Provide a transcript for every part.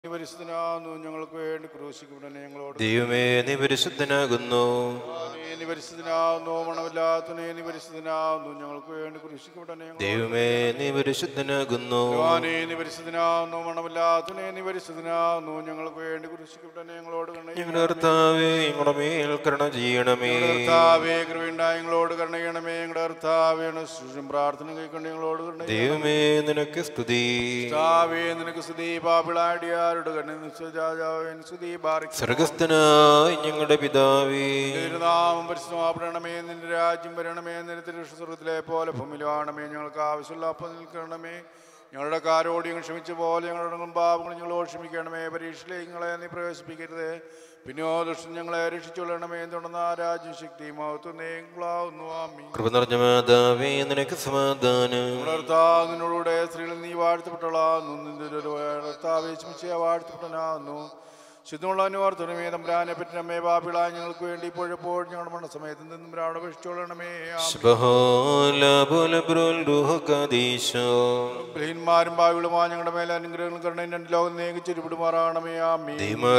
പരിശുദ്ധനാകുന്നു, ഞങ്ങൾക്ക് വേണ്ടി ക്രൂശിക്കപ്പെടണമേ. ഞങ്ങളോട് ദൈവമേ, നീ പരിശുദ്ധനാകുന്നു. നീ പരിശുദ്ധനാകുന്നു, മണമില്ലാത്തവനേ നീ പരിശുദ്ധനാകുന്നു, ഞങ്ങൾക്ക് വേണ്ടി ക്രൂശിക്കപ്പെടണമേ. ദൈവമേ, നീ പരിശുദ്ധനാകുന്നു. നീ പരിശുദ്ധനാകുന്നു, മണമില്ലാത്തവനേ നീ പരിശുദ്ധനാകുന്നു, ഞങ്ങൾക്ക് വേണ്ടി ക്രൂശിക്കപ്പെടണമേ. ഞങ്ങളോട് ഞങ്ങളുടെ കർത്താവേ, ഞങ്ങളുടെ മേൽ കരുണ ചെയ്യണമേ. കർത്താവേ, കൃപയുണ്ടായി ഞങ്ങളോട് കരുണ ചെയ്യണമേ. ഞങ്ങളുടെ കർത്താവേ, പ്രാർത്ഥന കൈക്കൊണ്ട് ഞങ്ങളോട് കരുണ ചെയ്യണമേ. ദൈവമേ, നിനക്ക് സ്തുതി. കർത്താവേ, നിനക്ക് സ്തുതി. പാപികളാടിയാരുടെ കണ്ണിൽ സ്വർഗ്ഗസ്ഥനായ ഞങ്ങളുടെ പിതാവേ, നാമം പരിശുദ്ധമാപ്പെടണമേ. നിന്റെ രാജ്യം വരണമേ. നിന്റെ തിരുസ്വർഗ്ഗത്തിലെ പോലെ ഭൂമിയിലാണമേ. ഞങ്ങൾക്ക് ആവശ്യമുള്ള അപ്പം നിൽക്കണമേ. ഞങ്ങളുടെ കാരോട് ഞങ്ങൾ ക്ഷമിച്ച പോലെ ഞങ്ങളുടെ പാപങ്ങൾ ഞങ്ങളോട് ക്ഷമിക്കണമേ. പരീക്ഷയിലേക്ക് ഞങ്ങളെ നീ പ്രവേശിപ്പിക്കരുത്, പിന്നെയോ ദുഷ്ടൻ ഞങ്ങളെ രക്ഷിച്ചുകൊള്ളണമേ. തുടർന്ന് രാജ്യം ശക്തിയും മഹത്വവും നീങ്ങളാവുന്നു. ആമീൻ. കൃപ നിറഞ്ഞ മാതാവേ, നിനക്ക് സമാധാനം. നിന്നോടുകൂടെ സ്ത്രീകളിൽ നീ വാഴ്ത്തപ്പെട്ടവളാകുന്നു. നിന്റെ കർത്താവേ, വാഴ്ത്തപ്പെട്ടവനാകുന്നു. ശുദ്ധമുള്ള അനുവർത്തനമേ. തമ്പുരാനെ പറ്റി നമ്മെ പാപികളായ ഞങ്ങൾക്ക് വേണ്ടി ഇപ്പോഴെപ്പോഴും ഞങ്ങളുടെ മരണസമയത്ത് നിന്നും അപേക്ഷിച്ചോളണമേ. ബലഹീനന്മാരും പാപികളുമായ ഞങ്ങളുടെ മേലെ അനുഗ്രഹങ്ങൾ കരുണയും രണ്ട് ലോകം നീങ്ങിച്ചിരുവിടുമാറാണമേ. ആമീൻ.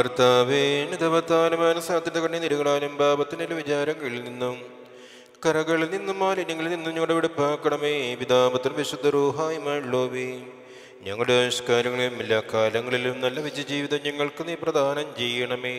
കണ്ണിനിരുകളാലും പാപത്തിന്റെ വിചാരങ്ങളിൽ നിന്നും കരകളിൽ നിന്നും മാലിന്യങ്ങളിൽ നിന്നും ഞങ്ങളുടെ വെടിപ്പാക്കണമേ. പിതാപുത്രൻ വിശുദ്ധ റൂഹായുമായുള്ളവേ, ഞങ്ങളുടെ ആവിഷ്കാരങ്ങളെയും എല്ലാ കാലങ്ങളിലും നല്ല വിജയ ജീവിതം ഞങ്ങൾക്ക് നീ പ്രദാനം ചെയ്യണമേ.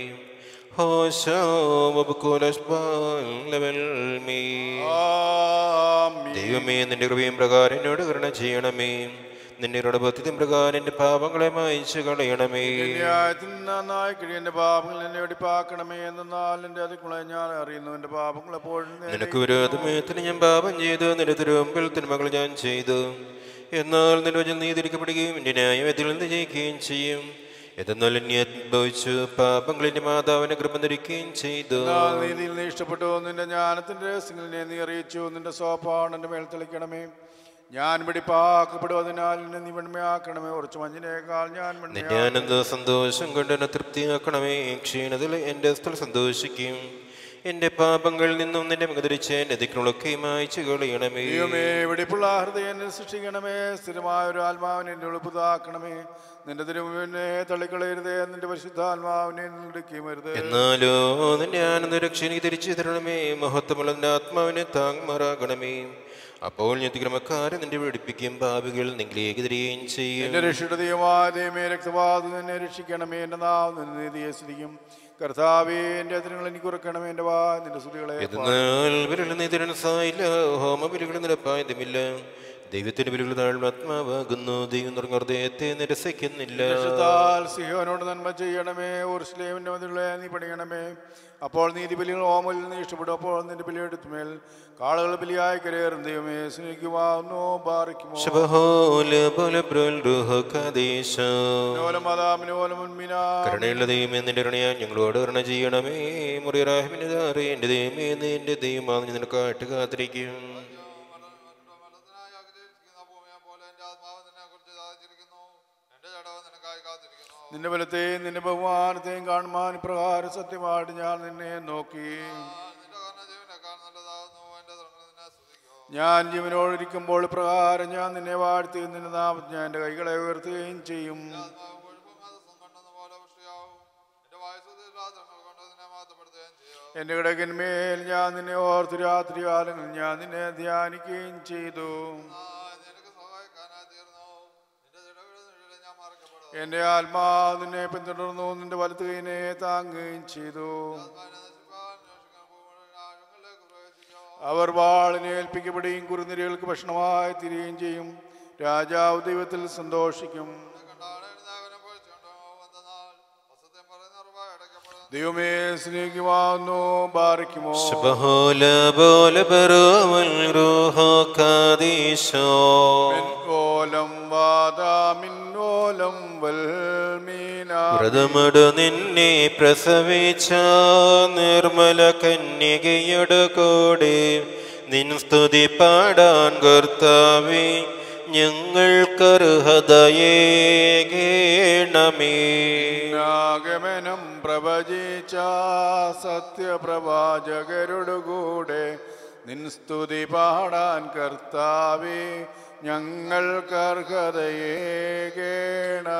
ദൈവമേ, നിന്റെ കൃപയും പ്രകാരം എന്നോട് കരുണ ചെയ്യണമേ. നിന്റെ പദ്ധതിയും പ്രകാരം എന്റെ പാപങ്ങളെ മായിച്ചു കളയണമേ. എന്റെ പാപങ്ങൾ എന്നെ വെടിപ്പാക്കണമേ. എന്നാൽ എന്റെ അതിക്കുള്ള ഞാൻ അറിയുന്നു. എന്റെ പാപങ്ങൾ എപ്പോഴും നിനക്ക് വിരോധമേത്തിന് ഞാൻ പാപം ചെയ്തു. നിന്റെ തിരുമുമ്പിൽ തിന്മകൾ ഞാൻ ചെയ്തു. എന്നാൽ നിന്റെ വചനം നീതിരിക്കപ്പെടുകയും എന്റെ ന്യായത്തിൽ നിന്ന് ജയിക്കുകയും ചെയ്യും. എന്നാൽ എന്നെ അനുഭവിച്ചു പാപങ്ങൾ എന്റെ മാതാവിനെ കൃപ ധരിക്കുകയും ചെയ്തു. നീതിയിൽ നീ ഇഷ്ടപ്പെട്ടു. നിന്റെ ജ്ഞാനത്തിന്റെ രഹസ്യങ്ങളെ നീ അറിയിച്ചു. നിന്റെ സോപ്പാണ് എന്റെ മേൽ തെളിക്കണമേ. ഞാൻ വെടിപ്പാക്കപ്പെടും, അതിനാൽ എന്നെ നീ വെണ്മയാക്കണമേ. കുറച്ച് മഞ്ഞിനേക്കാൾ ഞാൻ നിന്റെ ആനന്ദ സന്തോഷം കൊണ്ട് എന്നെ തൃപ്തിയാക്കണമേ. ക്ഷീണത്തിൽ എന്റെ സ്ഥലം സന്തോഷിക്കും. എന്റെ പാപങ്ങളിൽ നിന്നും നിന്റെ മുഖധരിച്ച് എന്റെ ദിക്കിനുള്ളൊക്കെ മായ്ച്ചു കളയണമേ. വെടിപ്പുള്ള ഹൃദയം സൃഷ്ടിക്കണമേ. സ്ഥിരമായ ഒരു ആത്മാവിനെ എന്റെ ഉൾപ്പുതാക്കണമേ. നിന്റെ തിരുമുവിനെ തള്ളിക്കളയരുതേ. നിന്റെ പരിശുദ്ധാത്മാവിനെ എടുക്കുകയുമരുത്. എന്നാലോ നിന്റെ ആനന്ദ രക്ഷനെ തിരിച്ചു തരണമേ. മഹത്വമുള്ള നിന്റെ ആത്മാവിനെ താങ്ങുമാറാകണമേ. അപ്പോൾ ഞെത്തിക്രമക്കാരെ നിന്റെ വെടിപ്പിക്കുകയും പാപികൾ നിങ്ങളിലേക്ക് തിരികെയും ചെയ്യും. എന്റെ രക്ഷിതമായ ദൈവമേ, രക്തപാതം എന്നെ രക്ഷിക്കണമേ. എന്റെ നാം നീതിയെ സ്തുതിക്കും. കർത്താവേ, എന്റെ അതിരുകൾ എനിക്ക് ഉറക്കണമേ. എന്റെ വാ നിന്റെ സ്തുതികളെ. ഹോമബലികൾ നിരപ്പായതുമില്ല. ദൈവത്തിന്റെ ബലികൾ താഴ്ന്ന ആത്മാവാകുന്നു. ദൈവം നിറഞ്ഞ ഹൃദയത്തെ നിരസിക്കുന്നില്ല. സിഹോനോട് നന്മ ചെയ്യണമേ. യെരൂശലേമിന്റെ മതിലുകളെ നീ പണിയണമേ. അപ്പോൾ നീതി ബലികൾ ഓമലിൽ നീ ഇഷ്ടപ്പെടും. അപ്പോൾ നിന്റെ ബലിയെടുത്തുമേൽ കാളുകൾ ബലിയായി കരയേറും. ദൈവമേ, സ്നേഹിക്കുവാനോ ബാറിക്കുമോ. കരുണയുള്ള ദൈവമേ, നിന്റെ കരുണയാ ഞങ്ങളോട് കരുണ ചെയ്യണമേ. മുറിയറാഹിമിന്റെ എന്റെ ദൈവമേ, നിന്റെ ദൈവമാണെന്ന് നിനക്കായിട്ട് കാത്തിരിക്കും. നിന്റെ ബലത്തെയും നിന്റെ ബഹുമാനത്തെയും കാണുവാൻ പ്രകാരം സത്യമായിട്ട് ഞാൻ നിന്നെ നോക്കി. ഞാൻ ജീവനോടിരിക്കുമ്പോൾ പ്രകാരം ഞാൻ നിന്നെ വാഴ്ത്തി. നിന്റെ നാമത്തിൽ ഞാൻ എൻ്റെ കൈകളെ ഉയർത്തുകയും ചെയ്യും. എൻ്റെ കിടക്കന്മേൽ ഞാൻ നിന്നെ ഓർത്തു. രാത്രി കാലങ്ങളിൽ ഞാൻ നിന്നെ ധ്യാനിക്കുകയും ചെയ്തു. എന്റെ ആത്മാവ് നിന്നെ പിന്തുടർന്നു. നിന്റെ വലത്ത് കൈനെ താങ്ങുകയും ചെയ്തു. അവർ വാളിനെ ഏൽപ്പിക്കപ്പെടുകയും കുറുനിരകൾക്ക് ഭക്ഷണമായി തീരുകയും ചെയ്യും. രാജാവ് ദൈവത്തിൽ സന്തോഷിക്കും. ദൈവമേ, സ്നേഹിക്കുവാനോ ബാറിക്കുമോ. വ്രതമട നിന്നെ പ്രസവിച്ച നിർമ്മല കന്യകയുടെ കൂടെ നിൻ സ്തുതി പാടാൻ കർത്താവേ ഞങ്ങൾക്കർഹതയേകേണമേ. ആഗമനം പ്രവചിച്ച സത്യപ്രവാചകരുടെ കൂടെ നിൻ സ്തുതി പാടാൻ കർത്താവേ ഞങ്ങൾക്കർഹതയേകേണമേ.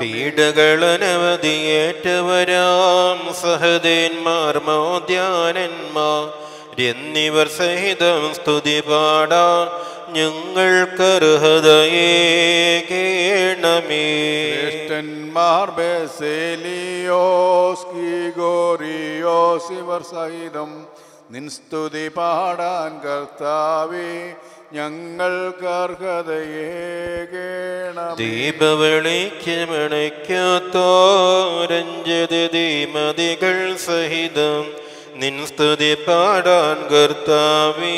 പീഡകളനവധിയേറ്റവരാം സഹദേന്മാർ മോദ്യാനന്മാർ എന്നിവർ സഹിതം സ്തുതി പാടാ ഞങ്ങൾക്കർഹതയേകേണമേ. ശ്രേഷ്ഠന്മാർ ബേസേലിയോസ് ഗീഗോറിയോസ് ഇവർ സഹിതം നിൻ സ്തുതി പാടാൻ കർത്താവേ ഞങ്ങൾക്കർഹതയേകേണമേ. ദീപവിളിക്കമണയ്ക്കാത്തോരഞ്ജതി ദീമതികൾ സഹിതം നിൻ സ്തുതി പാടാൻ കർത്താവേ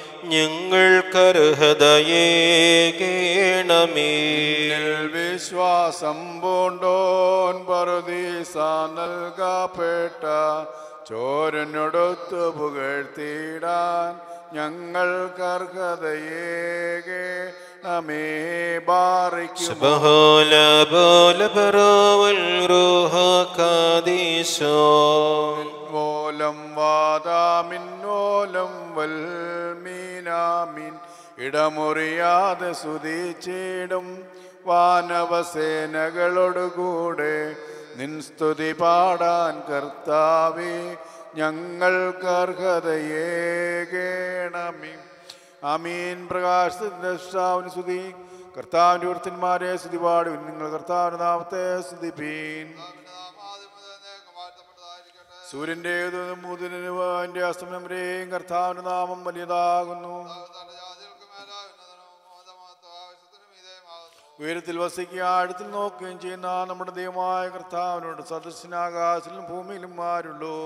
ഞങ്ങൾക്കർഹതയേകേണമേ. വിശ്വാസം പൂണ്ടോൻ പറുദീസ നൽകപ്പെട്ട ചോരനൊടുത്തു പുകഴ്ത്തിടാൻ ഞങ്ങൾക്കർഹതയേകേണമേ. ബാറിക്കും സുബ്ഹാന ബോല ബറവൽ റൂഹ ഖദീശോൻ ഓലം വാദാമിന്നോലം വൽമീനാമിൻ ഇടമുറിയാതെ സ്തുതിച്ചിടും വാനവസേനകളോടുകൂടെ നിൻ സ്തുതി പാടാൻ കർത്താവേ ഞങ്ങൾക്കർഹതയേകേണമേ. ആമീൻ. പ്രകാശത്തിന്റെ സ്രഷ്ടാവിന് സ്തുതി. കർത്താവിൻ്റെ വൃത്തന്മാരെ സ്തുതി പാടുവിൻ. നിങ്ങൾ കർത്താവിന്റെ നാമത്തെ സ്തുതിപ്പീൻ. സൂര്യന്റെ മൂതിന്റെ അസ്തമനം വരെയും കർത്താവിന്റെ നാമം വലിയതാകുന്നു. ഉയരത്തിൽ വസിക്കുക ആഴത്തിൽ നോക്കുകയും ചെയ്യുന്ന നമ്മുടെ ദൈവമായ കർത്താവിനോട് സദസ്യനാകാശത്തിലും ഭൂമിയിലും ആരുള്ളൂ.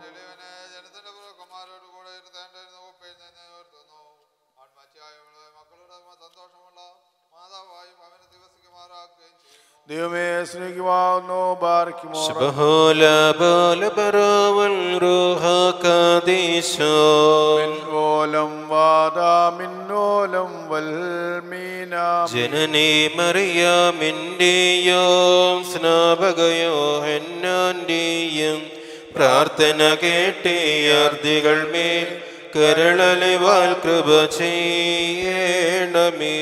ദൈവമേ സ്നേഹിക്കുവാകുന്നു. ബാർക്കുമോ സുബ്ഹാന ബോല ബറവൽ റൂഹ ഖദീശോൻ ഓലം വാദാമിന്നോലം വൽമീനാ ജനനീ മറിയാമിൻ്റെയും സ്നാപകയോ ഹന്നാൻ്റെയും പ്രാർത്ഥന കേട്ടിയാർദികൾ മേൽ കരളലിവാൽ കൃപ ചെയ്യണമേ.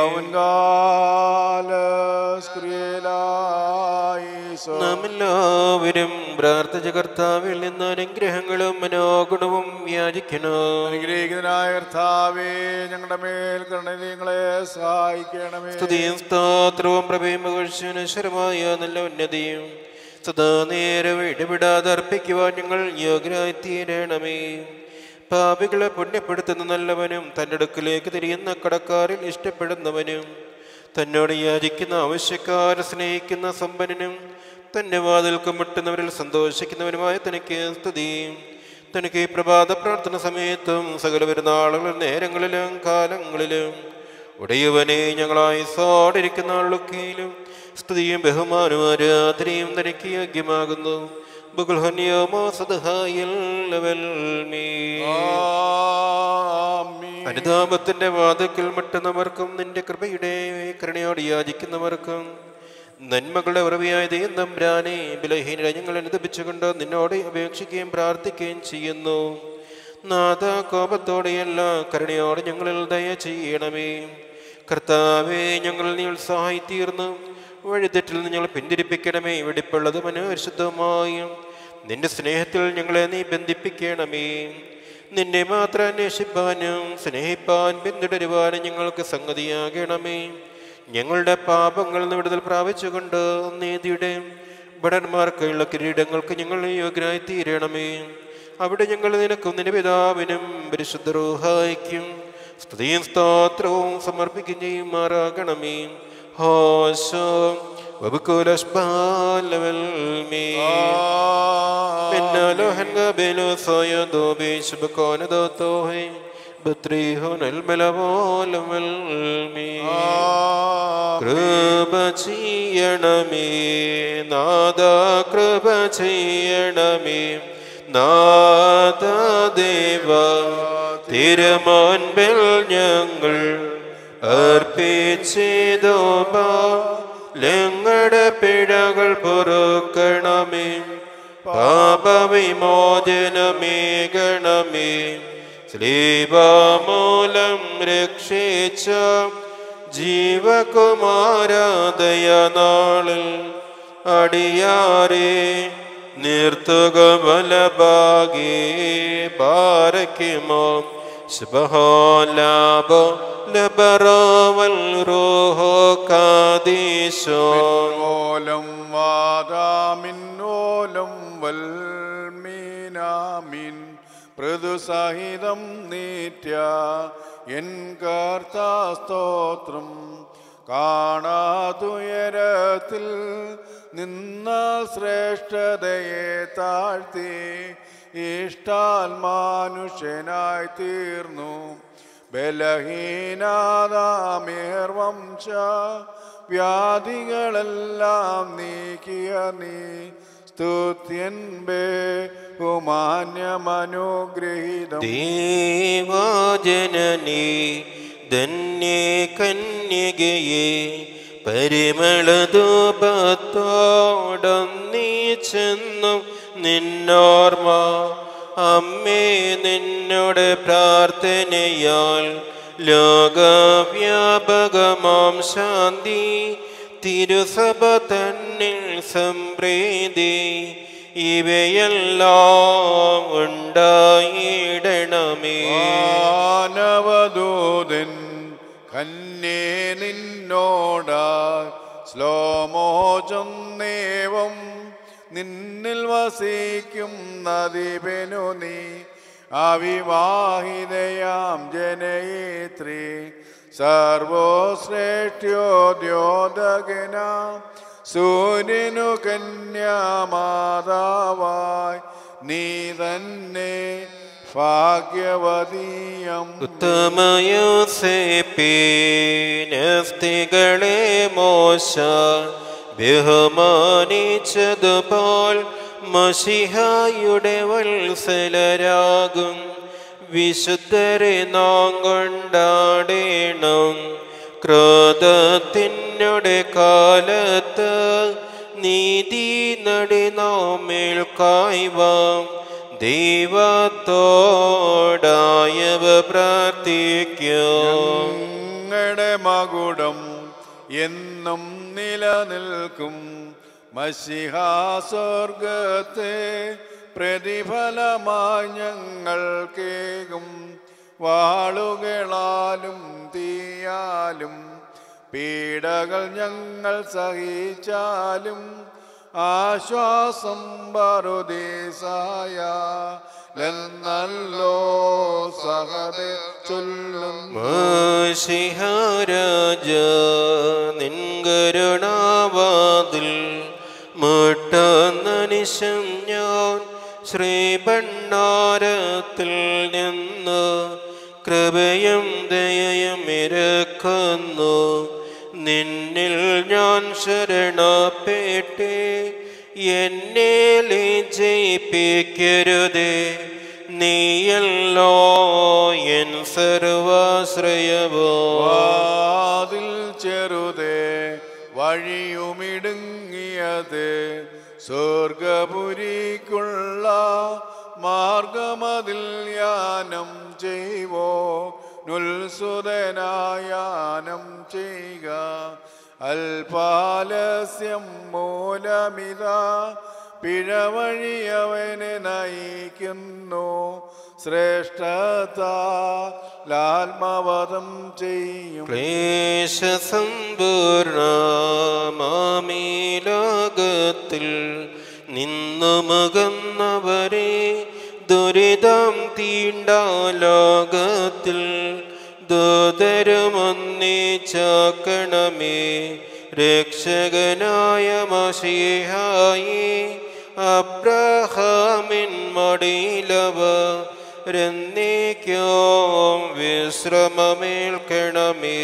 നാമെല്ലാവരും പ്രാർത്ഥിച്ച കർത്താവിൽ നിന്ന് അനുഗ്രഹങ്ങളും മനോഗുണവും യാചിക്കണം. അനുഗ്രഹിക്കുന്നതിനായ കർത്താവേ ഞങ്ങളുടെ മേൽ കരുണയെ സഹായിക്കണമേ. സ്തുതിയും സ്തോത്രവും പ്രഭയും മഹർഷനശ്വരമായ നല്ല ഉന്നതിയും സദാ നേരം ഇടപെടാതെ അർപ്പിക്കുവാൻ ഞങ്ങൾ യോഗ്യരായി തീരണമേ. പാപികളെ പുണ്യപ്പെടുത്തുന്ന നല്ലവനും തൻ്റെ അടുക്കിലേക്ക് തിരിയുന്ന കടക്കാരിൽ ഇഷ്ടപ്പെടുന്നവനും തന്നോട് യാചിക്കുന്ന ആവശ്യക്കാരെ സ്നേഹിക്കുന്ന സമ്പന്നനും തന്നെ വാതിൽക്ക് മുട്ടുന്നവരിൽ സന്തോഷിക്കുന്നവനുമായ തനിക്ക് സ്തുതി. തനിക്ക് ഈ പ്രഭാത പ്രാർത്ഥന സമയത്തും സകല പെരുന്നാളുകളിലും നേരങ്ങളിലും കാലങ്ങളിലും ഉടയവനെ ഞങ്ങളായി സോടിരിക്കുന്ന ആളൊക്കെയിലും സ്തുതിയും ബഹുമാനവും ആരാധനയും തനിക്ക് യോഗ്യമാകുന്നു. അനുതാപത്തിന്റെ വാതിൽക്കൽ മുട്ടുന്നവർക്കും നിന്റെ കൃപയുടെ കരുണയോട് യാചിക്കുന്നവർക്കും നന്മകളുടെ ഉറവിയായ ദൈവം തമ്പുരാനെ ബലഹീനരെ ഞങ്ങൾ അനുദപിച്ചുകൊണ്ട് നിന്നോട് അപേക്ഷിക്കുകയും പ്രാർത്ഥിക്കുകയും ചെയ്യുന്നു. നാഥ, കോപത്തോടെയല്ല കരുണയോടെ ഞങ്ങളിൽ ദയ ചെയ്യണമേ. കർത്താവേ, ഞങ്ങളിൽ നീ ഉത്സാഹി തീർന്നു വഴിതെറ്റിൽ നിന്ന് ഞങ്ങൾ പിന്തിരിപ്പിക്കണമേ. വെടിപ്പുള്ളത് മനോഹരിശുദ്ധമായും നിന്റെ സ്നേഹത്തിൽ ഞങ്ങളെ നീ ബന്ധിപ്പിക്കണമേ. നിന്നെ മാത്രം അന്വേഷിപ്പാനും സ്നേഹിപ്പാൻ പിന്തുടരുവാനും ഞങ്ങൾക്ക് സംഗതിയാകണമേ. ഞങ്ങളുടെ പാപങ്ങളിൽ നിന്ന് വിടുതൽ പ്രാപിച്ചുകൊണ്ട് നീതിയുടെ ഭടന്മാർക്കുള്ള കിരീടങ്ങൾക്ക് ഞങ്ങൾ യോഗ്യരായി തീരണമേ. അവിടെ ഞങ്ങൾ നിനക്കും നിന്റെ പിതാവിനും പരിശുദ്ധ റൂഹായിക്കും സ്തുതിയും സ്തോത്രവും സമർപ്പിക്കുകയും ചെയ്യുമാറാകണമേ. ഹോശോ കൃപ ചെയ്യണമേ നാഥ, കൃപ ചെയ്യണമേ നാഥ ദേവ. തിരുമുൻപിൽ ഞങ്ങൾ അർപ്പിച്ചതോ ഞങ്ങളുടെ പിഴകൾ പൊറുക്കണമേ. പാപവിമോചനമേകണമേ. സ്ലീബാമൂലം രക്ഷിച്ച ജീവകുമാരദയനാളിൽ അടിയാരെ നിർത്തുക ബലഭാഗേ ബാരക്കുമോ സുബ്ഹാനല്ലാഹ് ലബറവൽ റൂഹു ഖദീശോ ഓലം വാദാമിന്നോലം വൽമീനാമിൻ പൃഥുസഹിതം നീറ്റ്യ എൻ കർത്താസ്തോത്രം കാണാതുയരത്തിൽ നിന്ന ശ്രേഷ്ഠതയെ താഴ്ത്തി ഇഷ്ടാൽ മനുഷ്യനായി തീർന്നു ബലഹീനാദാമേർ വംശ വ്യാധികളെല്ലാം നീക്കിയ നീ സ്തുത്യൻ ബഹുമാന്യമനുഗ്രഹീതം ദേവാജനനീ ധന്യേ കന്യകയെ പരിമളധൂപത്തോടൊന്നീ ചെന്നു നിന്നോർമ്മ അമ്മേ നിന്നോട് പ്രാർത്ഥനയാൽ ലോകവ്യാപകമാം ശാന്തി തിരുസഭ തന്നിൽ സംപ്രീതി ഇവയെല്ലാം ഉണ്ടായിടണമേ. മാനവദൂതൻ കന്യേ നിന്നോടാ ശ്ലോമോചൊന്നേവം നിന്നിൽ വസിക്കും നദിപെനു നീ അവിവാഹിതയാം ജനയേത്രി സർവോശ്രേഷ്ഠ്യോദ്യോതകനാം സൂര്യനു കന്യാമാതാവായി നീ തന്നെ ഭാഗ്യവതീയം. ഉത്തമയോസേപ്പിനസ്തികളെ മോശ ബഹുമാനിച്ചതുപോൽ മശിഹായുടെ വത്സലരാകും വിശുദ്ധരെ നാം കൊണ്ടാടേണം. ക്രോധത്തിനുടെ കാലത്ത് നീതി നടി നാമേൽ കായ്വാം ദൈവത്തോടായവ പ്രാർത്ഥിക്കും. ഞങ്ങളുടെ മകുടം എന്നും നിലനിൽക്കും മശിഹാ സ്വർഗത്തെ പ്രതിഫലമായി ഞങ്ങൾക്കേകും വാളുകളാലും തീയാലും പീഡകൾ ഞങ്ങൾ സഹിച്ചാലും ആശ്വാസം പറുദീസായല്ലോ സഹദേ ചൊല്ലുന്നു. മശിഹാരാജ നിൻകരുണാവാതിൽ മുട്ടുന്നനിശം ഞാൻ ശ്രീഭണ്ഡാരത്തിൽ നിന്ന് കൃപയും ദയയും ഇരക്കുന്നു. നിന്നിൽ ഞാൻ ശരണപ്പെട്ടേ എന്നെ ലജ്ജിപ്പിക്കരുതേ. നീയല്ലോ എൻ സർവാശ്രയവോ. വാതിൽ ചെറുതേ വഴിയുമിടുങ്ങിയത് സ്വർഗപുരിക്കുള്ള മാർഗമതിൽ യാനം ചെയ്വോ നുൽസുതനായാനം ചെയ്യുക. അൽപാലസ്യം മൂലമിത പിഴവഴിയവനെ നയിക്കുന്നു. ശ്രേഷ്ഠതാൽമവധം ചെയ്യും. ക്ലേശസമ്പൂർണമാമീ ലോകത്തിൽ നിന്നു മുകന്നവരെ ദുരിതം തീണ്ട ലോകത്തിൽ ദൂതരുമൊന്നിച്ചാക്കണമേ. രക്ഷകനായ മശീഹായി അബ്രഹാമിൻ മടിയിലവരെന്നേക്കും വിശ്രമമേൽക്കണമേ.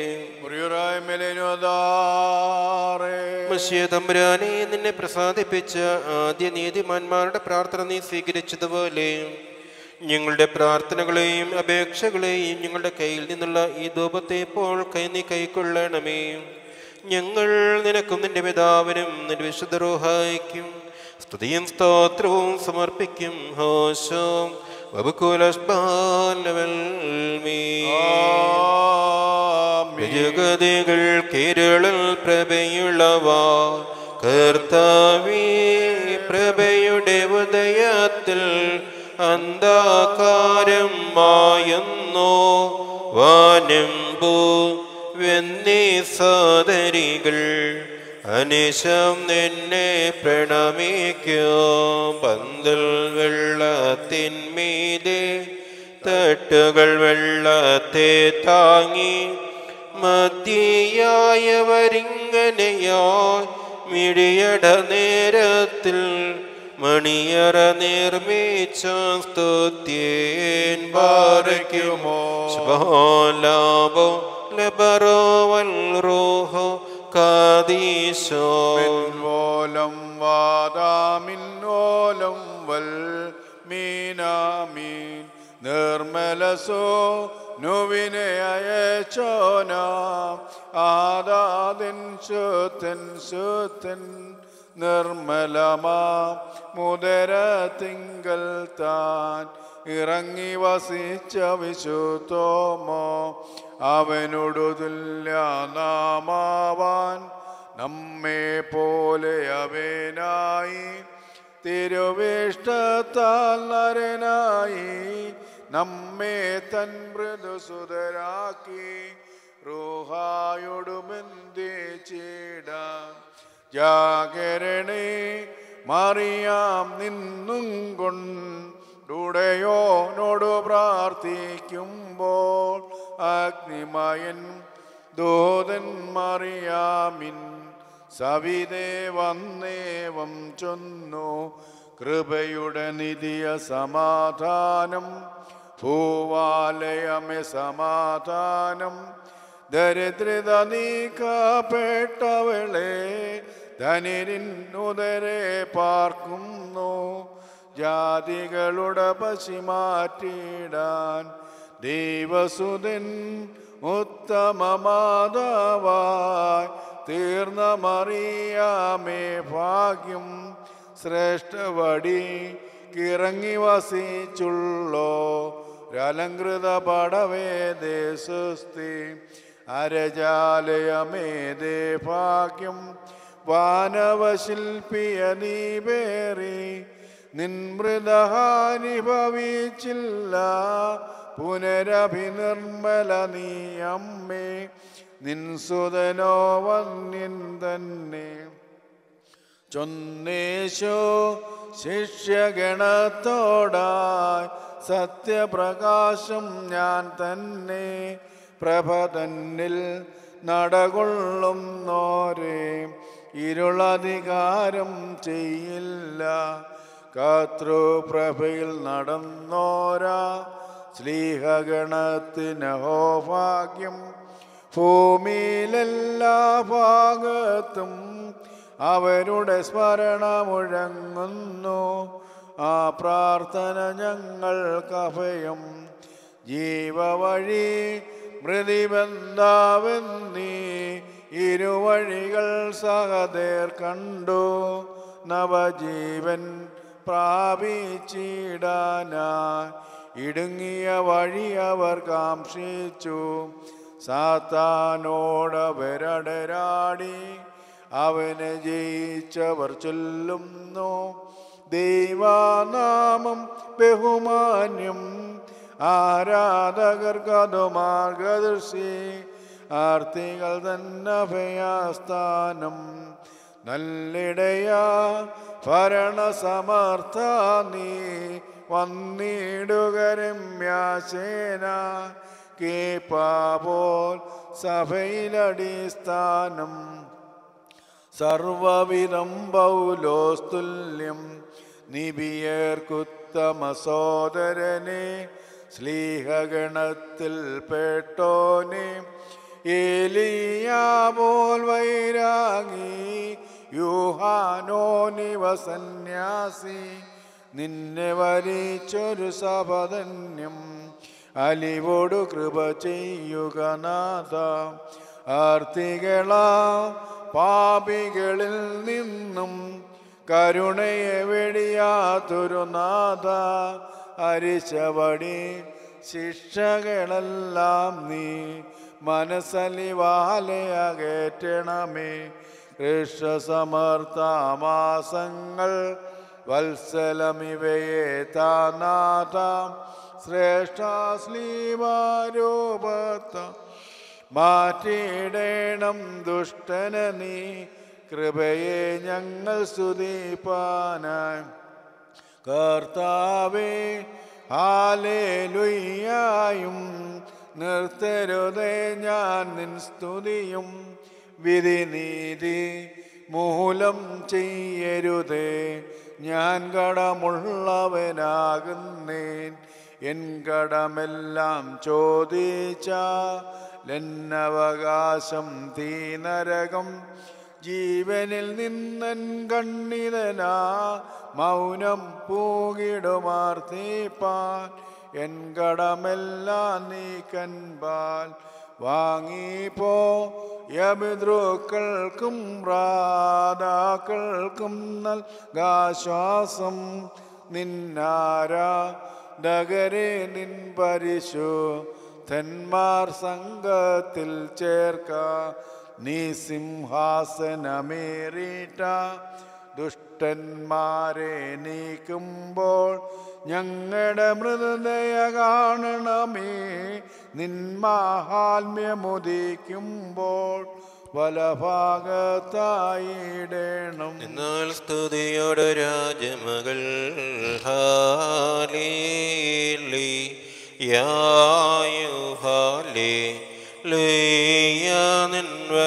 മശിഹാ തമ്പുരാനെ, നിന്നെ പ്രസാദിപ്പിച്ച ആദ്യ നീതിമാന്മാരുടെ പ്രാർത്ഥന നീ സ്വീകരിച്ചതുപോലെ ഞങ്ങളുടെ പ്രാർത്ഥനകളെയും അപേക്ഷകളെയും ഞങ്ങളുടെ കയ്യിൽ നിന്നുള്ള ഈ ധൂപത്തെ ഇപ്പോൾ നീ കൈക്കൊള്ളണമേ. ഞങ്ങൾ നിനക്കും നിന്റെ പിതാവിനും നിന്റെ വിശുദ്ധ റൂഹായിക്കും സ്തുതിയും സ്തോത്രവും സമർപ്പിക്കും. ഹോശോ വബുകുലസ്ബാലവൽമീ. ജഗതികൾ കേരളിൽ പ്രഭയുള്ളവ കർത്താവേ പ്രഭയുടെ ഉദയത്തിൽ അന്ധകാരം മായുന്നു വാനമ്പൂ വെന്നീ സോദരികൾ അനിശം നിന്നെ പ്രണമിക്കും പന്തൽ വെള്ളത്തിന്മീതെ തട്ടുകൾ വെള്ളത്തെ താങ്ങി മധ്യയായവരിങ്ങനെയായി മിഴിയട നേരത്തിൽ മണിയറ നിർമ്മിച്ച സ്തുത്യൻ ബാരയ്ക്കുമോ ശുഭോലാഭോ ലബറോ വൽറൂഹോ കാദീശോ മിൻവോലം വാദാമിന്നോലം വൽ മീനാമീൻ നിർമ്മലസോ നുവിനെ അയച്ചോനാം ആദാദിൻ ശുദ്ധൻ നിർമ്മലമാം മുദരത്തിങ്കൽ താൻ ഇറങ്ങി വസിച്ച വിശുദ്ധോമോ അവനോടു തുല്യനാമാവാൻ നമ്മെ പോലെ അവനായി തിരുവിഷ്ടത്താൽ നരനായി നമ്മെ തൻ മൃദുസുതരാക്കി റൂഹായോടു ബന്ധിച്ചിടാം ജാഗരണേ മറിയാം നിന്നും കൊണ്ടുടയോനോട് പ്രാർത്ഥിക്കുമ്പോൾ അഗ്നിമയൻ ദൂതൻ മറിയാമിൻ സവിതേ വന്നേവം ചൊന്നു കൃപയുടെ നിധിയ സമാധാനം ഭൂവാലയമേ സമാധാനം ദരിദ്രത നീക്കപ്പെട്ടവളെ ധനിരിന്നുദരെ പാർക്കുന്നു ജാതികളുടെ പശി മാറ്റിയിടാൻ ദൈവസുതൻ ഉത്തമ മാതാവായി തീർന്ന മറിയാമേ ഭാഗ്യം ശ്രേഷ്ഠവടി കിറങ്ങി വസിച്ചുള്ളോ രലങ്കൃത പടവേദേ സുസ്തി അരജാലയമേതേ ഭാഗ്യം വാനവശില്പിയ നീപേറി നിൻമൃതഹാനി ഭവിച്ചില്ല പുനരഭിനിർമ്മല നീ അമ്മേ നിൻസുതനോ വന്യൻ തന്നെ ചൊന്നേശോ ശിഷ്യഗണത്തോടായി സത്യപ്രകാശം ഞാൻ തന്നെ പ്രഭ തന്നിൽ നടകൊള്ളുന്നോരേ ഇരുളധികാരം ചെയ്യില്ല കർത്തൃപ്രഭയിൽ നടന്നോരാ ശ്ലീഹഗണത്തിനഹോ ഭാഗ്യം ഭൂമിയിലെല്ലാ ഭാഗത്തും അവരുടെ സ്മരണ മുഴങ്ങുന്നു ആ പ്രാർത്ഥന ഞങ്ങൾക്കഭയം ജീവവഴി മൃതിബന്ധാവെന്നീ ഇരുവഴികൾ സഹദേർ കണ്ടു നവജീവൻ പ്രാപിച്ചിടാനായി ഇടുങ്ങിയ വഴി അവർ കാംക്ഷിച്ചു സാത്താനോടവരടരാടി അവനെ ജയിച്ചവർ ചൊല്ലുന്നു ദൈവനാമം ബഹുമാന്യം ആരാധകർക്കതു മാർഗദർശി ആർത്തികൾ തന്നഭയാസ്ഥാനം നല്ലിടയാ ഭരണസമർത്ഥ നീ വന്നിടുക രമ്യാസേന കേപ്പാപോൽ സഭയിലടിസ്ഥാനം സർവവിധം പൗലോസ്തുല്യം നിബിയർക്കുത്തമ സോദരനെ ശ്ലീഹഗണത്തിൽ പെട്ടോനെ ഏലിയാപോൽ വൈരാഗി യൂഹാനോനിവ സന്യാസി നിന്നെ വരിച്ചൊരു സപധന്യം അലിവോടു കൃപ ചെയ്യുക നാഥ ആർത്തികളാ പാപികളിൽ നിന്നും കരുണയെ വെടിയാത്തൊരു നാഥ അരിശവടി ശിക്ഷകളെല്ലാം നീ മനസ്സലിവാലയകേറ്റണമേ. കൃഷ്ണസമർത്ഥമാസങ്ങൾ വത്സലമിവയെ താനാഥാം ശ്രേഷ്ഠാശ്ലീവാരൂപത്ത മാറ്റിയിടേണം ദുഷ്ടന നീ. കൃപയെ ഞങ്ങൾ സ്തുതിപ്പാനായി കർത്താവേ ഹല്ലേലൂയ്യായും നിർത്തരുതേ ഞാൻ നിൻ സ്തുതിയും. വിധി നീതി മൂലം ചെയ്യരുതേ ഞാൻ കടമുള്ളവനാകുന്നേൻ. എൻ കടമെല്ലാം ചോദിച്ചാലെന്നവകാശം തീ നരകം. ജീവനിൽ നിന്നൻ കണ്ണിതനാ മൗനം പൂകിടുമാർത്തിപ്പാൻ. എൻ കടമെല്ലാം നീക്കൻപാൽ വാങ്ങിപ്പോ യപിതൃക്കൾക്കും പ്രാതാക്കൾക്കും നൽകാശ്വാസം. നിന്നാരാധകരെ നിൻ പരിശുദ്ധന്മാർ സംഘത്തിൽ ചേർക്ക. നീ സിംഹാസനമേറിട്ട ദുഷ്ടന്മാരെ നീക്കുമ്പോൾ ഞങ്ങളുടെ മൃതദയ കാണണമേ. നിൻ മാഹാത്മ്യമുദിക്കുമ്പോൾ വലഭാഗത്തായിടേണം. എന്നാൽ സ്തുതിയോടെ രാജമകൾ ഹാലേലൂയായു ഹാലേലൂയ നിൻ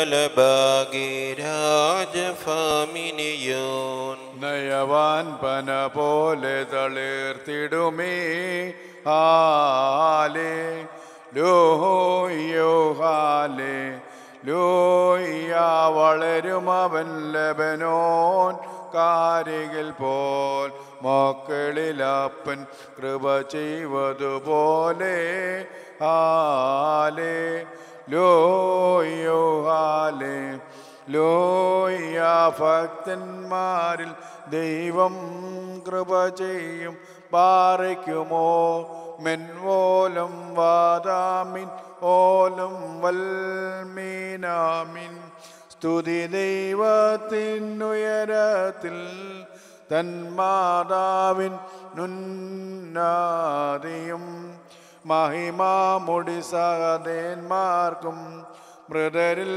വലഭാഗ്യരാജഫാമിനിയോൻ. നയവാൻ പന പോലെ തളിർത്തിടുമേ ഹല്ലേലൂയ ഹല്ലേലൂയ. വളരും അവൻ ലെബനോൻ കാരികിൽ പോൽ മക്കളിലപ്പൻ കൃപ ചെയ്വതുപോലെ. Hallelujah hallelujah. ഭക്തന്മാരിൽ ദൈവം കൃപ ചെയ്യും പാറയ്ക്കുമോ മെൻവോലം വാദാമിൻ ഓലം വൽമീനാമിൻ. സ്തുതി ദൈവത്തിനുയരത്തിൽ തന്മാതാവിൻ നുന്നാദിയും. മഹിമാമുടി സഹദേന്മാർക്കും മൃതരിൽ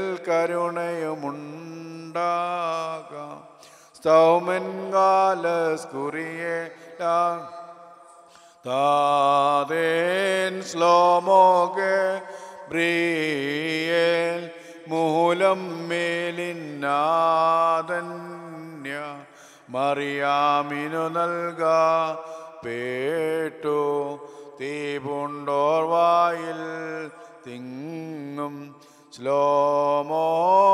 കരുണയുമുണ്ടാകാം. സ്തൗമൻ കാലസ്കുറിയെ താതേൻ ശ്ലോമോകെ ബ്രിയേൽ മൂലം മേലിനാദന്യ മറിയാമിനു നൽകാ പേട്ടു. തീപുണ്ടോർ വായിൽ തിങ്ങും ശ്ലോമോ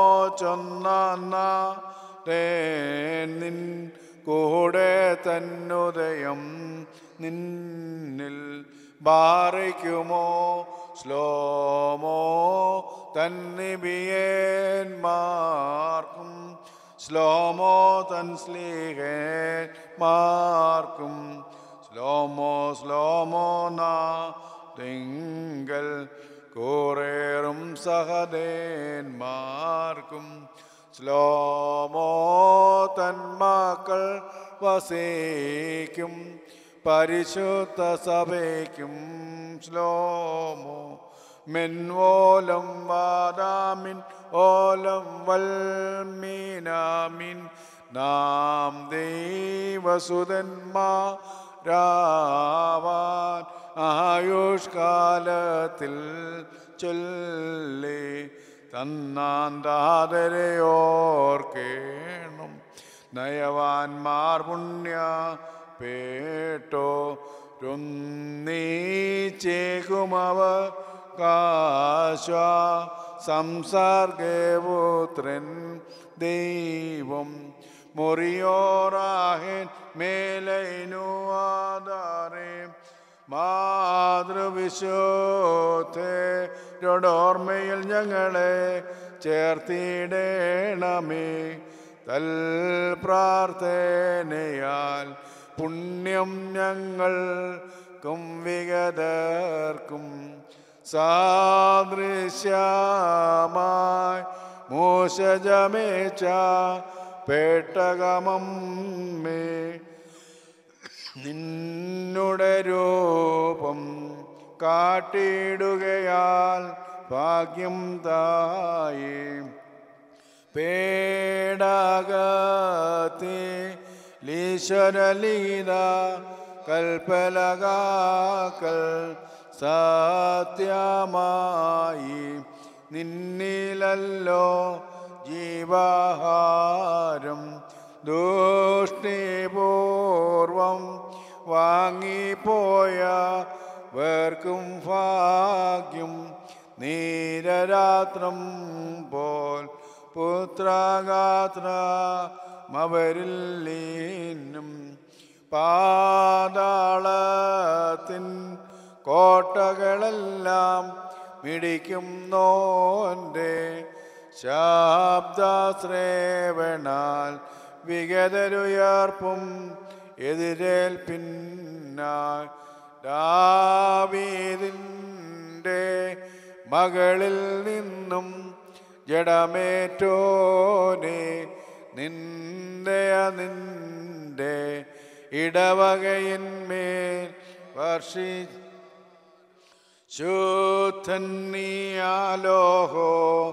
ചൊന്നിൻ കൂടെ തന്നുദയം നിന്നിൽ ബാറയ്ക്കുമോ. ശ്ലോമോ തന്നിബിയേന്മാർക്കും ശ്ലോമോ തൻ സ്ലീഹന്മാർക്കും. ശ്ലോമോ ശ്ലോമോ നാ തിങ്കൽ കൂറേറും സഹദേന്മാർക്കും. ശ്ലോമോ തന്മക്കൾ വസിക്കും പരിശുദ്ധ സഭയ്ക്കും. ശ്ലോമോ മെൻവോലം വാദാമിൻ ഓലം വൽമീനാമിൻ. നാം ദൈവസുതന്മാരാവാൻ ആയുഷ്കാലത്തിൽ ചൊല്ലി തന്നാന്താതരയോർക്കേണം. നയവാന്മാർ പുണ്യ പേട്ടോ രുന്നീച്ചേകുമവർ കാശ സംസർഗപുത്രൻ ദൈവം. മുറിയോറാഹൻ മേലൈനുവാദാരേ മാതൃവിശുദ്ധരോടോർമ്മയിൽ ഞങ്ങളെ ചേർത്തിടേണമേ. തൽ പ്രാർത്ഥനയാൽ പുണ്യം ഞങ്ങൾക്കും വിഗതർക്കും സാദൃശ്യമായി മോശജമേച്ച പേട്ടകമമ്മേ നിന്നുടെ രൂപം കാട്ടിടുകയാൽ ഭാഗ്യം തായേ പേടകത്തെ ലീശ്വരലീല കൽപ്പലകാക്കൽ സത്യമായി നിന്നിലല്ലോ ജീവാഹാരം ദൂഷ്ണിപൂർവം വാങ്ങിപ്പോയ വർക്കും ഭാഗ്യം നീരരാത്രം പോൽ പുത്രഗാത്രമവരിൽ ലീനും പാതാളത്തിൻ കോട്ടകളെല്ലാം മിടിക്കുന്നോൻ്റെ ശബ്ദശ്രേവണാൽ വിഗതരുയർപ്പും എതിരേൽപ്പിന്നായി ദാവീദിൻ്റെ മകളിൽ നിന്നും ജഡമേറ്റോനെ നിന്റെ ഇടവകയിന്മേൽ വർഷി ശുദ്ധന്നിയാലോഹോ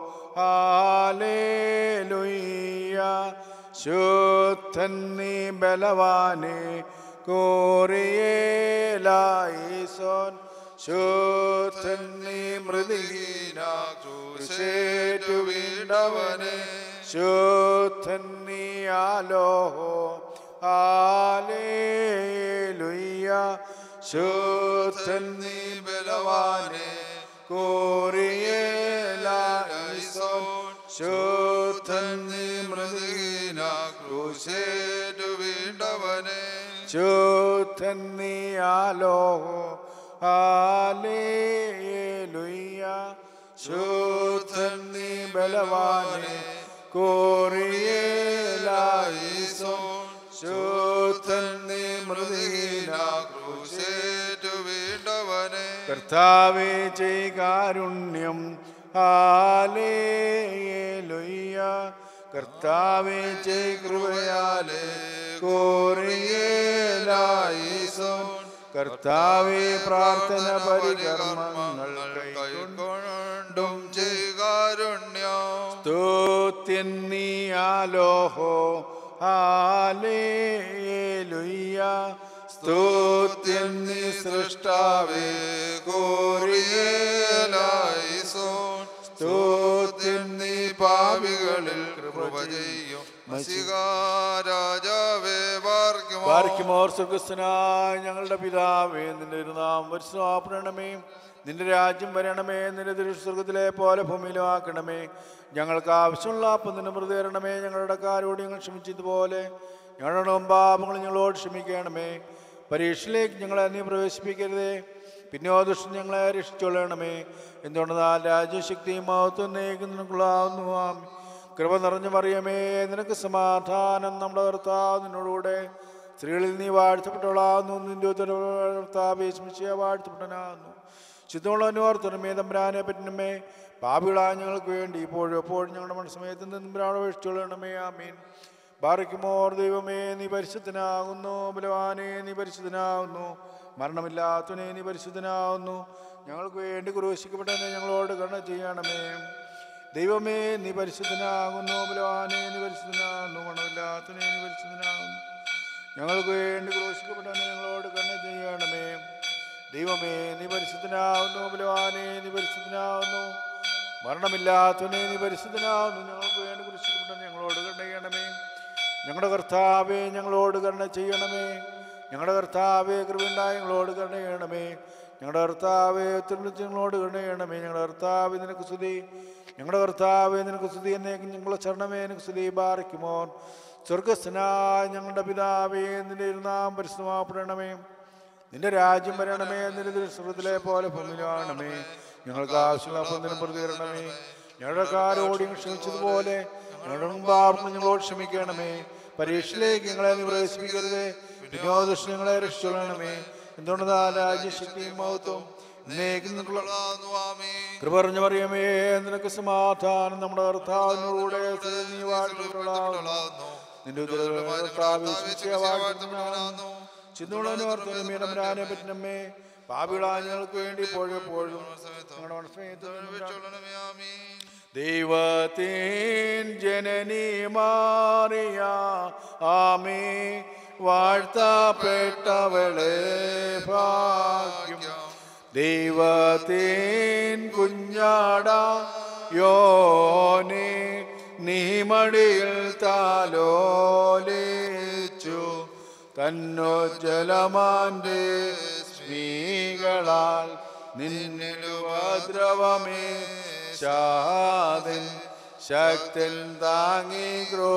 ഹാലേലുയ്യ ശുദ്ധന്നി ബലവാനെ കോറിയേലായിസോൻ ശുദ്ധന്നി മൃദുഹീനേറ്റു വീണ്ടവനെ ശുദ്ധന്നിയാലോഹോ ഹാലേലുയ്യ ശുദ്ധന്നി ബലവാനെ കോറിയേലായിസോൻ ശുദ്ധന്നി മൃദുഹീനേറ്റു വീണ്ടവനെ ശുദ്ധന്നിയാലോഹോ ഹാലേലുയ്യ ശുദ്ധന്നി ബലവാനെ കോറിയേലായിസോൻ ശുദ്ധന്നി മൃദുഹീനേറ്റു വീണ്ടവനെ കർത്താവേ ചെയ് കാരുണ്യം ഹാലേലുയ്യ കർത്താവേ ചെയ് കൃപയാലേ കോറിയേലായിസോൻ കർത്താവേ പ്രാർത്ഥന പരികർമ്മങ്ങൾ കൈക്കൊണ്ടും ചെയ്കാരുണ്യം സ്തുത്യന്നിയാലോഹോ ഹാലേലുയ്യ സ്തുത്യന്നി സൃഷ്ടാവേ കോറിയേലായിസോൻ സ്തുത്യന്നി പാപികളിൽ കൃപ ചെയ്യും രാജാവേ ബാർക്കുമോർ സ്വർഗസ്ഥനായ ഞങ്ങളുടെ പിതാവേ നിന്റെ നാമം പരിശുദ്ധമാക്കണമേ നിന്റെ രാജ്യം വരണമേ നിന്റെ തിരുസ്വർഗത്തിലെ പോലെ ഭൂമിയിലും ആക്കണമേ ഞങ്ങൾക്ക് ആവശ്യമുള്ള അപ്പം നിന്നെ മൃതി തരണമേ ഞങ്ങളുടെ കാരോട് ഞങ്ങൾ ക്ഷമിച്ചതുപോലെ ഞങ്ങളുടെ പാപങ്ങൾ ഞങ്ങളോട് ക്ഷമിക്കണമേ പരീക്ഷയിലേക്ക് ഞങ്ങളെ നീ പ്രവേശിപ്പിക്കരുതേ പിന്നെയോ ദുഷ്ടൻ ഞങ്ങളെ രക്ഷിച്ചൊള്ളണമേ എന്തുകൊണ്ടെന്നാൽ രാജ്യശക്തിയും മഹത്വം നിനക്കുള്ളാവുന്നു ആമേൻ കൃപ നിറഞ്ഞു മറിയമേ നിനക്ക് സമാധാനം നമ്മുടെ കർത്താവ് നിന്നോടുകൂടെ സ്ത്രീകളിൽ നീ വാഴ്ത്തപ്പെട്ടവളാകുന്നു നിന്റെ കർത്താവ് വാഴ്ത്തപ്പെട്ടനാകുന്നു ശുദ്ധമുള്ള അനുവർത്തനമേ തമ്പുരാനെ പറ്റണമേ പാപികളായ ഞങ്ങൾക്ക് വേണ്ടി ഇപ്പോഴും എപ്പോഴും ഞങ്ങളുടെ മനസ്സമയത്ത് തമ്പുരാനെ അപേക്ഷിച്ചുകൊള്ളണമേ ആമീൻ ബാറയ്ക്കുമോർ ദൈവമേ നീ പരിശുദ്ധനാകുന്നു ബലവാനെ നീ പരിശുദ്ധനാകുന്നു മരണമില്ലാത്തവനെ നീ പരിശുദ്ധനാകുന്നു ഞങ്ങൾക്ക് വേണ്ടി ക്രൂശിക്കപ്പെട്ടവനെ ഞങ്ങളോട് കരുണ ചെയ്യണമേ ദൈവമേ നീ പരിശുദ്ധനാകുന്നു ബലവാനെ നീ പരിശുദ്ധനാകുന്നു മരണമില്ലാത്തവനെ നീ പരിശുദ്ധനാകുന്നു ഞങ്ങൾക്ക് വേണ്ടി ക്രൂശിക്കപ്പെട്ടവനെ ഞങ്ങളോട് കരുണ ചെയ്യണമേ ദൈവമേ നീ പരിശുദ്ധനാകുന്നു ബലവാനെ നീ പരിശുദ്ധനാകുന്നു മരണമില്ലാത്തവനെ നീ പരിശുദ്ധനാകുന്നു ഞങ്ങൾക്ക് വേണ്ടി ക്രൂശിക്കപ്പെട്ടവനെ ഞങ്ങളോട് കരുണ ചെയ്യണമേ ഞങ്ങളുടെ കർത്താവേ ഞങ്ങളോട് കരുണ ചെയ്യണമേ ഞങ്ങളുടെ കർത്താവേ കൃപയുണ്ടായി ഞങ്ങളോട് കരുണ ചെയ്യണമേ ഞങ്ങളുടെ കർത്താവേ തിരുവിളിച്ച് ഞങ്ങളോട് കരുണ ചെയ്യണമേ ഞങ്ങളുടെ കർത്താവേ നിനക്ക് സ്തുതി ഞങ്ങളുടെ കർത്താവേ നിനക്ക് സ്തുതി എന്നേക്കും ഞങ്ങളെ ശരണമേ നിനക്ക് സ്തുതി ബാറയ്ക്കുമോ സ്വർഗസ്ഥനായ ഞങ്ങളുടെ പിതാവേ നിന്റെ നാമം പരിശുദ്ധമാക്കപ്പെടണമേ നിന്റെ രാജ്യം വരണമേ നിന്റെ സ്വർഗത്തിലെ പോലെ ഭൂമിയിലാണമേ ഞങ്ങൾക്ക് ആവശ്യമുള്ള അപ്പം പ്രതി തരണമേ ഞങ്ങളുടെ കാരോട് ക്ഷമിച്ചതുപോലെ ഞങ്ങളുടെ പാപങ്ങൾ ഞങ്ങളോട് ക്ഷമിക്കണമേ പരീക്ഷയിലേക്ക് ഞങ്ങളെ നീ പ്രവേശിപ്പിക്കരുതേ വിനോദ ഞങ്ങളെ രക്ഷിച്ചോളണമേ എന്തുകൊണ്ടാ രാജ്യശക്തിയും മഹത്വം കൃപ പറഞ്ഞു മറിയമേ, നിനക്ക് സമാധാനം. നമ്മുടെ കർത്താവിനോടുകൂടെ നീ വാഴ്ത്തപ്പെട്ടവളാകുന്നു. നിന്റെ ചിന്തകളെ പറ്റുന്നമ്മേ, പാപികളായ ഞങ്ങൾക്ക് വേണ്ടി എപ്പോഴും ദൈവത്തിൻ ജനനി മാറിയ ആമേ, വാഴ്ത്തപ്പെട്ടവളെ ഭാഗ്യം. ദൈവത്തിൻ കുഞ്ഞാട യോനെ, നീ മടിയിൽ താലോലിച്ചു. തന്നോജ്ജലമാന്റെ സ്ത്രീകളാൽ നിന്നിലുപദ്രവമേ ശാദൻ ശക്തൻ താങ്ങി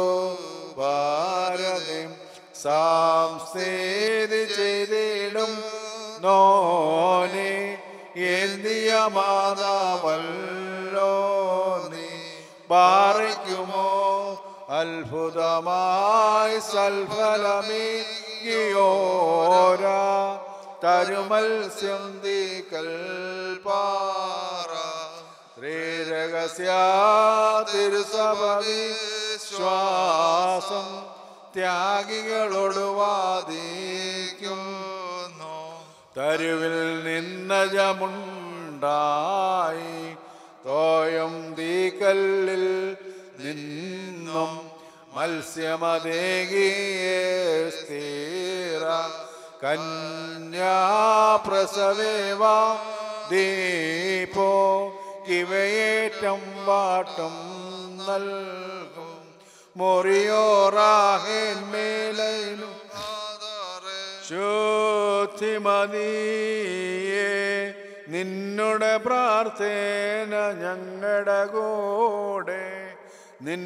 കൃപാരതം സംസ്ഥിതി ചെയ്തിടും നോനെ, എന്തിയ മാതാവല്ലോ നീ പാറിക്കുമോ അത്ഭുതമായി സൽഫലമേകിയോര തരുമത്സ്യം കൽപ്പാറ ശ്രീരഹസ്യ തിരുസഭ വിശ്വാസം ത്യാഗികളോട് വാദിക്കുന്നു. തരുവിൽ നിന്നജമുണ്ടായി തോയം തീക്കല്ലിൽ നിന്നും മത്സ്യമതേകിയേ സ്ഥിര കന്യാപ്രസവേവ ദീപോ കിവയേറ്റം വാട്ടം നൽകും. മൊറിയോറാഹേന്മേലൈനു ശുദ്ധിമതിയേ, നിന്നുടെ പ്രാർത്ഥന ഞങ്ങളുടെ കൂടെ. നിൻ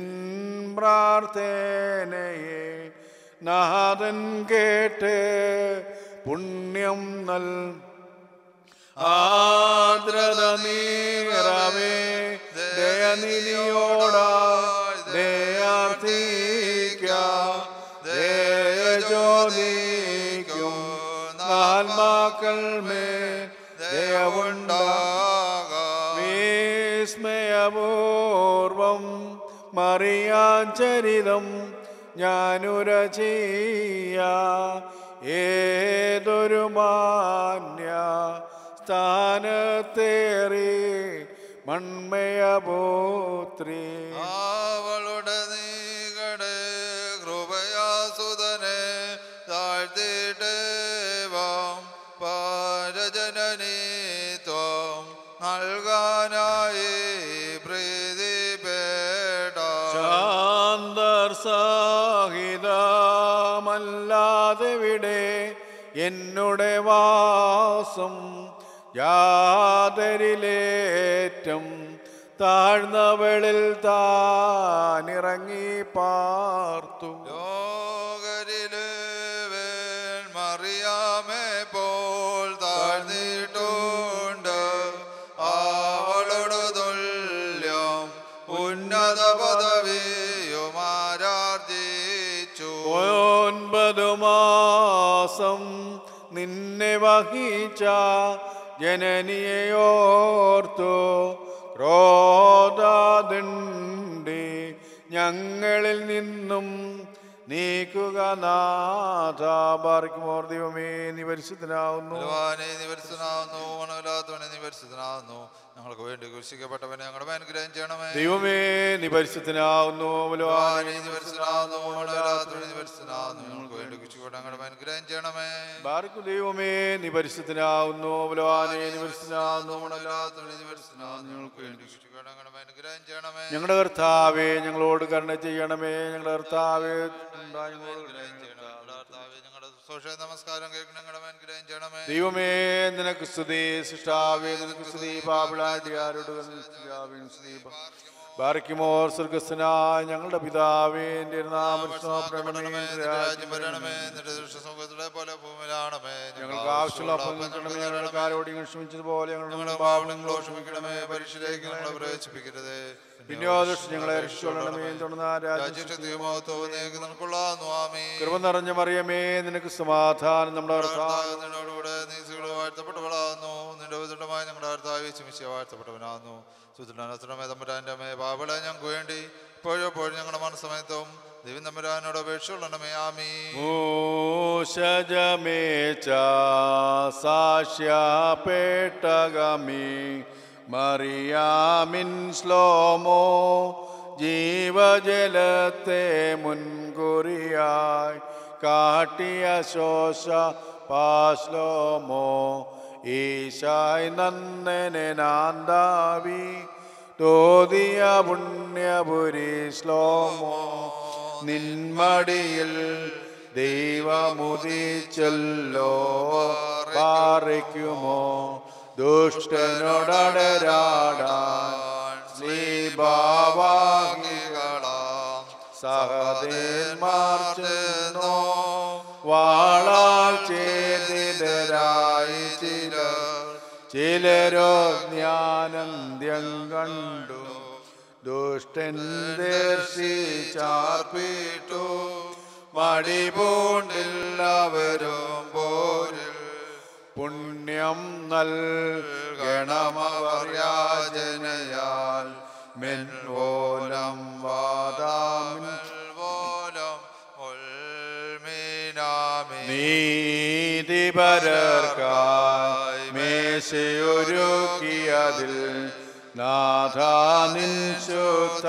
പ്രാർത്ഥനയെ നാഥൻ കേട്ട് പുണ്യം നൽ ആദ്രത നീറവേ ദയനിധിയോടായി ദയാർത്ഥിക്ക ദയജ്യോതിക്കും ആത്മാക്കൾ മേൽ ദയവുണ്ടാക. വിസ്മയപൂർവം മറിയാൻ ചരിതം ഞാനുര ചെയ്യ ഏതൊരു മാന്യ സ്ഥാനത്തേറി മൺമയപുത്രി അവളുടെ നീകടെ കൃപയാസുതനെ താഴ്ത്തിട്ടേവാം പാരജനനീത്വം നൽകാനായി പ്രീതിപേട. ശാന്തർ സഹിതമല്ലാതെവിടെ എന്നുടെ വാസം, യാതരിലേറ്റം താഴ്ന്നവളിൽ താനിറങ്ങി പാർത്തു. ലോകരിലേവൻ മറിയാമെ പോൽ താഴ്ന്നിട്ടുണ്ട്. അവളോട് തുല്യം ഉന്നത പദവിയുമാരാർജിച്ചു. 9 മാസം നിന്നെ വഹിച്ച ജനനിയോർത്തു ക്രോധാദണ്ഡി ഞങ്ങളിൽ നിന്നും നീക്കുക നാഥ. ബാർക്കുമോർ ദൈവമേ, നീ പരിശുദ്ധനാവുന്നു. ഞങ്ങൾക്ക് വേണ്ടി കുരിശിക്കപ്പെട്ടവനെ ഞങ്ങളുടെ മേൽ അനുഗ്രഹം ചെയ്യണമേ. ദൈവമേ, നീ പരിശുദ്ധനാവുന്നു. ഞങ്ങൾക്ക് വേണ്ടി കുരിശിക്കപ്പെട്ട ഞങ്ങളുടെ മേൽ അനുഗ്രഹം ചെയ്യണമേ. ബാർക്കു ദൈവമേ, നീ പരിശുദ്ധനാവുന്നു. ഞങ്ങൾക്ക് വേണ്ടി കുരിശിക്കപ്പെട്ട ഞങ്ങളുടെ മേൽ അനുഗ്രഹം ചെയ്യണമേ. ഞങ്ങളുടെ കർത്താവേ, ഞങ്ങളോട് കരുണ ചെയ്യണമേ. ഞങ്ങളുടെ കർത്താവേ, നമസ്കാരം കേൾക്കണം. ഞങ്ങളുടെ മേൽ അനുഗ്രഹം ചെയ്യണമേ. ദൈവമേ, നിനക്ക് സ്തുതി. സൃഷ്ടാവേ, നിനക്ക് സ്തുതി. പാപികളായിട്ട് ബാർക്കുമോർ സ്വർഗസ്ഥനായ ഞങ്ങളുടെ പിതാവേ, നിന്റെ നാമം രാജ്യം വരണമേ. നിന്റെ ദൃഷ്ട പോലെ ഭൂമിയിലാണമേ. ഞങ്ങൾക്ക് ആവശ്യമുള്ള അപ്പം നൽകണമേ. ഞങ്ങളുടെ കാരോട് ഞങ്ങൾ ക്ഷമിച്ചതുപോലെ ഞങ്ങളുടെ ഞങ്ങളുടെ പാവങ്ങളോ ക്ഷമിക്കണമേ. പരീക്ഷയിലേക്ക് ഞങ്ങളെ പ്രവേശിപ്പിക്കരുത്. പിന്നെയോ ദുഷ്ട ഞങ്ങളെ രക്ഷിച്ചുകൊള്ളണമേ. തുടർന്ന് രാജ്യശക്തിയും മഹത്വവും നീക്ക് നിനക്കുള്ളതാകുന്നു. ആമേൻ. കൃപ നിറഞ്ഞ മറിയമേ, നിനക്ക് സമാധാനം. നമ്മുടെ കർത്താവ് നിന്നോടുകൂടെ നീ സ്ത്രീകളോട് വാഴ്ത്തപ്പെട്ടവളാകുന്നു. നിന്റെ ഉദരമായ ഞങ്ങളുടെ കർത്താവ് യേശുമിശിഹാ വാഴ്ത്തപ്പെട്ടവനാകുന്നു. സുതൃണമേ തമ്പുരാന്റെ അമ്മേ, പാപികളായ ഞങ്ങൾക്ക് വേണ്ടി ഇപ്പോഴും ഞങ്ങളുടെ മനസ്സമയത്തും ദൈവം തമ്പുരാനോട് അപേക്ഷയുള്ളണമേ. ആമീൻ. സാക്ഷ്യപ്പെട്ടകമേ മറിയാമിൻ ശ്ലോമോ, ജീവജലത്തെ മുൻകുറിയായി കാട്ടിയ ശോഷ പാശ്ലോമോ, ഈശായ് നന്ദനെ നാന്താവി തോതിയ പുണ്യപുരി ശ്ലോമോ, നിന്മടിയിൽ ദൈവമുദിച്ചല്ലോ പാറിക്കുമോ, ദുഷ്ടനോടരാടാൻ ശ്രീഭാവാഹികളാം സഹദേന്മാർ ചെന്നോ, വാളാൽ ചേതിതരായി ചിലരോ ജ്ഞാനന്ത്യം കണ്ടു, ദുഷ്ടൻ ദർശിച്ചാർപ്പിട്ടു മടിപൂണ്ടില്ലവരും പോരിൽ, പുണ്യം നൽകണമവർ യാചനയാൽ മെൻവോലം വാദാമിൻവോലം നീതിപരർക്കായി മേശയൊരുക്കിയതിൽ നാഥാനിൻ ശുദ്ധ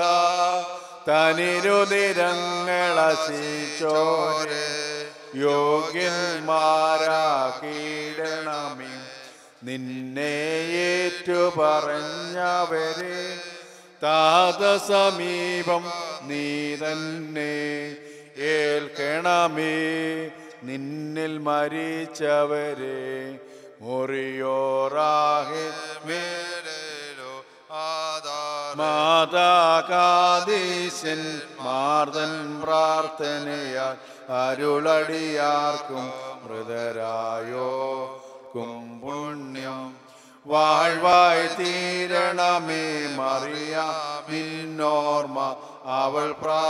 തനിരുതിരങ്ങളശിച്ചോരെ യോഗ്യന്മാരാക്കിയിടണമേ. നിന്നെ ഏറ്റുപറഞ്ഞവരെ താതസമീപം നീ തന്നെ ഏൽക്കണമേ. നിന്നിൽ മരിച്ചവരെ മുറിയോറാഹെ മാതാകാദീശൻ മാർദൻ പ്രാർത്ഥനയാൽ അരുളടിയാർക്കും മൃതരായോർക്കും പുണ്യം വാഴ്വായി തീരണമേ. മറിയാമിന്നോർമ്മ അവൾ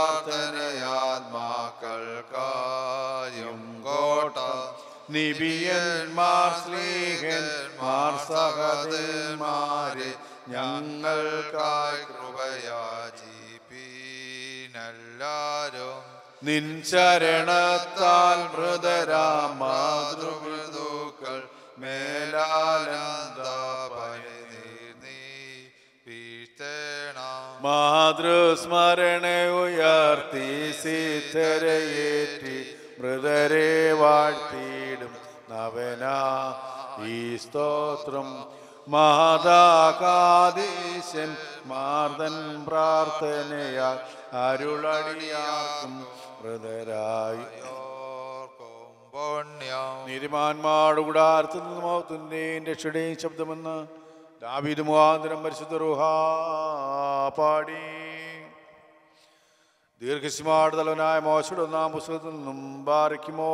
പ്രാർത്ഥനയാത്മാക്കൾക്കായും കോട്ട, നിബിയന്മാർ സ്ലീഹന്മാർ സഹദേന്മാരെ ഞങ്ങൾക്കായി കൃപയാചിപ്പീനെല്ലാരും. നിൻ ശരണത്താൽ മൃതരാം മാതൃമൃദുക്കൾ മേലാനന്ദപനി നീ വീഴ്ത്തേണം. മാതൃസ്മരണ ഉയർത്തി സിദ്ധരയേറ്റി മൃതരെ വാഴ്ത്തിയിടും നവനാ ഈ സ്തോത്രം. മാതാകാദീശൻ മാർദൻ പ്രാർത്ഥനയാൽ അരുളടിയാർക്കും മൃതരായി നീതിമാന്മാരുടെ കൂടാരത്തിൽ നിന്ന് മൗത്തിൻ്റെയും രക്ഷയുടെയും ശബ്ദമെന്ന് ദാവീദ് മുഖാന്തരം പരിശുദ്ധ റൂഹാ പാടി. ദീർഘസ്മാട് തലവനായ മോശയുടെ ഒന്നാം പുസ്തകത്തിൽ നിന്നും ബാരിക്കുമോ,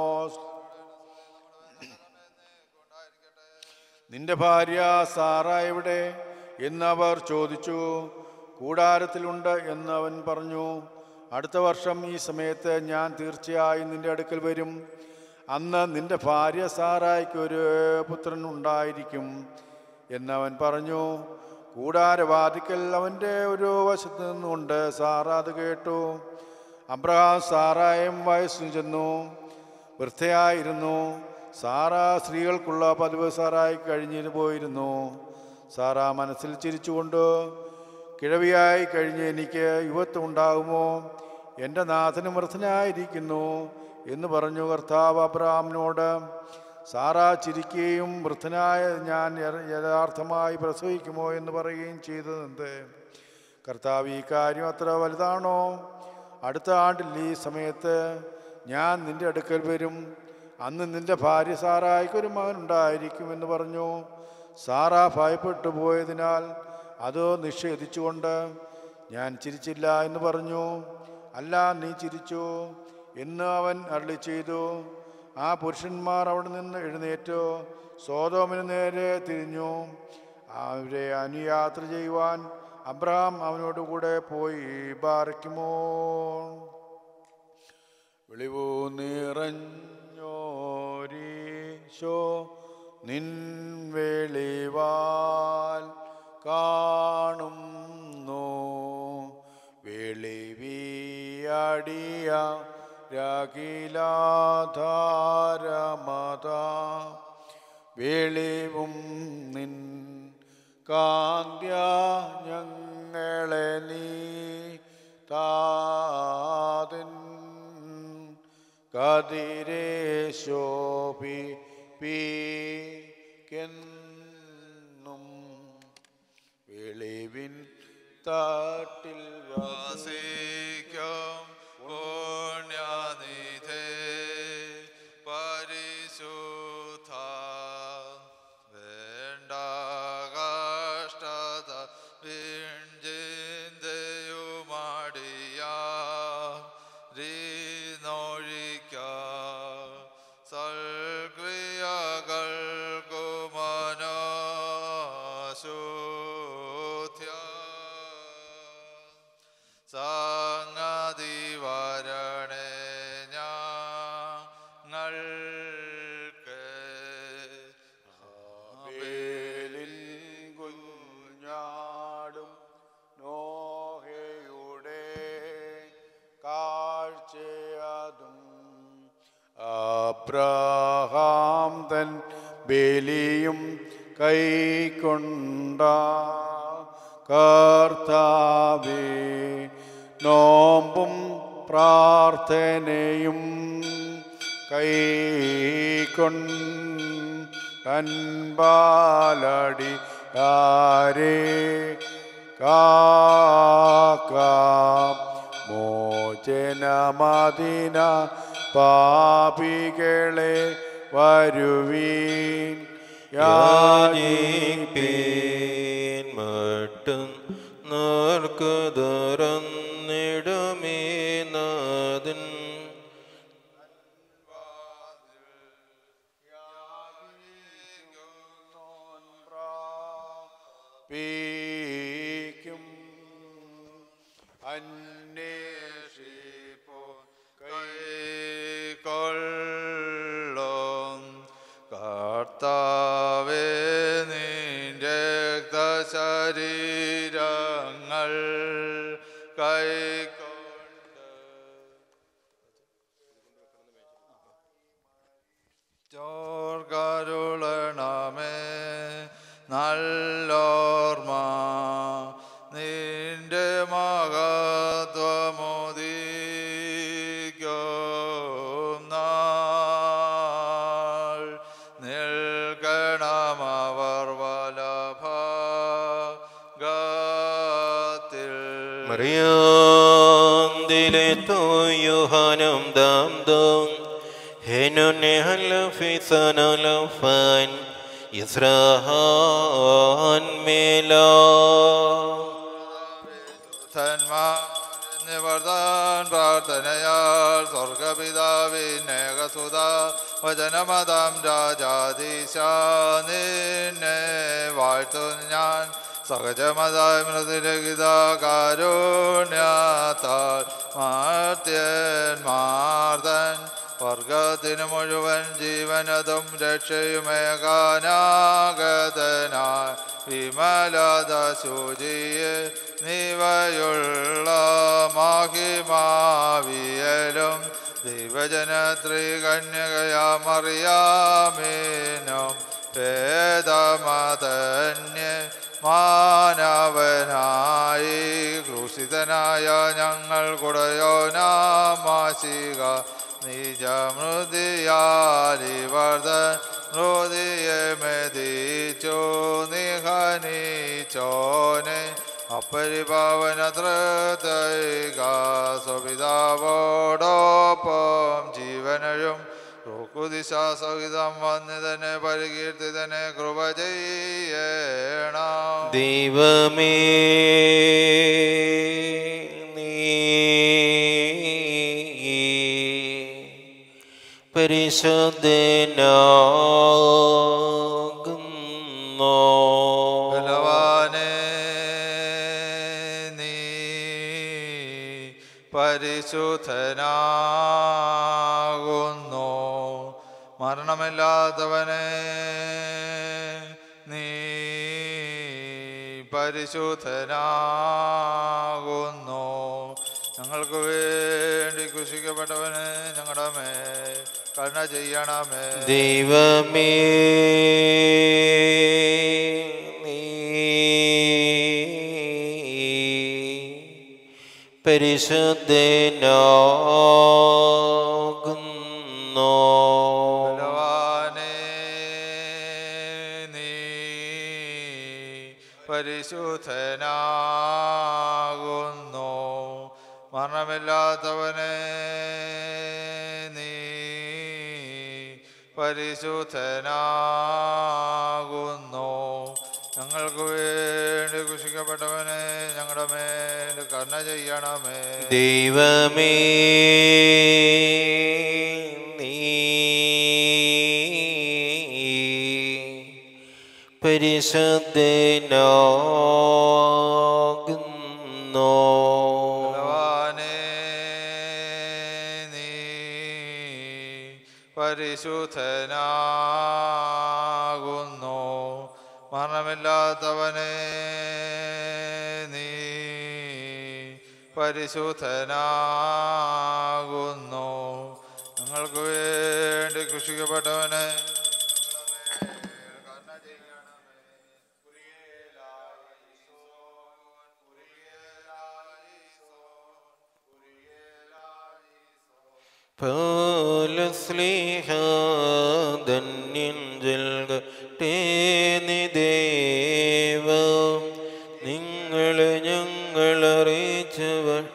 നിന്റെ ഭാര്യ സാറ എവിടെ എന്നവർ ചോദിച്ചു. കൂടാരത്തിലുണ്ട് എന്ന് അവൻ പറഞ്ഞു. അടുത്ത വർഷം ഈ സമയത്ത് ഞാൻ തീർച്ചയായും നിന്റെ അടുക്കൽ വരും. അന്ന് നിന്റെ ഭാര്യ സാറായ്ക്ക് ഒരു പുത്രൻ ഉണ്ടായിരിക്കും എന്നവൻ പറഞ്ഞു. കൂടാരവാതിക്കൽ അവൻ്റെ ഒരു വശത്ത് നിന്നുകൊണ്ട് സാറ അത് കേട്ടു. അബ്രഹാം സാറായും വയസ്സിൽ ചെന്നു, വൃദ്ധയായിരുന്നു. സാറ സ്ത്രീകൾക്കുള്ള പതിവ് സാറായി കഴിഞ്ഞു പോയിരുന്നു. സാറ മനസ്സിൽ ചിരിച്ചുകൊണ്ട്, കിഴവിയായി കഴിഞ്ഞ് എനിക്ക് യുവത്വം ഉണ്ടാകുമോ? എൻ്റെ നാഥനും വൃദ്ധനായിരിക്കുന്നു എന്ന് പറഞ്ഞു. കർത്താവ് അബ്രഹാമിനോട്, സാറ ചിരിക്കുകയും വൃദ്ധനായ ഞാൻ യഥാർത്ഥമായി പ്രസവിക്കുമോ എന്ന് പറയുകയും ചെയ്തതെന്ത്? കർത്താവ് ഈ കാര്യം അത്ര വലുതാണോ? അടുത്ത ആണ്ടിൽ ഈ സമയത്ത് ഞാൻ നിൻ്റെ അടുക്കൽ വരും. അന്ന് നിൻ്റെ ഭാര്യ സാറായ്ക്കൊരു മകനുണ്ടായിരിക്കുമെന്ന് പറഞ്ഞു. സാറ ഭയപ്പെട്ടു പോയതിനാൽ അത് നിഷേധിച്ചുകൊണ്ട്, ഞാൻ ചിരിച്ചില്ല എന്ന് പറഞ്ഞു. അല്ല, നീ ചിരിച്ചു എന്ന് അവൻ അരുളി ചെയ്തു. ആ പുരുഷന്മാർ അവിടെ നിന്ന് എഴുന്നേറ്റു സോദോമിന് നേരെ തിരിഞ്ഞു. അവരെ അനുയാത്ര ചെയ്യുവാൻ അബ്രഹാം അവനോടുകൂടെ പോയി. ബാറയ്ക്കുമോ വെളിവു നിറഞ്ഞോരീശോ നിൻ വെളിവാൽ കാണുന്നു വെളിവിയടിയ രകിലാധാരമത വെളിവും നിൻ കാന്ത്യ ഞങ്ങളെ നീ താതൻ കതിരേ ശോഭിപ്പിക്കെന്നും വെളിവിൻ തട്ടിൽ വാസിക്കും പുണ്യനിധേ പരിശുദ്ധ വേണ്ട കഷ്ടത വിഞ്ചിന്തയുമടിയ രീനൊഴിക്ക സൽക്രിയകൾക്കു മനോശുദ്ധ്യ സംഗതി വരണേ ഞങ്ങൾക്ക് ആബേലിൻ കുഞ്ഞാടും നോഹയുടെ കാഴ്ചയതും അബ്രഹാം തൻ ബലിയും കൈക്കൊണ്ട കർത്താവേ നോമ്പും പ്രാർത്ഥനയും കൈക്കൊണ്ടൻപാലടി ആരേ കാക്കാം മോചനമദിന പാപികളെ വരുവീൻ യാചിപ്പീൻ മട്ടും നാർക്ക് തുറന്നിടുമേ നാഥൻ പീക്കും അന്വേഷിപ്പോ കൈക്കൊള്ളും കർത്താവേ നിന്റെ ശരീരങ്ങൾ കൈക്കൊണ്ട് ചോർകരുളണമേ നല്ലോർമ്മ നിന്റെ മഹത്വമുദിക്കും നാൾ നിൽക്കണമവർ വലഭാഗത്തിൽ മറിയാന്തിലെ തോയുഹാനം ദാം ദോം ഹെനുനെ ഹലഫിസനലഫൻ ഇസ്രാഹാൻ മേലാ നിവർത്താൻ പ്രാർത്ഥനയാൽ സ്വർഗപിതാവിനേകസുത വചനമതാം രാജാധീശ നിന്നെ വാഴ്ത്തും ഞാൻ സഹജമതായ മൃദുരഹിത കാരുണ്യത്താൽ മാർത്യന്മാർതൻ വർഗത്തിനു മുഴുവൻ ജീവനതും രക്ഷയുമേകാനാഗതനായി വിമലത ശുചിയെ നിവയുള്ള മാഹിമാവിയലും ദൈവജനത്രികന്യകയാമറിയാമേനും ഭേദമതന്യ മാനവനായി ക്രൂശിതനായ ഞങ്ങൾ കുടയോനാമാശിക നിജമൃതിയാലിവർദ്ധൻ മൃതിയെ മെതിച്ചു നിഹനിച്ചോനെ അപ്പരിപാവന തൃതൈക സ്വപിതാവോടൊപ്പം ജീവനഴും റുക്കുദിശാസഹിതം വന്നിതനെ പരികീർത്തിതനെ കൃപ ചെയ്യണം. ദൈവമേ നീ പരിശുദ്ധനാകുന്നു. ബലവാനേ നീ പരിശുദ്ധനാകുന്നു. മരണമില്ലാത്തവനെ നീ പരിശുദ്ധനാകുന്നു. ഞങ്ങൾക്ക് വേണ്ടി ക്രൂശിക്കപ്പെട്ടവന് ഞങ്ങളുടെ മേൽ കരുണ ചെയ്യണമേ. ദൈവമേ നീ പരിശുദ്ധനാകുന്നു. ബലവാനേ നീ പരിശുദ്ധനാകുന്നു. മരണമില്ലാത്തവനെ നീ പരിശുദ്ധനാകുന്നു. ഞങ്ങൾക്ക് വേണ്ടി ക്രൂശിക്കപ്പെട്ടവനെ ഞങ്ങളുടെ മേൽ കരുണ ചെയ്യണമേ. ദൈവമേ നീ പരിശുദ്ധനാകുന്നു. ബലവാനേ നീ പരിശുദ്ധനാകുന്നു. മരണമില്ലാത്തവനെ നീ പരിശുദ്ധനാകുന്നു. ഞങ്ങൾക്ക് വേണ്ടി ക്രൂശിക്കപ്പെട്ടവനെ ധന്യൻ ജൽകട്ടേ നിദേവം നിങ്ങളെ ഞങ്ങളറിയിച്ചവർ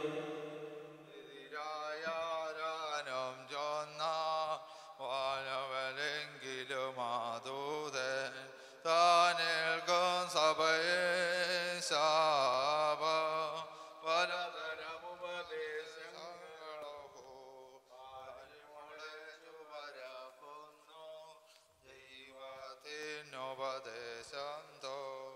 വാനവലെങ്കിലും മാതൂതൻ താനേൽക്കും സഭയെ ശാപ പലതരമുപദേശങ്ങളോ പരക്കുന്നു ദൈവത്തിനുപദേശന്തോ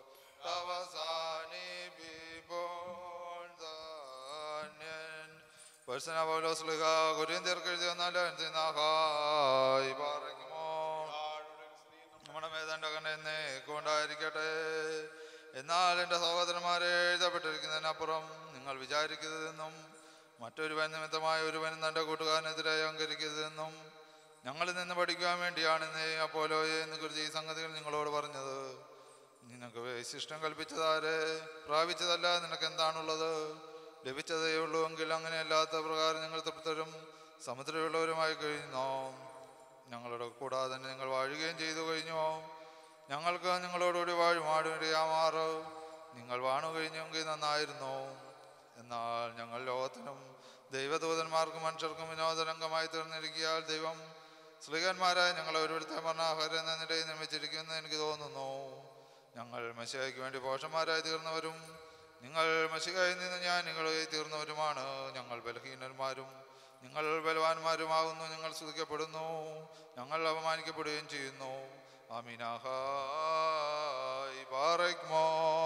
അവസാനിപ്പിപ്പോൾ ധാന്യൻ പരിശുദ്ധ പൗലോസ്ലീഹ കൊരിന്ത്യർക്ക് എഴുതിയ 4:4 പറയുമോ നമ്മുടെ മേധണ്ടകൻ എന്നേക്കുണ്ടായിരിക്കട്ടെ. എന്നാൽ എൻ്റെ സഹോദരന്മാരെ എഴുതപ്പെട്ടിരിക്കുന്നതിനപ്പുറം നിങ്ങൾ വിചാരിക്കരുതെന്നും മറ്റൊരുവൻ നിമിത്തമായ ഒരുവൻ തൻ്റെ കൂട്ടുകാരനെതിരായി അഹങ്കരിക്കരുതെന്നും ഞങ്ങളിൽ നിന്ന് പഠിക്കുവാൻ വേണ്ടിയാണ് ഇന്ന് അപ്പോലോയെ എന്ന് കുറിച്ച് ഈ സംഗതികൾ നിങ്ങളോട് പറഞ്ഞത്. നിനക്ക് വിശിഷ്ടം കൽപ്പിച്ചതാരെ? പ്രാപിച്ചതല്ല നിനക്ക് എന്താണുള്ളത്? ലഭിച്ചതേ ഉള്ളൂ എങ്കിൽ അങ്ങനെയല്ലാത്ത പ്രകാരം നിങ്ങൾ തൃപ്തരും സമുദ്രമുള്ളവരുമായി കഴിഞ്ഞോ? ഞങ്ങളുടെ കൂടാതെ തന്നെ നിങ്ങൾ വാഴുകയും ചെയ്തു കഴിഞ്ഞോ? ഞങ്ങൾക്ക് നിങ്ങളോടുകൂടി വാഴുമാടുകയാമാറ് നിങ്ങൾ വാണു കഴിഞ്ഞെങ്കിൽ നന്നായിരുന്നു. എന്നാൽ ഞങ്ങൾ ലോകത്തിനും ദൈവദൂതന്മാർക്കും മനുഷ്യർക്കും വിനോദരംഗമായി തീർന്നിരിക്കിയാൽ ദൈവം സ്ത്രീകന്മാരായ ഞങ്ങൾ ഓരോരുത്തർ മരണാഹരം എന്ന നിലയിൽ നിർമ്മിച്ചിരിക്കുമെന്ന് എനിക്ക് തോന്നുന്നു. ഞങ്ങൾ മെസ്സിഹയ്ക്ക് വേണ്ടി പോഷന്മാരായി തീർന്നവരും നിങ്ങൾ മെസ്സിഹയിൽ നിന്ന് ഞാൻ നിങ്ങളായി തീർന്നവരുമാണ്. ഞങ്ങൾ ബലഹീനന്മാരും നിങ്ങൾ ബലവാന്മാരുമാകുന്നു. ഞങ്ങൾ സ്തുതിക്കപ്പെടുന്നു, ഞങ്ങൾ അപമാനിക്കപ്പെടുകയും ചെയ്യുന്നു. ആമീനാഹായ് ബാറക്മോ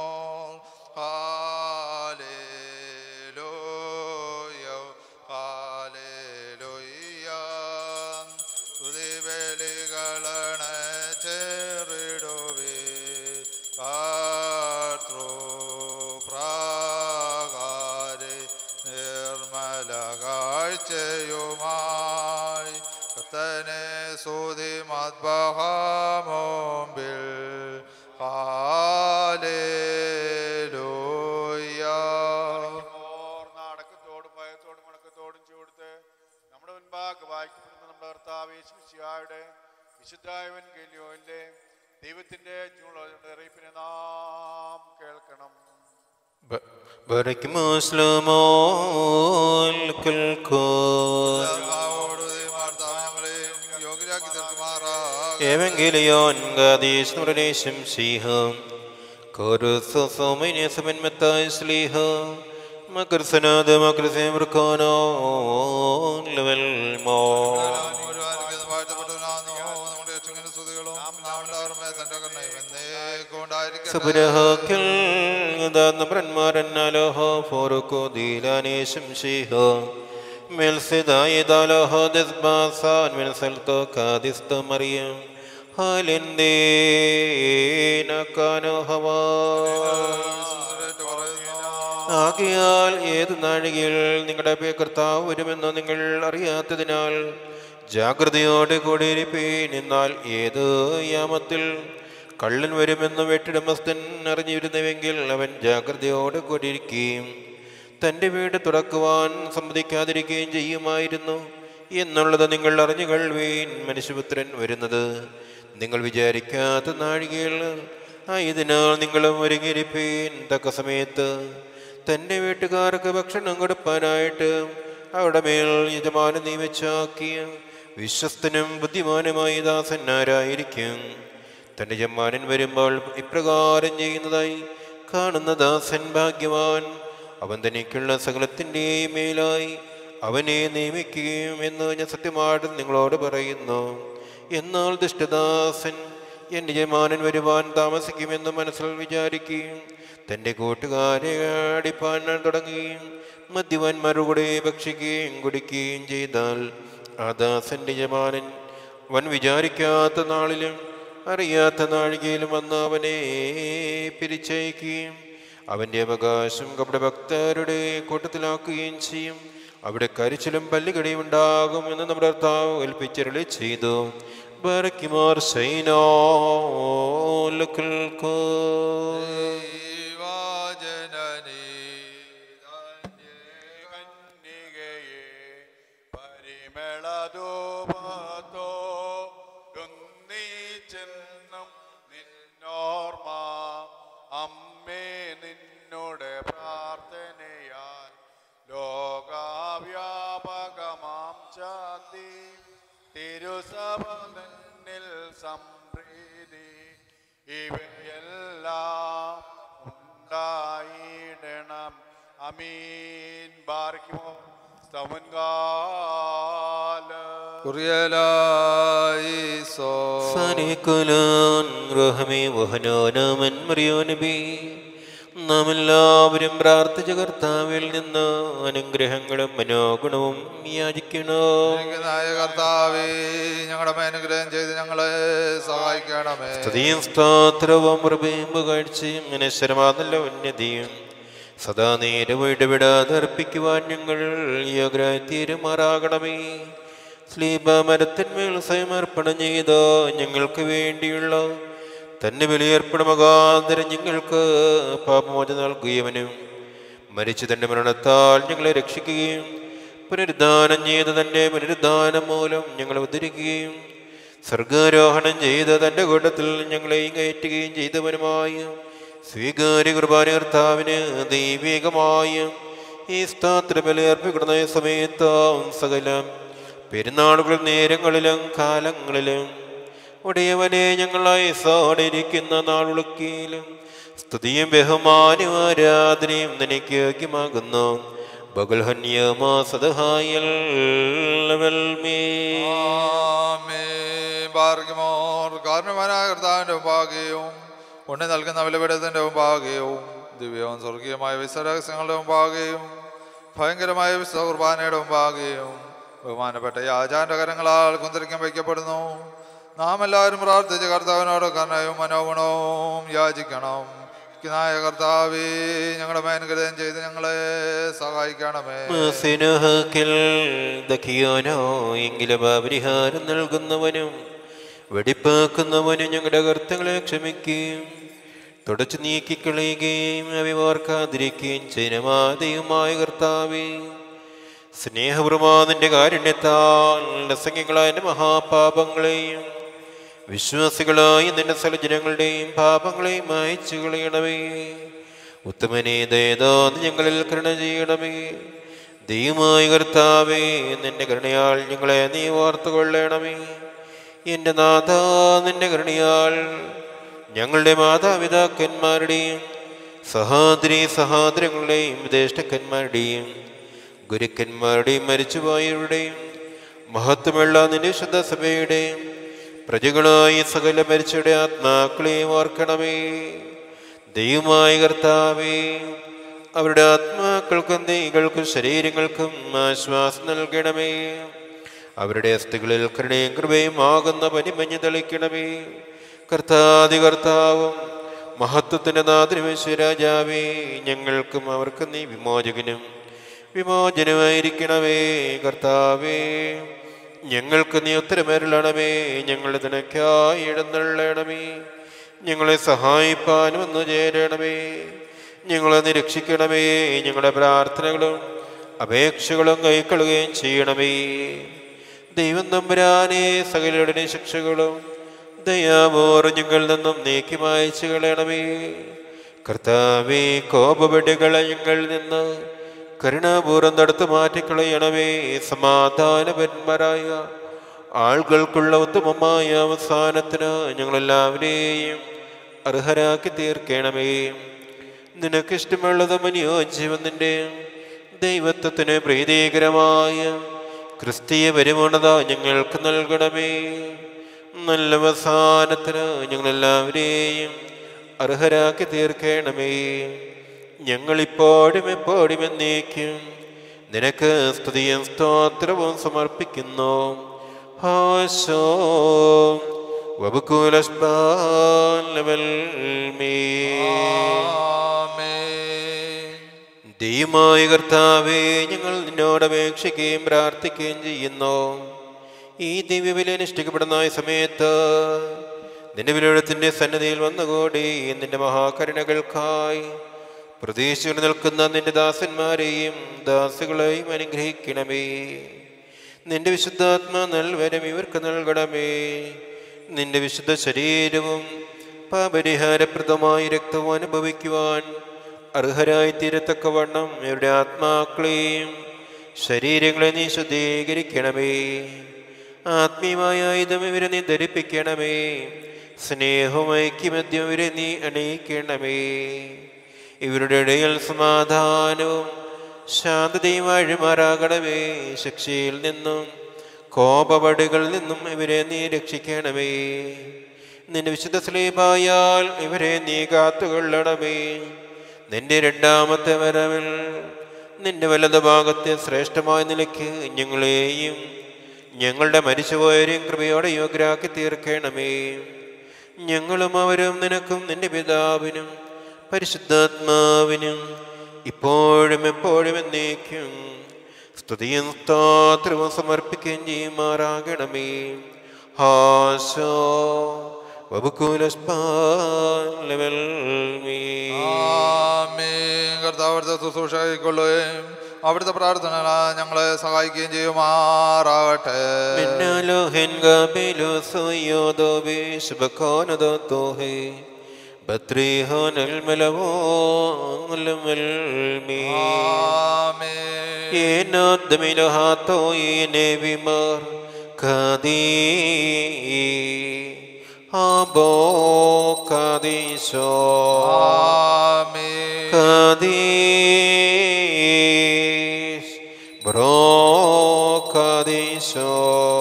ഹാലേലൂയ ഹാലേലൂയ. സ്തുതിബലികളണ ചേറിടുവേ പ്രാകാരെ നിർമ്മല കാഴ്ചയുമായി കർത്തനെ സ്തുതി മദ്ബഹാമോമ്പിൽ ഹാലേലൂയ. നാടകത്തോടും ഭയത്തോടും മുടക്കത്തോടും ചൂടുത്ത് നമ്മുടെ മുൻപാകെ വായിക്കപ്പെടുന്ന നമ്മുടെ കർത്താവ് യേശുമിശിഹായുടെ വിശുദ്ധായവൻ ഗലിയോന്റെ ദൈവത്തിന്റെ ചൂടുള്ള അറിയിപ്പിനെ നാം കേൾക്കണം. Evangelion gadis nuresim siha Korusa somine semen metai sliha Makarsanada makrasim rukano level mo രക്ഷകന്റെ സ്തുതികളും നാം എല്ലാവരും തന്റെ കണ്ണയും എന്നേക്കും ഉണ്ടായിരിക്കട്ടെ. സബരഹക്കിൽ നമ്രന്മാരന്നാലോഹോ ഫോറുക്കോ ദീലാനേശം ഷീഹോ മെൽസിദായിദാലോഹോ ദിസ്ബാസാൻ മെൽസൽത്തോ കാദിസ്തോ മറിയം ഹാലിന്ദേനക്കാനോഹവാ. ആകയാൽ ഏത് നാഴികയിൽ നിങ്ങളുടെ കർത്താവ് വരുമെന്ന് നിങ്ങൾ അറിയാത്തതിനാൽ ജാഗ്രതയോടെ കൂടിയിരിപ്പീൻ. എന്നാൽ ഏത് യാമത്തിൽ കള്ളൻ വരുമെന്ന് വെട്ടിടമസ്ഥൻ അറിഞ്ഞിരുന്നുവെങ്കിൽ അവൻ ജാഗ്രതയോടെ കൂടിയിരിക്കുകയും തൻ്റെ വീട് തുറക്കുവാൻ സമ്മതിക്കാതിരിക്കുകയും ചെയ്യുമായിരുന്നു എന്നുള്ളത് നിങ്ങൾ അറിഞ്ഞു കൊള്ളുവീൻ. മനുഷ്യപുത്രൻ വരുന്നത് നിങ്ങൾ വിചാരിക്കാത്ത നാഴികയിൽ ആയതിനാൽ നിങ്ങളും ഒരുങ്ങിയിരിപ്പീൻ. തക്ക സമയത്ത് തൻ്റെ വീട്ടുകാർക്ക് ഭക്ഷണം കൊടുപ്പാനായിട്ട് അവിടെ മേൽ യജമാനൻ നിയമിച്ചാക്കിയ വിശ്വസ്തനും ബുദ്ധിമാനുമായ ദാസൻ ആരായിരിക്കും? തൻ്റെ യജമാനൻ വരുമ്പോൾ ഇപ്രകാരം ചെയ്യുന്നതായി കാണുന്ന ദാസൻ ഭാഗ്യവാൻ. അവൻ തനിക്കുള്ള സകലത്തിൻ്റെയും മേലായി അവനെ നിയമിക്കുകയും എന്ന് ഞാൻ സത്യമായിട്ട് നിങ്ങളോട് പറയുന്നു. എന്നാൽ ദുഷ്ടദാസൻ എൻ്റെ യജമാനൻ വരുവാൻ താമസിക്കുമെന്ന് മനസ്സിൽ വിചാരിക്കുകയും തൻ്റെ കൂട്ടുകാരെ അടിപ്പാൻ തുടങ്ങുകയും മദ്യവാന്മാരുടെ ഭക്ഷിക്കുകയും കുടിക്കുകയും ചെയ്താൽ ആ ദാസൻ്റെ യജമാനൻ അവൻ വിചാരിക്കാത്ത നാളിലും അറിയാത്ത നാഴികയിലും വന്ന് അവനെ പിരിച്ചയക്കുകയും അവൻ്റെ അവകാശം കപടഭക്തരുടെ കൂട്ടത്തിലാക്കുകയും ചെയ്യും. അവിടെ കരച്ചിലും പല്ലുകടിയും ഉണ്ടാകും എന്ന് നമ്മുടെ കർത്താവ് ഏൽപ്പിച്ചരുളി ചെയ്തു. ബറക്കിമാർ സൈനോ ലക്കൽക്കോ നിന്നോർമ്മ അമ്മേ നിന്നോട് പ്രാർത്ഥനയാൽ ലോകവ്യാപകമാം ശാന്തി തിരുസഭനിൽ സംപ്രീതി ഇവയെല്ലാം ഉണ്ടായിടണം. അമീൻ. ബാർക്കിമോ സ്തവൻകാല കുറിയലായിസോ സനികുലാൻ റഹമേ വഹനാനമൻ മറിയോനബി. നാം എല്ലാവരും പ്രാർത്ഥിച്ച കർത്താവിൽ നിന്ന് അനുഗ്രഹങ്ങളും മനോഗുണവും യാചിക്കണം. കർത്താവേ, ഞങ്ങളുടെ അനുഗ്രഹം ചെയ്ത് ഞങ്ങളെ സഹായിക്കണമേ. സ്തുതിയും സ്തോത്രവും കൃപയും പുകഴ്ചയും അനശ്വരമാകുന്ന ഉന്നതിയും സദാ നേരം ഇടപെടാതെ അർപ്പിക്കുവാൻ ഞങ്ങൾ യോഗ്യരായി തീരുമാറാകണമേ. സ്ലീബ മരത്തിന്മേൽ സമർപ്പണം ചെയ്ത ഞങ്ങൾക്ക് വേണ്ടിയുള്ള തന്നെ ബലിയർപ്പണ മുഖാന്തരം ഞങ്ങൾക്ക് പാപമോചനം നൽകുകയവനും മരിച്ചു തൻ്റെ മരണത്താൽ ഞങ്ങളെ രക്ഷിക്കുകയും പുനരുദ്ധാനം ചെയ്ത തൻ്റെ പുനരുദ്ധാനം മൂലം ഞങ്ങളെ ഉദ്ധരിക്കുകയും സ്വർഗാരോഹണം ചെയ്ത തൻ്റെ കൂട്ടത്തിൽ ഞങ്ങളെയും കയറ്റുകയും ചെയ്തവനുമായ സ്വീകാര്യ കുർബാന കർത്താവിന് ദൈവികമായ ഈ സ്തോത്ര ബലിയർപ്പിക്കുന്ന സമയത്ത് സകല പെരുന്നാളുകൾ നേരങ്ങളിലും കാലങ്ങളിലും ഉടയവനെ ഞങ്ങളായി സോടിരിക്കുന്ന നാളുളക്കിയിലും സ്തുതിയും ബഹുമാനവും ആരാധനയും നിനക്ക് യോഗ്യമാകുന്നു. കാരണവാനായ കർത്താവിന്റെ മുമ്പാകെയും ഉണ്ണി നൽകുന്ന വിലപിടത്തിന്റെ മുമ്പാകെയും ദിവ്യവും സ്വർഗീയമായ വിശ്വരഹസ്യങ്ങളുടെ മുമ്പാകെയും ഭയങ്കരമായ വിശ്വ കുർബാനയുടെ മുമ്പാകെയും ബഹുമാനപ്പെട്ട ഈ ആചാരന്റെ കരങ്ങളാൽ കുന്തിരിക്കം വയ്ക്കപ്പെടുന്നു. നാം എല്ലാവരും പ്രാർത്ഥിച്ച് കർത്താവിനോട് കരുണയും മനോഗുണവും യാചിക്കണം. കർത്താവേ, ഞങ്ങളുടെ അനുഗ്രഹം ചെയ്ത് ഞങ്ങളെ സഹായിക്കണമേ. എങ്കിലും പരിഹാരം നൽകുന്നവനും വെടിപ്പാക്കുന്നവനും ഞങ്ങളുടെ കർത്തങ്ങളെ ക്ഷമിക്കുകയും തുടച്ചു നീക്കിക്കളയുകയും അവിവാർക്കാതിരിക്കുകയും ചെയ്യുമാതയുമായ കർത്താവേ, സ്നേഹപൂർവ്വമാതിൻ്റെ കാരുണ്യത്താൽ അസംഖ്യങ്ങളായ എൻ്റെ മഹാപാപങ്ങളെയും വിശ്വാസികളായ നിന്റെ സകലജനങ്ങളുടെയും പാപങ്ങളെയും മായ്ച്ചു കളയണമേ. ഉത്തമനേ, ദയതോന്ന് ഞങ്ങളിൽ കരുണ ചെയ്യണമേ. ദൈവമായ കർത്താവേ, നിന്റെ കരുണയാൽ ഞങ്ങളെ നീ ഓർത്തുകൊള്ളണമേ. എൻ്റെ നാഥ, നിന്റെ കരുണയാൽ ഞങ്ങളുടെ മാതാപിതാക്കന്മാരുടെയും സഹോദരങ്ങളുടെയും ജ്യേഷ്ഠക്കന്മാരുടെയും ഗുരുക്കന്മാരുടെയും മരിച്ചുപോയവരുടെയും മഹത്വമുള്ള നിന്റെ ശുദ്ധ സഭയുടെയും പ്രജകളായി സകല മരിച്ചയുടെ ആത്മാക്കളെ ഓർക്കണമേ. ദൈവമായ കർത്താവേ, അവരുടെ ആത്മാക്കൾക്കും ദൈവങ്ങൾക്കും ശരീരങ്ങൾക്കും ആശ്വാസം നൽകണമേ. അവരുടെ അസ്ഥികളിൽ കരുണയും കൃപയും ആകുന്ന പനിമഞ്ഞ് തളിക്കണമേ. കർത്താവും മഹത്വത്തിൻ്റെ നാഥനും രാജാവേ, ഞങ്ങൾക്കും അവർക്കും നീ വിമോചകനും വിമോചനമായിരിക്കണമേ. കർത്താവേ, ഞങ്ങൾക്ക് നീ ഉത്തരമരുളണമേ. ഞങ്ങളുടെ തുണയ്ക്കായി എഴുന്നള്ളണമേ. ഞങ്ങളെ സഹായിപ്പാൻ വന്നു ചേരണമേ. ഞങ്ങളെ നിരീക്ഷിക്കണമേ. ഞങ്ങളുടെ പ്രാർത്ഥനകളും അപേക്ഷകളും കൈക്കൊള്ളുകയും ചെയ്യണമേ. ദൈവം തമ്പുരാനെ, സകലരുടെ ശിക്ഷകളും ദയാപൂർവ്വം ഞങ്ങളിൽ നിന്നും നീക്കി മായ്ച്ചു കളയണമേ. കർത്താവേ, കോപവെടികളെ ഞങ്ങളിൽ നിന്ന് കരുണാപൂർവ്വം തടുത്തു മാറ്റിക്കളയണമേ. സമാധാനപരന്മാരായ ആളുകൾക്കുള്ള ഉത്തമമായ അവസാനത്തിന് ഞങ്ങളെല്ലാവരെയും അർഹരാക്കി തീർക്കണമേ. നിനക്കിഷ്ടമുള്ളതും അനുയോജ്യവും നിന്റെ ദൈവത്വത്തിന് പ്രീതികരമായ ക്രിസ്തീയ പരിപൂർണത ഞങ്ങൾക്ക് നൽകണമേ. നല്ല അവസാനത്തിന് ഞങ്ങളെല്ലാവരെയും അർഹരാക്കി തീർക്കണമേ. ഞങ്ങളിപ്പോഴും എപ്പോഴും എന്നേക്കും നിനക്ക് സ്തുതിയും സ്തോത്രവും സമർപ്പിക്കുന്നു. ഹാശോ ദൈവമായ കർത്താവേ, ഞങ്ങൾ നിന്നോട് അപേക്ഷിക്കുകയും പ്രാർത്ഥിക്കുകയും ചെയ്യുന്നു. ഈ ദിവ്യവില അനുഷ്ഠിക്കപ്പെടുന്ന ഈ സമയത്ത് നിന്റെ വിലഴത്തിൻ്റെ സന്നിധിയിൽ വന്നുകൂടി നിന്റെ മഹാകരുണകൾക്കായി പ്രതീക്ഷയിൽ നിൽക്കുന്ന നിന്റെ ദാസന്മാരെയും ദാസികളെയും അനുഗ്രഹിക്കണമേ. നിന്റെ വിശുദ്ധാത്മാ നൽവരം ഇവർക്ക് നൽകണമേ. നിന്റെ വിശുദ്ധ ശരീരവും പാപരിഹാരപ്രദമായ രക്തവും അനുഭവിക്കുവാൻ അർഹരായി തീരത്തക്കവണ്ണം ഇവരുടെ ആത്മാക്കളെയും ശരീരങ്ങളെ നീ ശുദ്ധീകരിക്കണമേ. ആത്മീയമായ ആയുധം ഇവരെ നീ ധരിപ്പിക്കണമേ. സ്നേഹവും ഐക്യമദ്യം ഇവരെ നീ അണിയിക്കണമേ. ഇവരുടെ ഇടയിൽ സമാധാനവും ശാന്തതയും വാഴുമാറാകണമേ. ശിക്ഷയിൽ നിന്നും കോപവടികളിൽ നിന്നും ഇവരെ നീ രക്ഷിക്കണമേ. നിന്റെ വിശുദ്ധ സ്ലീബായാൽ ഇവരെ നീ കാത്തുകൊള്ളണമേ. നിന്റെ രണ്ടാമത്തെ വരവിൽ നിന്റെ വലതു ഭാഗത്തെ ശ്രേഷ്ഠമായ നിലയ്ക്ക് ഞങ്ങളെയും ഞങ്ങളുടെ മരിച്ചുപോയവരെയും കൃപയോടെ യോഗ്യരാക്കി തീർക്കണമേ. ഞങ്ങളും അവരും നിനക്കും നിന്റെ പിതാവിനും പരിശുദ്ധാത്മാവിനും ഇപ്പോഴും എപ്പോഴും എന്നേക്കും സ്തുതിയും സ്തോത്രവും സമർപ്പിക്കുകയും ചെയ്യുമാറാകണമേ. ഹാശോ കർത്താവിടുത്തെ ശുശ്രൂഷ കൈക്കൊള്ളുകയും അവിടുത്തെ പ്രാർത്ഥന ഞങ്ങളെ സഹായിക്കുകയും ചെയ്യുമാറാകട്ടെ. Abo Kadisho Amen. Kadish Bro Kadisho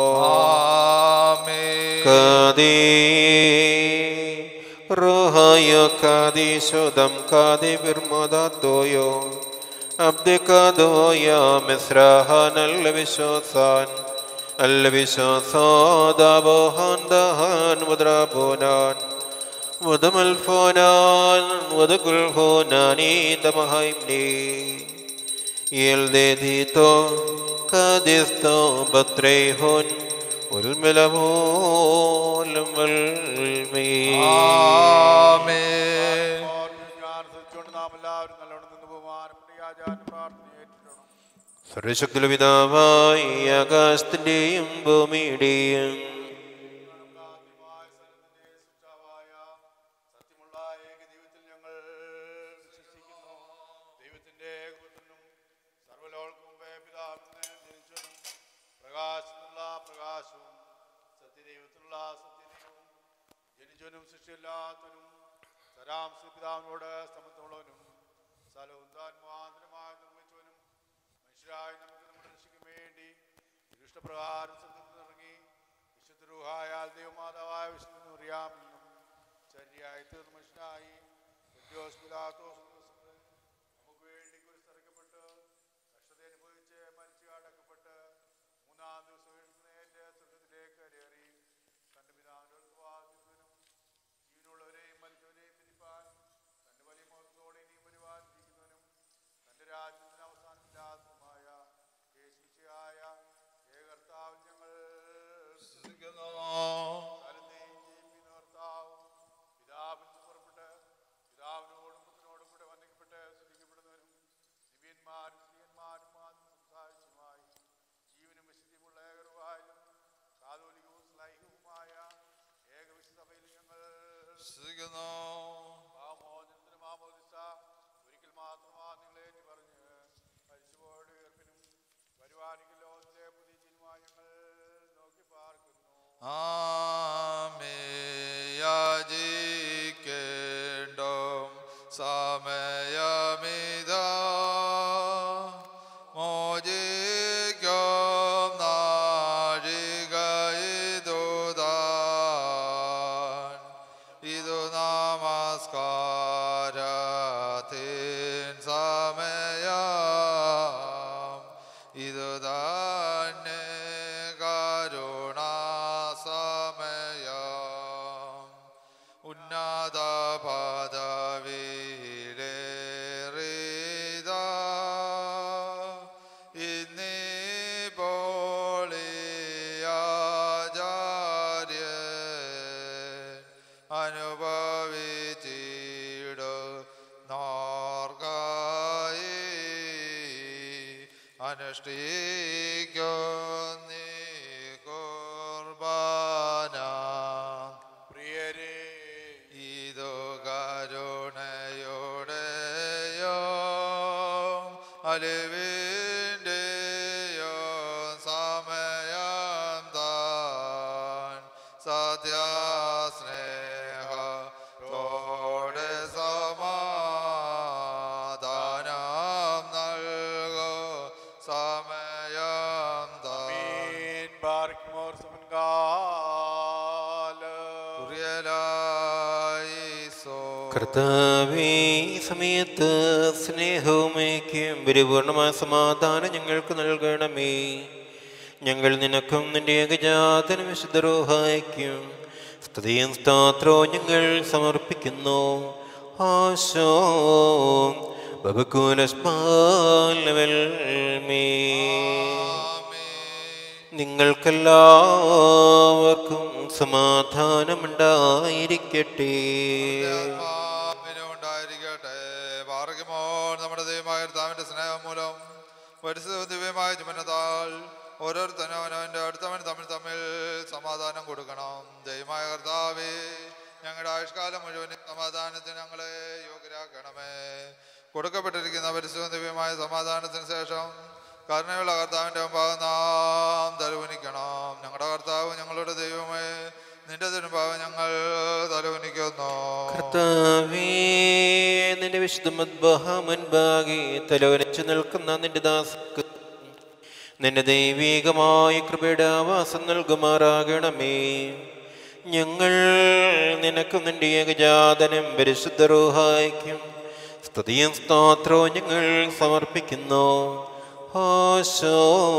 Amen. Kadish Rohayo Kadisho Dam Kadi Birmada Doyo Abdika Doya Misrahan Al-Vishosan Al-Vishosan Dahan Mudrabonan Mudamalfonan Mudakulhonani Damahaimni Yildedito Kadisto Batrehon Ulmelavol Mulmi Amen. സർവശക്തിയുള്ള പിതാവായി ആകാശത്തിന്റെയും ഭൂമിയുടെയും പിതാവിനോട് സമത്വമുള്ളവനും സ്ഥലവും താൻമാന്ത്രമായി നിർമ്മിച്ചവനും മനുഷ്യരായി നമുക്ക് നമ്മുടെ രക്ഷയ്ക്ക് വേണ്ടി ഇഷ്ടപ്രകാരം ഇറങ്ങി വിശുദ്ധ രൂഹായാൽ ദൈവമാതാവ് അറിയാമെന്നും ചര്യായി തീർന്ന മനുഷ്യനായി നമുക്ക് വേണ്ടി കുരിശിറക്കപ്പെട്ട് കഷ്ടത അനുഭവിച്ച് മരിച്ചു അടക്കപ്പെട്ട് മൂന്നാം ദിവസം എഴുന്നേറ്റ് സ്വർഗ്ഗത്തിലേക്ക് കയറി തന്റെ പിതാവിന്റെ വാദിക്കുന്നതിനും ജീവനുള്ളവരെയും മരിച്ചവരെയും പിരിപ്പാൻ തന്റെ വലിയ മുഖത്തോടെ ഇനിയും വരുവാൻ ഇരിക്കുന്നവനും തന്റെ രാജ്യത്തിന് അവസാനമില്ലാത്തതുമായ യേശുശിഹായ ഏകർത്താവിൽ ഞങ്ങൾ പിതാവിന് പുറപ്പെട്ട് പിതാവിനോടും പുത്രനോടും കൂടെ വന്ദിക്കപ്പെട്ട് സ്തുതിക്കപ്പെടുന്നവനും ദിവ്യന്മാരും സ്ത്രീയന്മാരും സംസാരിച്ചുമായി ജീവനും വിശുദ്ധിയുമുള്ള ഏകറുവായാലും കാതോലികവും സ്ലൈഹവുമായ ഏകവിശുദ്ധയിൽ ഞങ്ങൾ പാമോചനത്തിന് മാമോദിസ ഒരിക്കൽ മാത്രമാ നിങ്ങളേറ്റി പറഞ്ഞ് മരിച്ചുപോയുടെ ഉയർപ്പിനും വരുവാനിക്കൽ ലോകത്തിലെ പുതിയ ജന്മമായി ഞങ്ങൾ നോക്കി പാർക്കുന്നു. ആമേയാജിക്കേണ്ടം സമയമിതാ മോചിക്കും നാഴികയിതുതാൻ ഇതു നമസ്കാരത്തിൻ സമയം ഇതു തന്നെ കരുണാസമയം ഉന്നത പദവിയിലേറിയത ഇന്നിപ്പോളിയാചാര്യൻ അനുഭവിച്ചിടു നോർക്കായി അനുഷ്ഠിക്കുന്നീ കുർബാന പ്രിയരേ, ഇതു കരുണയുടെയോ അലിവിൻ്റെയോ സമയം താൻ സത്യസ്നേഹത്തോടെ സമാധാനം നൽകോ സമയം താൻ ആമീൻ. ബാർക്കുമോർ സമൻകാലം. കുറിയലായിസോ കർത്താവേ, ഈ സമയത്ത് സ്നേഹവുമേക്കും പരിപൂർണമായ സമാധാനം ഞങ്ങൾക്ക് നൽകണമേ. ഞങ്ങൾ നിനക്കും നിന്റെ ഏകജാതനും വിശുദ്ധ റൂഹായ്ക്കും സ്തുതിയും സ്തോത്രവും ഞങ്ങൾ സമർപ്പിക്കുന്നു. ആശോ ബബുക്കുലസ്മാലവൽമേ. നിങ്ങൾക്കെല്ലാവർക്കും സമാധാനമുണ്ടായിരിക്കട്ടെ. ഉണ്ടായിരിക്കട്ടെ. ഭാഗ്യമോൾ നമ്മുടെ ദൈവമായ കർത്താവിന്റെ സ്നേഹം മൂലം പരിശുദ്ധ ദിവ്യമായ ചുമനത്താൽ ഓരോരുത്തരും അവനവൻ്റെ അടുത്തവൻ തമ്മിൽ സമാധാനം കൊടുക്കണം. ദൈവമായ കർത്താവേ, ഞങ്ങളുടെ ആയുഷ്കാലം മുഴുവൻ സമാധാനത്തിന് ഞങ്ങളെ യോഗ്യരാക്കണമേ. കൊടുക്കപ്പെട്ടിരിക്കുന്ന പരിശുദ്ധ ദിവ്യമായ സമാധാനത്തിന് ശേഷം കരുണയുള്ള കർത്താവിൻ്റെ മുമ്പാകെ നാം തലകുനിക്കണം. ഞങ്ങളുടെ കർത്താവ് ഞങ്ങളുടെ ദൈവമേ, നിന്റെ തിരുമുമ്പാകെ ഞങ്ങൾ തലകുനിക്കുന്നു. കർത്താവേ, നിന്റെ വിശുദ്ധ മുൻപാകെ തലവനച്ചു നിൽക്കുന്ന നിന്റെ ദാസർക്ക് നിന്റെ ദൈവീകമായ കൃപയുടെ ആവാസം നൽകുമാറാകണമേ. ഞങ്ങൾ നിനക്കും നിന്റെ ഏകജാതനും പരിശുദ്ധ റൂഹായ്ക്കും സ്തുതിയും സ്തോത്രവും ഞങ്ങൾ സമർപ്പിക്കുന്നു. ആശോ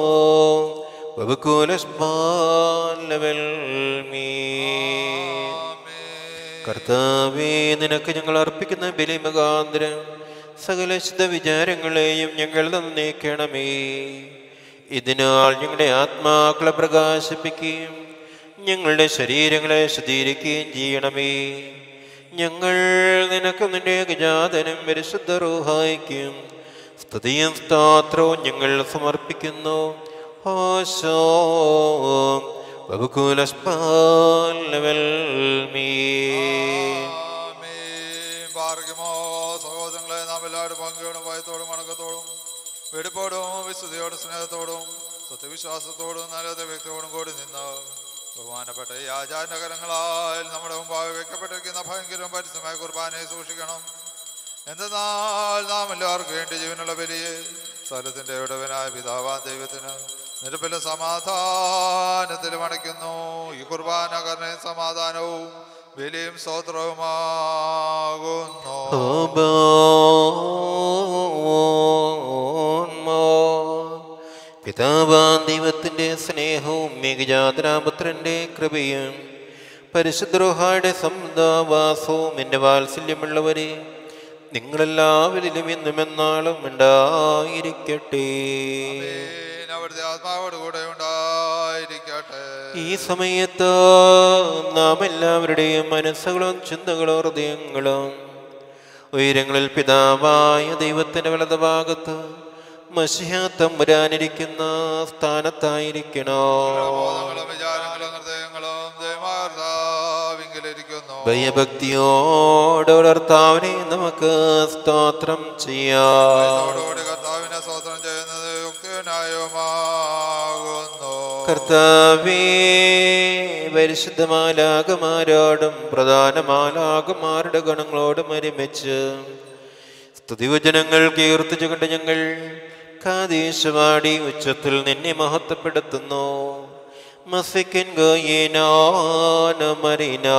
വബുക്കുലസ്മാലവൽമേ. കർത്താവേ, നിനക്ക് ഞങ്ങൾ അർപ്പിക്കുന്ന ബലി മുഖാന്തരം സകല ശുദ്ധ വിചാരങ്ങളെയും ഞങ്ങൾ നന്ദിക്കണമേ. ഇതിനാൽ ഞങ്ങളുടെ ആത്മാക്കളെ പ്രകാശിപ്പിക്കുകയും ഞങ്ങളുടെ ശരീരങ്ങളെ ശുദ്ധീകരിക്കുകയും ചെയ്യണമേ. ഞങ്ങൾ നിനക്ക് നിന്റെ ഏകജാതനും പരിശുദ്ധ റൂഹായ്ക്കും സ്തുതിയും സ്തോത്രവും ഞങ്ങൾ സമർപ്പിക്കുന്നു. ആശോ വബുക്കുലസ്മാലവൽമേ. ഭാഗ്യമോ സഹോദരങ്ങളെ, നാം എല്ലാവരും പങ്കുകളും ഭയത്തോടും വണക്കത്തോടും വെടിപ്പോടും വിശുദ്ധിയോടും സ്നേഹത്തോടും സത്യവിശ്വാസത്തോടും നല്ല വ്യക്തിയോടും കൂടി നിന്ന് ബഹുമാനപ്പെട്ട ഈ ആചാരകരങ്ങളാൽ നമ്മുടെ മുമ്പാകെ വെക്കപ്പെട്ടിരിക്കുന്ന ഭയങ്കരവും പരിശുദ്ധമായ കുർബാനയെ സൂക്ഷിക്കണം. എന്തെന്നാൽ നാം എല്ലാവർക്കും വേണ്ടി ജീവനുള്ള ബലിയെ സ്ഥലത്തിൻ്റെ ഉടവനായ പിതാവാൻ ദൈവത്തിന് നിരപ്പിലെ സമാധാനത്തിലും അടയ്ക്കുന്നു. ഈ കുർബാന കരുണ സമാധാനവും ബലിയും സ്തോത്രവുമാകുന്നു. പിതാവാം ദൈവത്തിൻ്റെ സ്നേഹവും ഏകജാതനാപുത്രൻ്റെ കൃപയും പരിശുദ്ധ റൂഹായുടെ സമുദാവാസവും എൻ്റെ വാത്സല്യമുള്ളവരെ നിങ്ങളെല്ലാവരിലും എന്നും എന്നാളും ഉണ്ടായിരിക്കട്ടെ. അവിടുത്തെ ആത്മാവോട് കൂടെ ഉണ്ടായിരിക്കട്ടെ. ഈ സമയത്ത് നാം എല്ലാവരുടെയും മനസ്സുകളും ചിന്തകളും ഹൃദയങ്ങളും ഉയരങ്ങളിൽ പിതാവായ ദൈവത്തിൻ്റെ വലതുഭാഗത്ത് മശിഹ തമ്പുരാനിരിക്കുന്ന സ്ഥാനത്തായിരിക്കണോ. ഭയഭക്തിയോടെ കർത്താവിനെ നമുക്ക് സ്തോത്രം ചെയ്യാം. കർത്താവേ, പരിശുദ്ധ മാലാഖമാരോടും പ്രധാന മാലാഖമാരുടെ ഗണങ്ങളോടും ഒരുമിച്ച് സ്തുതിവചനങ്ങൾ കീർത്തിച്ചുകൊണ്ട് ഞങ്ങൾ കാദേശവാടി ഉച്ചത്തിൽ നിന്നെ മഹത്വപ്പെടുത്തുന്നു. മസിക്കൻ ഗോയേനാനമരിനാ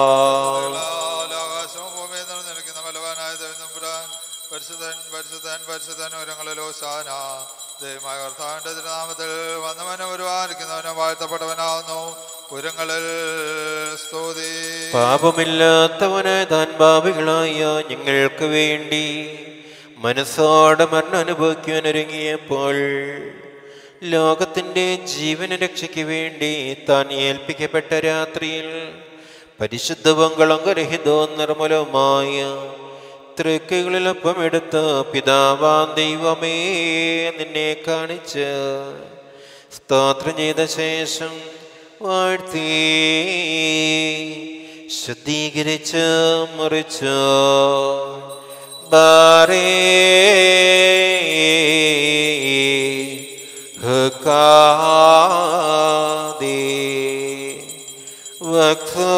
പരിശുദ്ധൻ പരിശുദ്ധൻ പരിശുദ്ധൻ ഉരങ്ങളിലോശാന. ദൈവമായ കർത്താവിന്റെ തിരുനാമത്തിൽ വന്നവനും ഒരുവാനിക്കുന്നവനും വാഴ്ത്തപ്പെട്ടവനാവുന്നു. ഉരങ്ങളിൽ സ്തുതി. പാപമില്ലാത്തവനായ താൻ പാപികളായ ഞങ്ങൾക്ക് വേണ്ടി മനസ്സോടെ മരണം അനുഭവിക്കുവാൻ ഒരുങ്ങിയപ്പോൾ ലോകത്തിൻ്റെ ജീവന രക്ഷയ്ക്ക് വേണ്ടി താൻ ഏൽപ്പിക്കപ്പെട്ട രാത്രിയിൽ പരിശുദ്ധവും കളങ്കരഹിതവും നിർമ്മലവുമായ തൃക്കൈകളിലൊപ്പം എടുത്ത് പിതാവാം ദൈവമേ നിന്നെ കാണിച്ച് സ്തോത്രം ചെയ്ത ശേഷം വാഴ്ത്തി ശുദ്ധീകരിച്ച് മുറിച്ച് ബാരേ ഹകാദേ വക്സോ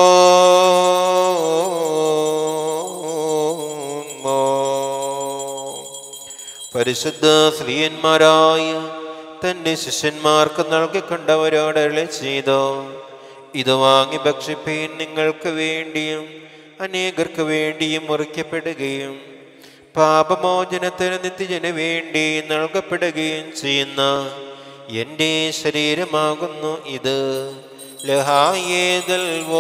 പരിശുദ്ധ സ്ത്രീയന്മാരായ തൻ്റെ ശിഷ്യന്മാർക്ക് നൽകിക്കൊണ്ടവരോട് അരുളി ചെയ്തു, ഇത് വാങ്ങി ഭക്ഷിപ്പീൻ. നിങ്ങൾക്ക് വേണ്ടിയും അനേകർക്ക് വേണ്ടിയും മുറിക്കപ്പെടുകയും പാപമോചനത്തിന് നിത്യജന് വേണ്ടി നൽകപ്പെടുകയും ചെയ്യുന്ന എൻ്റെ ശരീരമാകുന്നു ഇത്. ലഹായേദൽ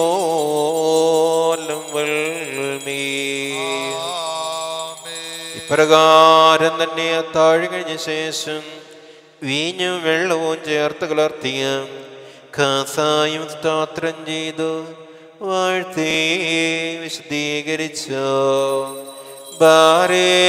വോലം വൽമീ. ഇപ്രകാരം തന്നെ താഴെ കഴിഞ്ഞ ശേഷം വീഞ്ഞും വെള്ളവും ചേർത്ത് കലർത്തിയ ഖാസായും സ്തോത്രം ചെയ്തു വാഴ്ത്തി വിശദീകരിച്ചു ബാരേ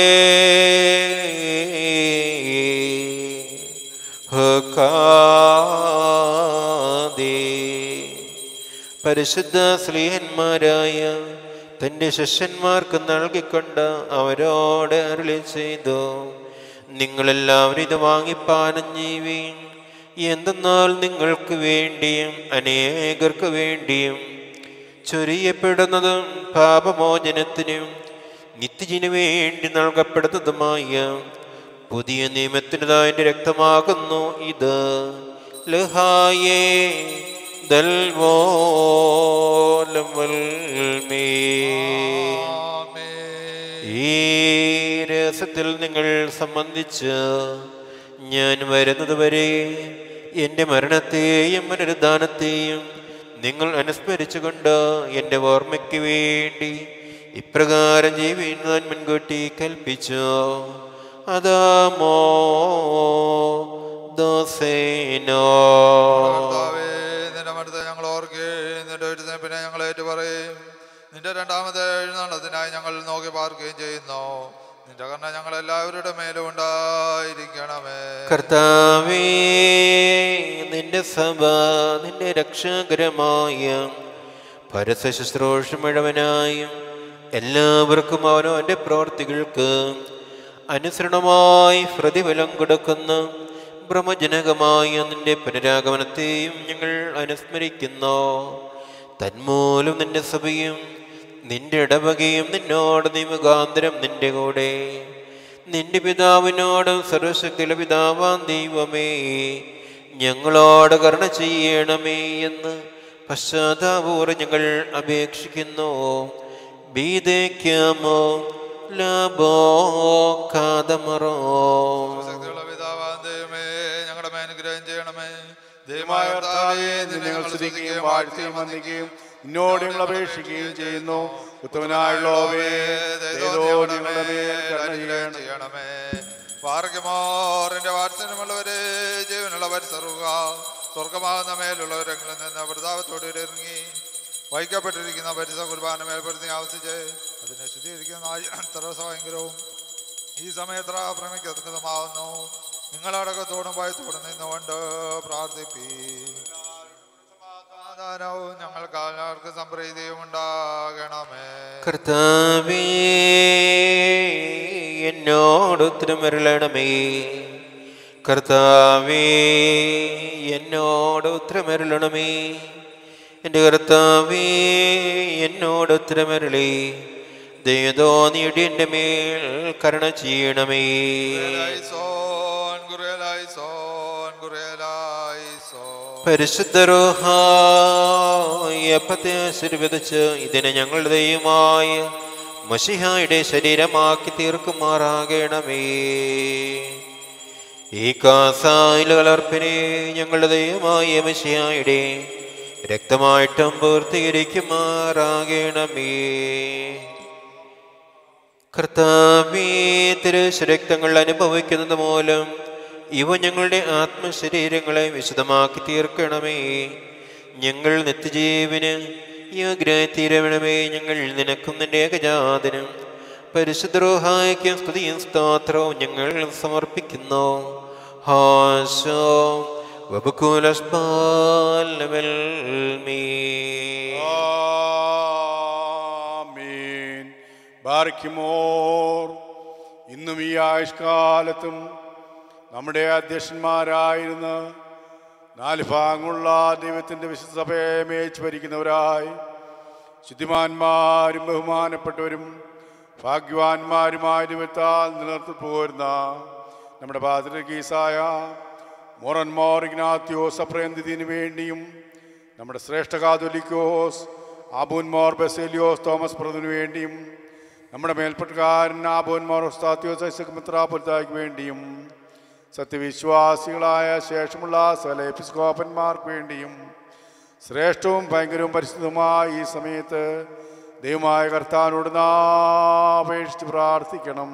ഹകാദേ. പരിശുദ്ധ സ്ലീഹന്മാരായ തൻ്റെ ശിഷ്യന്മാർക്ക് നൽകിക്കൊണ്ട് അവരോട് അരുളി ചെയ്തു, നിങ്ങളെല്ലാവരും ഇത് വാങ്ങിപ്പാനം ചെയ്യുവീൻ. എന്തെന്നാൽ നിങ്ങൾക്ക് വേണ്ടിയും അനേകർക്ക് വേണ്ടിയും ചൊരിയപ്പെടുന്നതും പാപമോചനത്തിനും നിത്യജനു വേണ്ടി നൽകപ്പെടുന്നതുമായ പുതിയ നിയമത്തിൻ്റെതായ എൻ്റെ രക്തമാകുന്നു ഇത്. ലഹായേ ദൽവോലം വൽമീ. ഈ രഹസ്യത്തിൽ നിങ്ങൾ സംബന്ധിച്ച് ഞാൻ വരുന്നത് വരെ എൻ്റെ മരണത്തെയും പുനരുദ്ധാനത്തെയും നിങ്ങൾ അനുസ്മരിച്ചുകൊണ്ട് എൻ്റെ ഓർമ്മയ്ക്ക് വേണ്ടി ഇപ്രകാരം ജീവിക്കാൻ മുൻകൂട്ടി കൽപ്പിച്ചു. അതാമോ ദോസേനോ. ഞങ്ങൾ ഓർക്കുകയും നിന്റെ പിന്നെ ഞങ്ങൾ ഏറ്റു പറയും. നിന്റെ രണ്ടാമത്തെ എഴുന്നള്ളതിനായി ഞങ്ങൾ നോക്കി പാർക്കുകയും ചെയ്യുന്നു. നിന്റെ കരുണ ഞങ്ങൾ എല്ലാവരുടെ മേലും ഉണ്ടായിരിക്കണമേ. കർത്താവേ, നിന്റെ സഭ നിന്റെ രക്ഷാകരമായ പരസ്യ ശുശ്രൂഷ മുഴുവനായും എല്ലാവർക്കും അവനവൻ്റെ പ്രവർത്തികൾക്ക് അനുസരണമായി പ്രതിഫലം കൊടുക്കുന്ന ബ്രഹ്മജനകമായ നിന്റെ പുനരാഗമനത്തെയും ഞങ്ങൾ അനുസ്മരിക്കുന്നു. തന്മൂലം നിന്റെ സഭയും നിന്റെ ഇടവകയും നിന്നോട് നിമുഖാന്തരം നിന്റെ കൂടെ നിന്റെ പിതാവിനോടും സർവശക്തിയുള്ള പിതാവാം ദൈവമേ ഞങ്ങളോട് കരുണ ചെയ്യണമേ എന്ന് പശ്ചാത്താപൂർവ്വം ഞങ്ങൾ അപേക്ഷിക്കുന്നു. ബീതയ്ക്കാമോ ലാബോ കാതമറോ. ശക്തിയുള്ള പിതാവാം ദൈവമേ, ഞങ്ങളുടെ മേൽ അനുഗ്രഹം ചെയ്യണമേ. ദൈവമായ കർത്താവേ, നിന്നെ ഞങ്ങൾ സ്തുതിക്കുകയും വാഴ്ത്തുകയും വന്ദിക്കുകയും നിന്നോട് ഞങ്ങൾ അപേക്ഷിക്കുകയും ചെയ്യുന്നു. ഉത്തമനായുള്ളവേ, ഞങ്ങളുടെ മേൽ കരുണ ചെയ്യണമേ. പാർക്കുമോറിന്റെ വാത്സല്യമുള്ളവരെ, ജീവനുള്ളവർ സ്വർഗമാകുന്ന മേലുള്ളവരെങ്കിലും നിന്ന് പ്രതാപത്തോടെ ഇറങ്ങി വഹിക്കപ്പെട്ടിരിക്കുന്ന പരിസര കുർബാന മേൽപ്പെടുത്തി ആവശ്യിച്ച് അതിനെ ശുദ്ധീകരിക്കുന്ന സർവസഭയങ്കരവും ഈ സമയത്ര ഭ്രമിക്കത്തക്കതുമാവുന്നു. നിങ്ങളടക്കത്തോടും ഭയത്തോടും നിന്നുകൊണ്ട് പ്രാർത്ഥിപ്പി. സമാധാനവും ഞങ്ങൾക്ക് എല്ലാവർക്കും സംപ്രീതിയും ഉണ്ടാകണമേ. കർത്താവേ, എന്നോട് ഉത്തരമരുളണമേ. കർത്താവേ, എന്നോട് ഉത്തരമരുളണമേ. എൻ്റെ കർത്താവേ, എന്നോട് ഉത്തരമരുളി. ദയതോ നീടി എൻ്റെ മേൽ കരുണ ചെയ്യണമേ. പരിശുദ്ധ റൂഹായി അപ്പത്തെ ആശീർവദിച്ച് ഇതിനെ ഞങ്ങളുടെ ദൈവമായ മശിഹായുടെ ശരീരമാക്കി തീർക്കുമാറാകണമേ. ഈ കാസായിലെ കലർപ്പിനെ ഞങ്ങളുടെ ദൈവമായ മശിഹായുടെ രക്തമായിട്ടും പൂർത്തീകരിക്കുമാറാകണമേ. കർത്താവേ, തിരുശരക്തങ്ങൾ അനുഭവിക്കുന്നത് മൂലം ഇവ ഞങ്ങളുടെ ആത്മശരീരങ്ങളെ വിശദമാക്കി തീർക്കണമേ. ഞങ്ങൾ നിത്യജീവന് യോഗ്യരായി തീരണമേ. ഞങ്ങൾ നിനക്കും നിന്റെ ഏകജാതനും പരിശുദ്ധ റൂഹായ്ക്കും സ്തുതിയും സ്തോത്രവും ഞങ്ങൾ സമർപ്പിക്കുന്നു. ഹാശോ ബാർക്കിമോർ. ഇന്നും ഈ ആയുഷ്കാലത്തും നമ്മുടെ അധ്യക്ഷന്മാരായിരുന്ന 4 ഭാഗങ്ങളുള്ള ദൈവത്തിൻ്റെ വിശുദ്ധ സഭയെ മേച്ച് ഭരിക്കുന്നവരായി ശുദ്ധിമാന്മാരും ബഹുമാനപ്പെട്ടവരും ഭാഗ്യവാന്മാരുമായ ദൈവത്താൽ നിലനിർത്തി പോരുന്ന നമ്മുടെ പാത്രികീസായ മോറന്മോർ ഇഗ്നാത്യോസ് അപ്രയന്തിന് വേണ്ടിയും നമ്മുടെ ശ്രേഷ്ഠ കാതോലിക്കോസ് ആബൂൻമോർ ബസേലിയോസ് തോമസ് പ്രഭുവിന് വേണ്ടിയും നമ്മുടെ മേൽപ്പട്ടുകാരൻ ആബൂൻമോർ ഒസ്താത്യോസ് ഐസക് മിത്രാപൊലിത്തായ്ക്ക് വേണ്ടിയും സത്യവിശ്വാസികളായ ശേഷമുള്ള സകല എപ്പിസ്കോപ്പന്മാർക്ക് വേണ്ടിയും ശ്രേഷ്ഠവും ഭയങ്കരവും പരിശുദ്ധവുമായ ഈ സമയത്ത് ദൈവമായ കർത്താവിനോട് നാം അപേക്ഷിച്ച് പ്രാർത്ഥിക്കണം.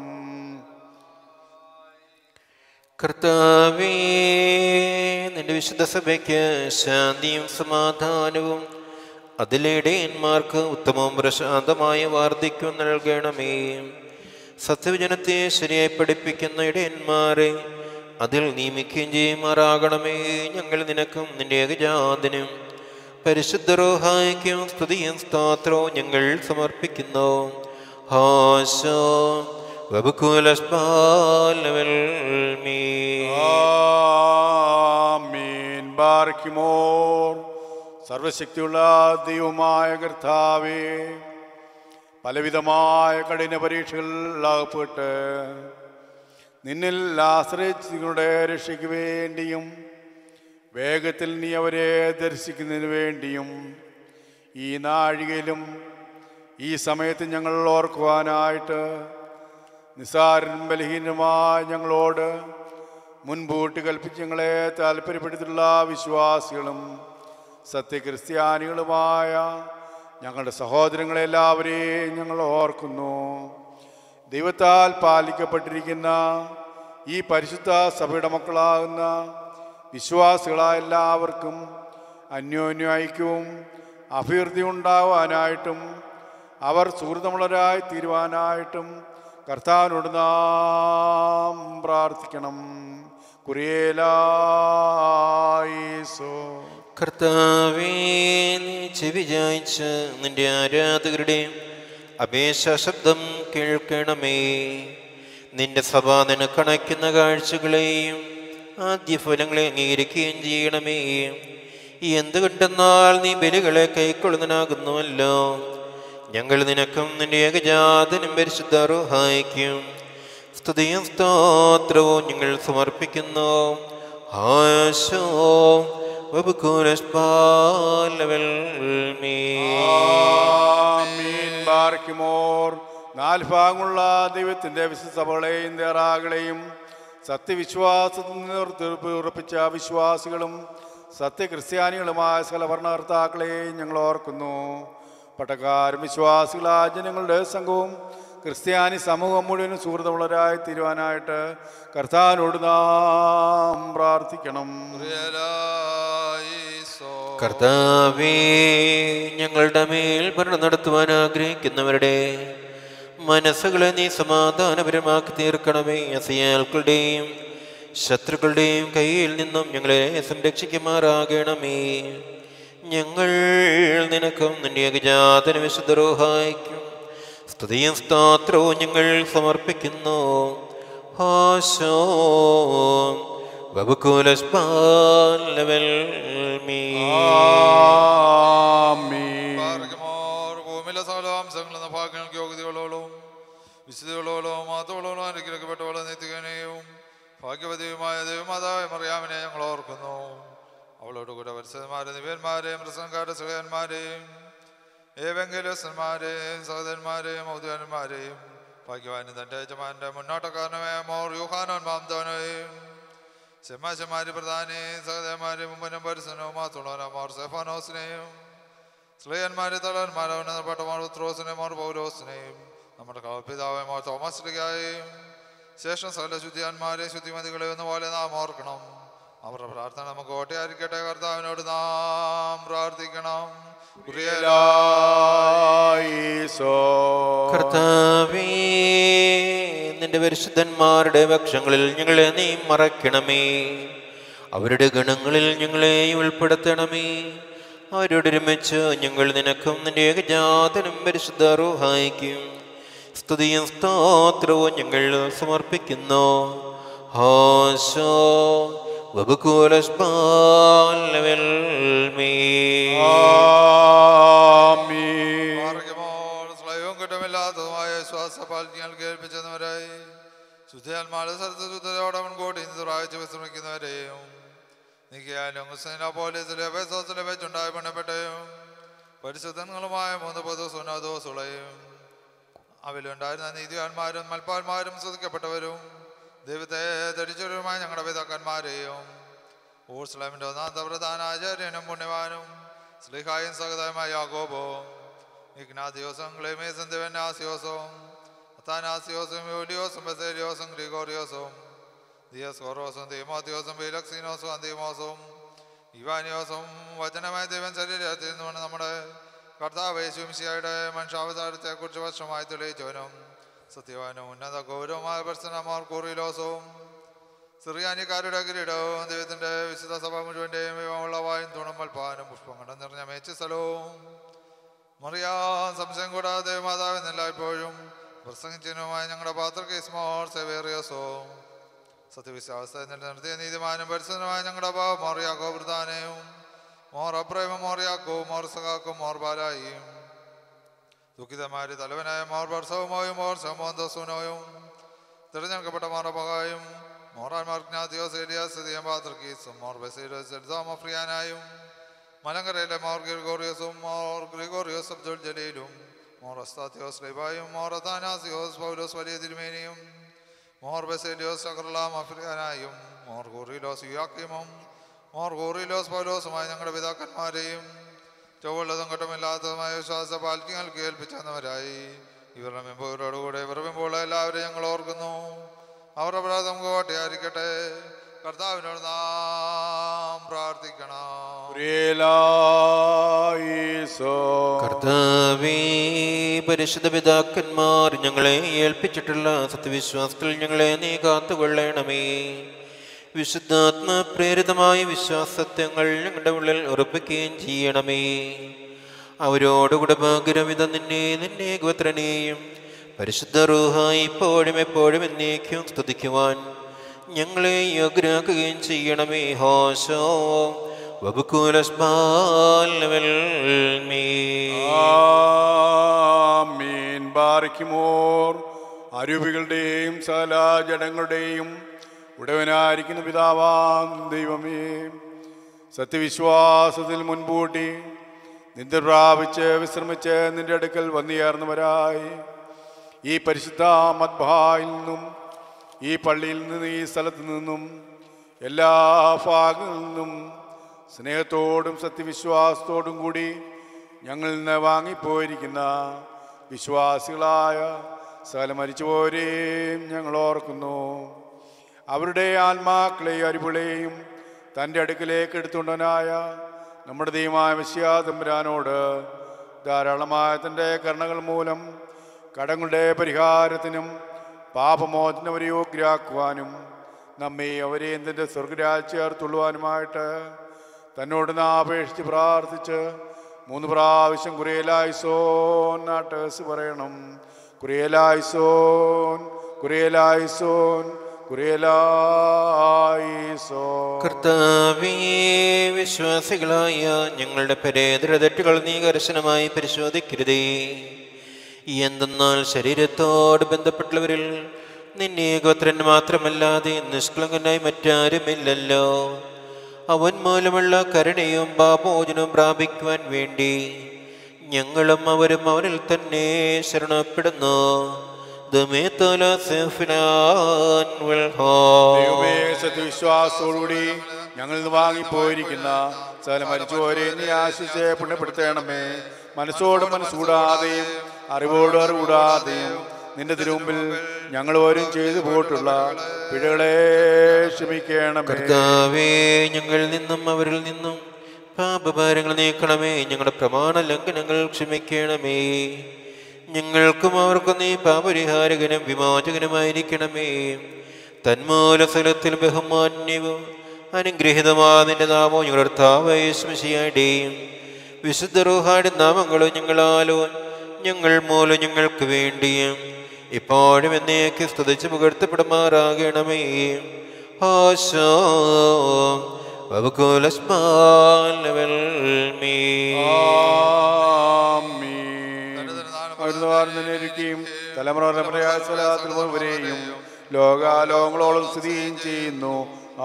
കർത്താവേ, നിന്റെ വിശുദ്ധ സഭയ്ക്ക് ശാന്തിയും സമാധാനവും അതിലിടയന്മാർക്ക് ഉത്തമവും പ്രശാന്തമായ വാർദ്ധക്യവും നൽകണമേ. സത്യവചനത്തെ ശരിയായി പഠിപ്പിക്കുന്ന ഇടയന്മാരെ അതിൽ നിയമിക്കുകയും ചെയ്യുമാറാകണമേ. ഞങ്ങൾ നിനക്കും നിന്റെ ഏകജാതനും പരിശുദ്ധ റൂഹായ്ക്കും സ്തുതിയും സ്തോത്രവും ഞങ്ങൾ സമർപ്പിക്കുന്നു. ഹാശോ ബാർക്കിമോർ. സർവശക്തിയുള്ള ദൈവമായ കർത്താവേ, പലവിധമായ കഠിന പരീക്ഷകളിൽ അകപ്പെട്ട് നിന്നിൽ ആശ്രയിച്ച് നിങ്ങളുടെ രക്ഷയ്ക്ക് വേണ്ടിയും വേഗത്തിൽ നീ അവരെ ദർശിക്കുന്നതിന് വേണ്ടിയും ഈ നാഴികയിലും ഈ സമയത്ത് ഞങ്ങൾ ഓർക്കുവാനായിട്ട് നിസ്സാരനും ബലഹീനമായ ഞങ്ങളോട് മുൻകൂട്ടി കൽപ്പിച്ച് ഞങ്ങളെ താല്പര്യപ്പെടുത്തിയിട്ടുള്ള വിശ്വാസികളും സത്യക്രിസ്ത്യാനികളുമായ ഞങ്ങളുടെ സഹോദരങ്ങളെല്ലാവരെയും ഞങ്ങൾ ഓർക്കുന്നു. ദൈവത്താൽ പാലിക്കപ്പെട്ടിരിക്കുന്ന ഈ പരിശുദ്ധ സഭയുടെ മക്കളാകുന്ന വിശ്വാസികളായ എല്ലാവർക്കും അന്യോന്യ ഐക്യവും അഭിവൃദ്ധി ഉണ്ടാവാനായിട്ടും അവർ സുഹൃതമുള്ളവരായി തീരുവാനായിട്ടും കർത്താവിനോട് നാം പ്രാർത്ഥിക്കണം. കുറിയേലായിസോ. കർത്താവേ, നീ ചെവി ചായ്ച്ച് നിന്റെ ആരാധകരുടെ അപേക്ഷ ശബ്ദം കേൾക്കണമേ. നിന്റെ സഭ നിനക്കണയ്ക്കുന്ന കാഴ്ചകളെയും ആദ്യ ഫലങ്ങളെ അംഗീകരിക്കുകയും ചെയ്യണമേ. എന്തുകൊണ്ടെന്നാൽ നീ ബലികളെ കൈക്കൊള്ളുന്നതിനാകുന്നുവല്ലോ. ഞങ്ങൾ നിനക്കും നിന്റെ ഏകജാതനും പരിശുദ്ധ റൂഹായ്ക്കും സ്തുതിയും സ്തോത്രവും ഞങ്ങൾ സമർപ്പിക്കുന്നു. ഹാശോ വബുക്കുലസ്പാലവൽ മീ ആമീൻ. ബാർക്കിമോർ. 4 ഭാഗമുള്ള ദൈവത്തിൻ്റെ വിശുദ്ധ സഭകളെയും ദേറാകളെയും സത്യവിശ്വാസത്തിൽ ഉറപ്പിച്ച വിശ്വാസികളും സത്യക്രിസ്ത്യാനികളുമായ സകല ഭരണകർത്താക്കളെയും ഞങ്ങൾ ഓർക്കുന്നു. പട്ടക്കാരും വിശ്വാസികളായ ജനങ്ങളുടെ സംഘവും ക്രിസ്ത്യാനി സമൂഹം മുഴുവനും സുഹൃത്തുള്ളവരായി തീരുവാനായിട്ട് കർത്താവിനോട് നാം പ്രാർത്ഥിക്കണം. കർത്താവേ, ഞങ്ങളുടെ മേൽ ഭരണം നടത്തുവാൻ ആഗ്രഹിക്കുന്നവരുടെ മനസ്സുകളെ നീ സമാധാനപരമാക്കി തീർക്കണമേ. അസയാൽക്കളുടെയും ശത്രുക്കളുടെയും കയ്യിൽ നിന്നും ഞങ്ങളെ സംരക്ഷിക്കുമാറാകണമേ. ഞങ്ങൾ നിനക്കും നിന്റെ ഏകജാതന വിശുദ്ധ റൂഹായിക്കും സ്തുതിയും സ്തോത്രവും ഞങ്ങൾ സമർപ്പിക്കുന്നു. ഹാശോ വബുക്കുലസ്പാലവൽ മീ. ഭൂമിയിലെ സകലാംശങ്ങളെന്ന ഭാഗ്യങ്ങൾക്ക് യോഗ്യതകളോളം വിശുദ്ധികളോളം മാത്രമുള്ളവരും അനുഗ്രഹിക്കപ്പെട്ടവളും നിത്യകനെയും ഭാഗ്യവതിയുമായ ദൈവമാതാവായ മറിയാമിനെ ഞങ്ങൾ ഓർക്കുന്നു. അവളോട് കൂടെ വത്സന്മാരെയും ദിവ്യന്മാരെയും പ്രസംഗക്കാരുടെ സഹോദരന്മാരെയും ഏവെങ്കിലസ്ന്മാരെയും സഹോദരന്മാരെയും ഔദ്യാന്മാരെയും ഭാഗ്യവാനും തൻ്റെ യജമാൻ്റെ മുന്നോട്ടക്കാരനുമായ മോർ യൂഹാനോൻ മാംദോനെയും ശമാശമാരി പ്രധാനിയും സഹോദരന്മാരെയും മുമ്പനും പരിസനവും മാത്രമുള്ള മോർ സെഫാനോസിനെയും സ്ലേയന്മാരെ തലവന്മാരെ ഉന്നതപ്പെട്ട മോർ ഉത്രോസിനെയും മോർ പൗലോസിനെയും നമ്മുടെ കവപിതാവായ മോർ തോമസിലേക്കായും ശേഷം സകല ശുദ്ധിയാന്മാരെയും ശുദ്ധിമതികളെ എന്ന പോലെ നാം ഓർക്കണം. അവരുടെ പ്രാർത്ഥന നമുക്ക് ഓട്ടയായിരിക്കട്ടെ. കർത്താവിനോട് നാം പ്രാർത്ഥിക്കണം. കർത്താവേ, നിന്റെ പരിശുദ്ധന്മാരുടെ വക്ഷങ്ങളിൽ ഞങ്ങളെ നീ മറയ്ക്കണമേ. അവരുടെ ഗണങ്ങളിൽ ഞങ്ങളെ ഉൾപ്പെടുത്തണമേ. അവരോടൊരുമിച്ച് ഞങ്ങൾ നിനക്കും നിന്റെ ഏകജാതനും പരിശുദ്ധ റൂഹായിക്കും സ്തുതിയും സ്തോത്രവും ഞങ്ങൾ സമർപ്പിക്കുന്നു. ഹാശോ വബുക്കുലസ്പാലവൽ മീ. സ്ലൈവും കുറ്റമില്ലാത്തതുമായ ശ്വാസപാൽങ്ങൾ കേൾപ്പിച്ചവരായി ശുദ്ധിയാന്മാരുടെ സ്ഥലത്ത് ശുദ്ധതയോടെ മുൻകൂട്ടി തുറാഴ്ച വിശ്രമിക്കുന്നവരെയും നിക്കിയാലും ഹുസൈനോപോലിസിലെ എഫെസോസിലെ വെച്ചുണ്ടായി പണപ്പെട്ടയും പരിശുദ്ധങ്ങളുമായ 3 പൊതു സുനദോസുളയും അവയിലുണ്ടായിരുന്ന നീതിവാന്മാരും മൽപ്പാന്മാരും സ്തുതിക്കപ്പെട്ടവരും ദൈവത്തെ ധരിച്ചവരുമായ ഞങ്ങളുടെ പിതാക്കന്മാരെയും ഊർസ്ലമിൻ്റെ 1ാം പ്രധാന ആചാര്യനും പുണ്യവാനും സ്ലീഹായും സഹതായുമായ യാക്കോബും ഇഗ്നാത്തിയോസും ക്ലെമീസും ദിവനാസിയോസും അത്താനാസിയോസും യൂലിയോസും ബസേലിയോസും ഗ്രിഗോറിയോസും ദിയസ്കോറോസും തീമോത്തിയോസും ബീലക്സീനോസും അന്തീമോസും ഇവാനിയോസും വചനമായ ദൈവം ശരീരത്തിൽ നിന്നുകൊണ്ട് നമ്മുടെ കർത്താവ് യേശുമിശിഹായുടെ മനുഷ്യാവതാരത്തെക്കുറിച്ച് വർഷമായി തെളിയിച്ചവനും സത്യവാനും ഉന്നത ഗൗരവമായ പ്രശ്നമാർ കൂറിലോസും സിറിയാനിക്കാരുടെ കിരീടവും ദൈവത്തിൻ്റെ വിശുദ്ധ സഭ മുഴുവൻ്റെയും വിവമുള്ള വായും തുണും മൽപ്പാനും പുഷ്പം കണ്ട നിറഞ്ഞ മേച്ച സ്ഥലവും മറിയാം സംശയം കൂടാതെ ദേവമാതാവ് എല്ലായ്പ്പോഴും പ്രസംഗിച്ചനുമായ ഞങ്ങളുടെ പാത്രക്കേസ്മോർ സെവേറിയസവും സത്യവിശ്വാസത്തെ നിലനിർത്തിയ നീതിമാനും പരിശുദ്ധനുമായ ഞങ്ങളുടെ ബാബ് മോറിയാക്കോ പ്രധാനയും മോർ അബ്രഹിമും മോറിയാക്കോ മോർ സഖാക്കും മോർ ബാലായിയും ദുഃഖിതമാരി തലവനായ മോർ ബർസവുമോയും മോർ സമോന്തോസുനോയും തിരഞ്ഞെടുക്കപ്പെട്ട മോർ അബഹായും മോറാൻമാർ ജ്ഞാതിയോസ് ഏലിയാസ് പാത്രക്കീസും മോർ ബസീലോസ് മലങ്കരയിലെ മോർ ഗ്രിഗോറിയോസും മോർ ഗ്രിഗോറിയോസ് അബ്ദുൽ ജലീലും മോർ അസ്താത്തിയോസ് ലൈബായും മോർ അതാനാസിയോസ് പൗലോസ് വലിയ തിരുമേനിയും മോർ ബസേലിയോസ് അഖർലാം അഫ്രിയാനായും മോർ ഗോറിലോസ് യുയാക്കിമും മോർ ഗോറിലോസ് പൗലോസുമായി ഞങ്ങളുടെ പിതാക്കന്മാരെയും ചൊവ്വുള്ളതും കുറ്റമില്ലാത്തതുമായ വിശ്വാസ പാൽക്കിങ്ങൾ കേൾപ്പിച്ചവരായി ഇവരുടെ മെമ്പുകളോടുകൂടെ ഇവരുടെ മെമ്പുകൾ എല്ലാവരെയും ഞങ്ങൾ ഓർക്കുന്നു. അവരുടെ അപരാധം കോട്ടയായിരിക്കട്ടെ. കർത്താവിനോട് നാം പ്രാർത്ഥിക്കണം. കർത്താവേ, പരിശുദ്ധ പിതാക്കന്മാർ ഞങ്ങളെ ഏൽപ്പിച്ചിട്ടുള്ള സത്യവിശ്വാസത്തിൽ ഞങ്ങളെ നീ കാത്തുകൊള്ളണമേ. വിശുദ്ധാത്മപ്രേരിതമായ വിശ്വാസത്വങ്ങൾ ഞങ്ങളുടെ ഉള്ളിൽ ഉറപ്പിക്കുകയും ചെയ്യണമേ. അവരോടുകൂടെ ഭാഗ്യരമിത നിന്നെ ഗോത്രനെയും പരിശുദ്ധ റൂഹായി ഇപ്പോഴും എപ്പോഴും എന്നേക്കും സ്തുതിക്കുവാൻ ഞങ്ങളെ യോഗ്യരാക്കുകയും ചെയ്യണമേ. ഹോശോ വബുക്കുലസ്പാലവൽ മീ. ബാറിക്കുമോർ അരൂപികളുടെയും സകല ജഡങ്ങളുടെയും ഉടവനായിരിക്കുന്ന പിതാവാം ദൈവമേ, സത്യവിശ്വാസത്തിൽ മുൻകൂട്ടി നിദ്ര പ്രാപിച്ച് വിശ്രമിച്ച് നിന്റെ അടുക്കൽ വന്നുചേർന്നവരായി ഈ പരിശുദ്ധ മദ്ബഹായിൽ നിന്നും ഈ പള്ളിയിൽ നിന്ന് ഈ സ്ഥലത്ത് നിന്നും എല്ലാ ഭാഗങ്ങളിൽ നിന്നും സ്നേഹത്തോടും സത്യവിശ്വാസത്തോടും കൂടി ഞങ്ങളിൽ നിന്ന് വാങ്ങിപ്പോയിരിക്കുന്ന വിശ്വാസികളായ സകല മരിച്ചുപോരെയും ഞങ്ങൾ ഓർക്കുന്നു. അവരുടെ ആത്മാക്കളെയും അരിവുകളെയും തൻ്റെ അടുക്കിലേക്ക് എടുത്തുകൊണ്ടവനായ നമ്മുടെ ദൈവമായ മെശിഹാ തമ്പുരാനോട് ധാരാളമായ തൻ്റെ കരുണകൾ മൂലം കടങ്ങളുടെ പരിഹാരത്തിനും പാപമോചനം യോഗ്യരാക്കുവാനും നമ്മെ അവരെയും തൻ്റെ സ്വർഗരാജ്യം ചേർത്തുള്ളുവാനുമായിട്ട് തന്നോട് അപേക്ഷിച്ച് പ്രാർത്ഥിച്ച് 3 പ്രാവശ്യം കുറിയലായിസോൻ നാട്ടേഴ്സ് പറയണം. കുറിയലായിസോൻ, കുറിയലായിസോൻ, കുറിയലായിസോൻ. കർത്താവേ, വിശ്വാസികളായ ഞങ്ങളുടെ പരേതര തെറ്റുകൾ നീ കർശനമായി പരിശോധിക്കരുതേ. എന്തെന്നാൽ ശരീരത്തോട് ബന്ധപ്പെട്ടവരിൽ നിന്നെ ഗോത്രൻ മാത്രമല്ലാതെ നിഷ്കളങ്കനായി മറ്റാരുമില്ലല്ലോ. അവൻ മൂലമുള്ള കരുണയും പാപോചനവും പ്രാപിക്കുവാൻ വേണ്ടി ഞങ്ങളും അവരും അവനിൽ തന്നെ ശരണപ്പെടുന്നു. സത്യവിശ്വാസത്തോടുകൂടി ഞങ്ങൾ വാങ്ങിപ്പോയിരിക്കുന്ന സകല മരിച്ചുപോരെ നീ ആശിച്ച് പുണ്യപ്പെടുത്തണമേ. മനസ്സോടും മനസ്സുകൂടാതെയും അറിവോടും അറിവുകൂടാതെയും നിന്റെ തിരുമുമ്പിൽ ഞങ്ങൾ ഓരും ചെയ്തു പോയിട്ടുള്ള പിഴകളെ ക്ഷമിക്കണമേ. കർത്താവേ, ഞങ്ങളിൽ നിന്നും അവരിൽ നിന്നും പാപഭാരങ്ങൾ നീക്കണമേ. ഞങ്ങളുടെ പ്രമാണ ലംഘനങ്ങൾ ക്ഷമിക്കണമേ. ഞങ്ങൾക്കും അവർക്കും നീ പാപരിഹാരകനും വിമോചകനുമായിരിക്കണമേ. തന്മൂല സ്ഥലത്തിൽ ബഹുമാന്യവും അനുഗ്രഹീതമായ നിന്റെ നാമോ ഞങ്ങളുടെ കർത്താവായ യേശുമിശിഹായുടെയും വിശുദ്ധ റൂഹായുടെ നാമങ്ങളും ഞങ്ങളാലോ ഞങ്ങൾ മൂലം ഞങ്ങൾക്ക് വേണ്ടിയും ഇപ്പോഴും എന്നേക്ക് സ്തുതിച്ച് പുകഴ്ത്തപ്പെടുമാറാകണമേ. ആശോ തലമുറയും ലോകാലോകങ്ങളോളം സ്ഥിതിയും ചെയ്യുന്നു.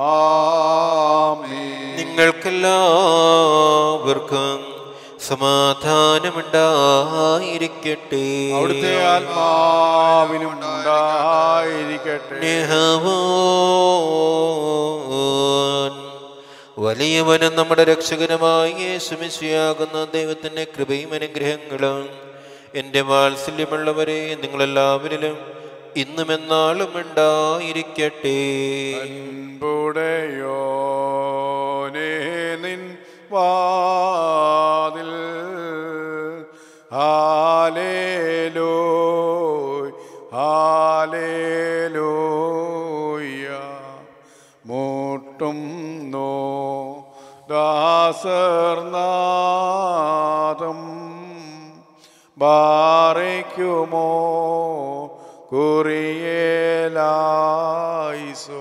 നിങ്ങൾക്കെല്ലാവർക്കും സമാധാനമുണ്ടായിരിക്കട്ടെ. അവിടുത്തെ ആത്മാവിനും ഉണ്ടായിരിക്കട്ടെ. വലിയവനും നമ്മുടെ രക്ഷകനുമായ യേശുമിശിഹാകുന്ന ദൈവത്തിൻ്റെ കൃപയും അനുഗ്രഹങ്ങളും എൻ്റെ വാത്സല്യമുള്ളവരെ നിങ്ങളെല്ലാവരിലും ഇന്നും എന്നാളും ഉണ്ടായിരിക്കട്ടെ. അൻപുടയോനേ നിൻ വാതിൽ ഹല്ലേലൂയ ഹല്ലേലൂയ മുട്ടുന്നു ദാസർനാദം ബാറയ്ക്കുമോ കുറിയേലായിസോ.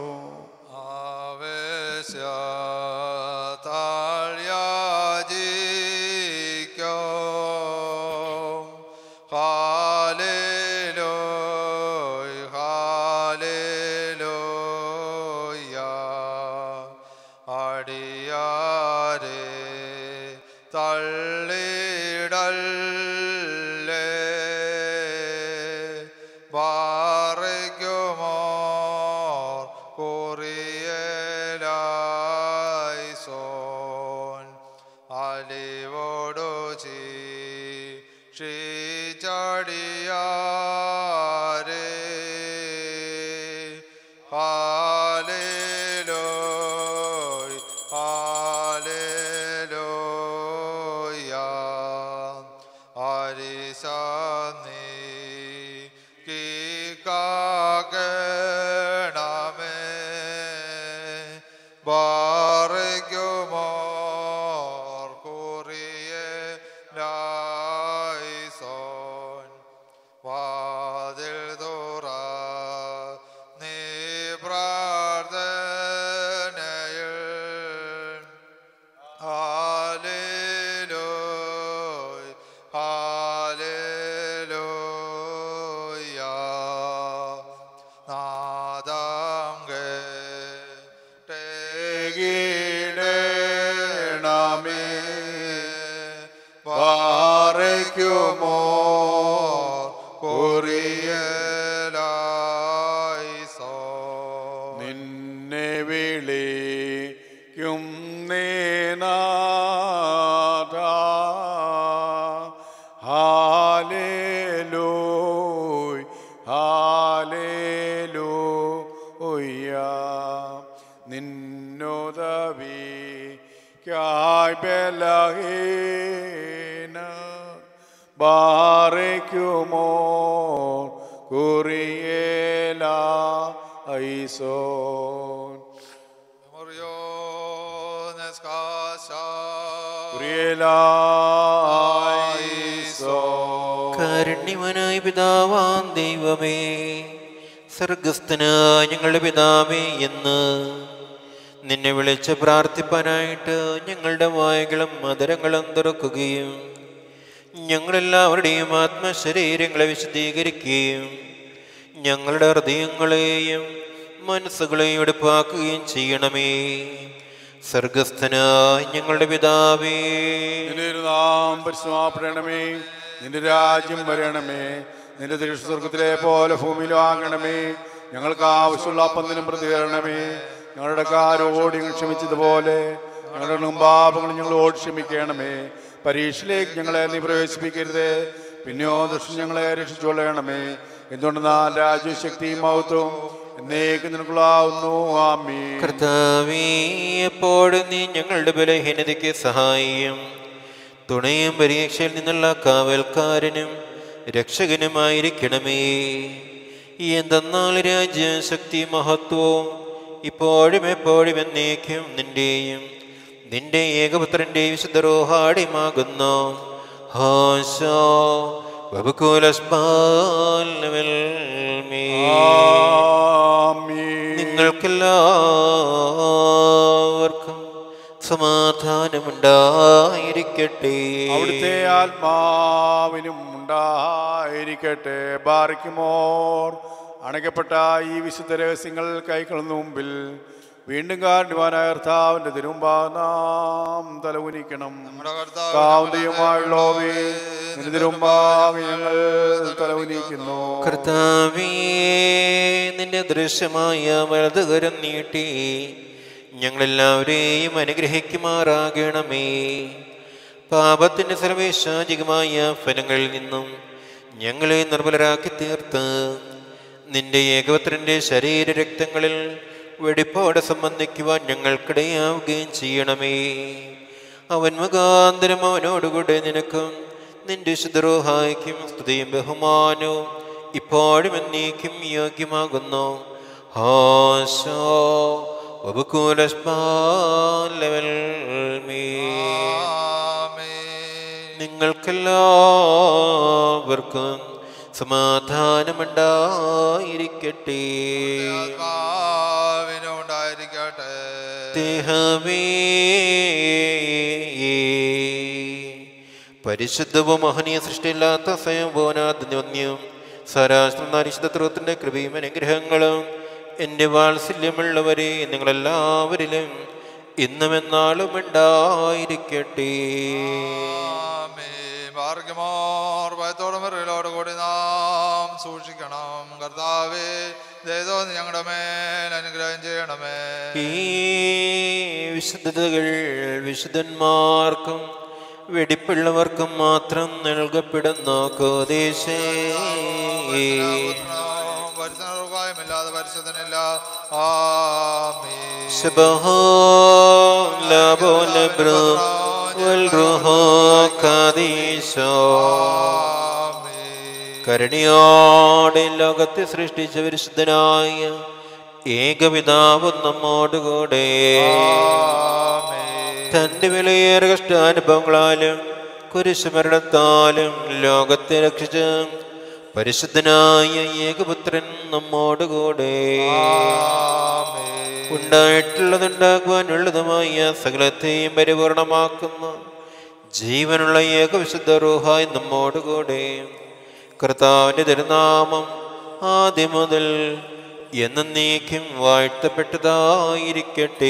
Hallelujah, hallelujah. നിന്നെ വിളിക്കും നേനാഥ ഹാലേലൂയ ഹാലേലൂയ നിന്നുദവിക്കായി ബലഹീന ബാറയ്ക്കുമോ കുറിയേല ഐസോൻ കാരുണ്യവാനായ പിതാവാം ദൈവമേ, സ്വർഗസ്ഥനായ ഞങ്ങളുടെ പിതാവേ എന്ന് നിന്നെ വിളിച്ച് പ്രാർത്ഥിപ്പാനായിട്ട് ഞങ്ങളുടെ വായകളും മധുരങ്ങളും തുറക്കുകയും ഞങ്ങളെല്ലാവരുടെയും ആത്മശരീരങ്ങളെ വിശദീകരിക്കുകയും ഞങ്ങളുടെ ഹൃദയങ്ങളെയും മനസ്സുകളെയും എടുപ്പാക്കുകയും ചെയ്യണമേ. സ്വർഗസ്ഥനായ ഞങ്ങളുടെ പിതാവേ, നിന്റെ നാമം പരിശുദ്ധമാക്കണമേ, നിന്റെ രാജ്യം വരണമേ, നിന്റെ തിരുഷ സ്വർഗത്തിലെ പോലെ ഭൂമിയിലും ആകണമേ. ഞങ്ങൾക്ക് ആവശ്യമുള്ള പന്തിനും പ്രതികരണമേ. ഞങ്ങളുടെ കാരോട് ക്ഷമിച്ചതുപോലെ ഞങ്ങളുടെ പാപങ്ങൾ ഞങ്ങളോട് ക്ഷമിക്കണമേ. പരീക്ഷയിലേക്ക് ഞങ്ങളെ നീ പ്രവേശിപ്പിക്കരുതേ, പിന്നെയോ ദുഷ്ടൻ ഞങ്ങളെ രക്ഷിച്ചുകൊള്ളണമേ. എന്തുകൊണ്ടെന്നാൽ രാജ്യവും ശക്തിയും മഹത്വവും എന്നേക്കും നിനക്കുള്ളാവുന്നു. ആമീൻ. കർത്താവേ, എപ്പോഴും നീ ഞങ്ങളുടെ ബലഹീനതയ്ക്ക് സഹായിയും തുണയും പരീക്ഷയിൽ നിന്നുള്ള കാവൽക്കാരനും രക്ഷകനുമായിരിക്കണമേ. എന്തെന്നാൽ രാജ്യം ശക്തി മഹത്വവും ഇപ്പോഴും എപ്പോഴും എന്നേക്കും നിന്റെയും നിന്റെ ഏകപുത്രന്റെ വിശുദ്ധ റൂഹാടിയുമാകുന്നു. ഹാശോ നിങ്ങൾക്കെല്ലാവർക്കും സമാധാനമുണ്ടായിരിക്കട്ടെ. അവിടുത്തെ ആത്മാവിനും ഉണ്ടായിരിക്കട്ടെ. ബാറിക്കുമോർ അണയ്ക്കപ്പെട്ട ഈ വിശുദ്ധ രഹസ്യങ്ങൾ കൈക്കൊള്ളുന്ന മുമ്പിൽ വീണ്ടും കാരണവാനായ കർത്താവിന്റെ തിരുമുമ്പാകെ നാം തലകുനിക്കണം. കാന്തയുമായുള്ളവേ, നിന്റെ തിരുമുമ്പാകെ ഞങ്ങൾ തലകുനിക്കുന്നു. കർത്താവേ, നിന്റെ ദൃശ്യമായ വലതുകരം നീട്ടി ഞങ്ങളെല്ലാവരെയും അനുഗ്രഹിക്കുമാറാകണമേ. പാപത്തിന്റെ സർവേശാചികമായ ഫലങ്ങളിൽ നിന്നും ഞങ്ങളെ നിർമ്മലരാക്കി തീർത്ത് നിന്റെ ഏകപുത്രന്റെ ശരീരരക്തങ്ങളിൽ വെടിപ്പോടെ സംബന്ധിക്കുവാൻ ഞങ്ങൾക്കിടയാവുകയും ചെയ്യണമേ. അവൻ മുഖാന്തരം അവനോടുകൂടെ നിനക്കും നിന്റെ ശുദ്ധരോഹായിക്കും സ്തുതിയും ബഹുമാനവും ഇപ്പോഴും എന്നേക്കും യോഗ്യമാകുന്നു. ഹാശോ നിങ്ങൾക്കെല്ലാവർക്കും സമാധാനമുണ്ടായിരിക്കട്ടെ. ദേഹമേ, പരിശുദ്ധവും മഹനീയ സൃഷ്ടിയില്ലാത്ത സ്വയംഭവനാദ്യം സാരാഷ്ട്രനാരിശുദ്ധത്വത്തിന്റെ കൃപയും അനുഗ്രഹങ്ങളും എൻ്റെ വാത്സല്യമുള്ളവരെ നിങ്ങളെല്ലാവരിലും ഇന്നും എന്നാളും ഉണ്ടായിരിക്കട്ടെ. കൂടി നാം സൂക്ഷിക്കണം. കർത്താവേ, ദയതോ ഞങ്ങളുടെ മേൽ അനുഗ്രഹം ചെയ്യണമേ. ഈ വിശുദ്ധതകൾ വിശുദ്ധന്മാർക്കും വെടിപ്പുള്ളവർക്കും മാത്രം നൽകപ്പെടുന്ന കോദേശേ പരിസരമില്ലാതെ പരിശുദ്ധനില്ല. കരുണയോടെ ലോകത്തെ സൃഷ്ടിച്ച പരിശുദ്ധനായ ഏകപിതാവ് നമ്മോടുകൂടെ തന്റെ വിലയേറെ കഷ്ടാനുഭവങ്ങളാലും കുരിശുമരണത്താലും ലോകത്തെ രക്ഷിച്ച പരിശുദ്ധനായ ഏകപുത്രൻ നമ്മോടുകൂടെ ഉണ്ടായിട്ടുള്ളതുണ്ടാക്കുവാനുള്ളതുമായ സകലത്തെയും പരിപൂർണമാക്കുന്ന ജീവനുള്ള ഏകവിശുദ്ധ റൂഹായി നമ്മോടുകൂടെ കർത്താവിന്റെ തിരുനാമം ആദ്യം മുതൽ എന്നേക്കും വാഴ്ത്തപ്പെട്ടതായിരിക്കട്ടെ.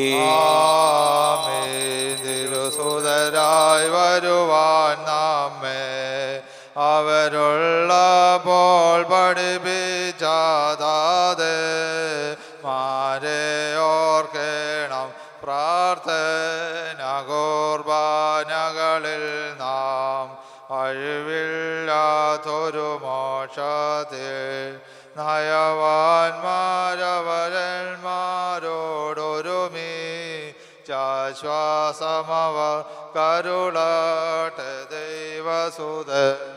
ആമേൻ. തിരുസുതരായി വരുവാൻ നമ്മെ അവരുള്ളപ്പോൾ പഠിപ്പിച്ചാതാതെ മാരെ ഓർക്കണം. പ്രാർത്ഥന കുർബാനകളിൽ നാം അഴിവില്ലാത്തൊരു മോക്ഷത്തിൽ നയവാന്മാരവരന്മാരോടൊരുമി ശ്വാസമവ കരുളട്ടെ. ദൈവസുത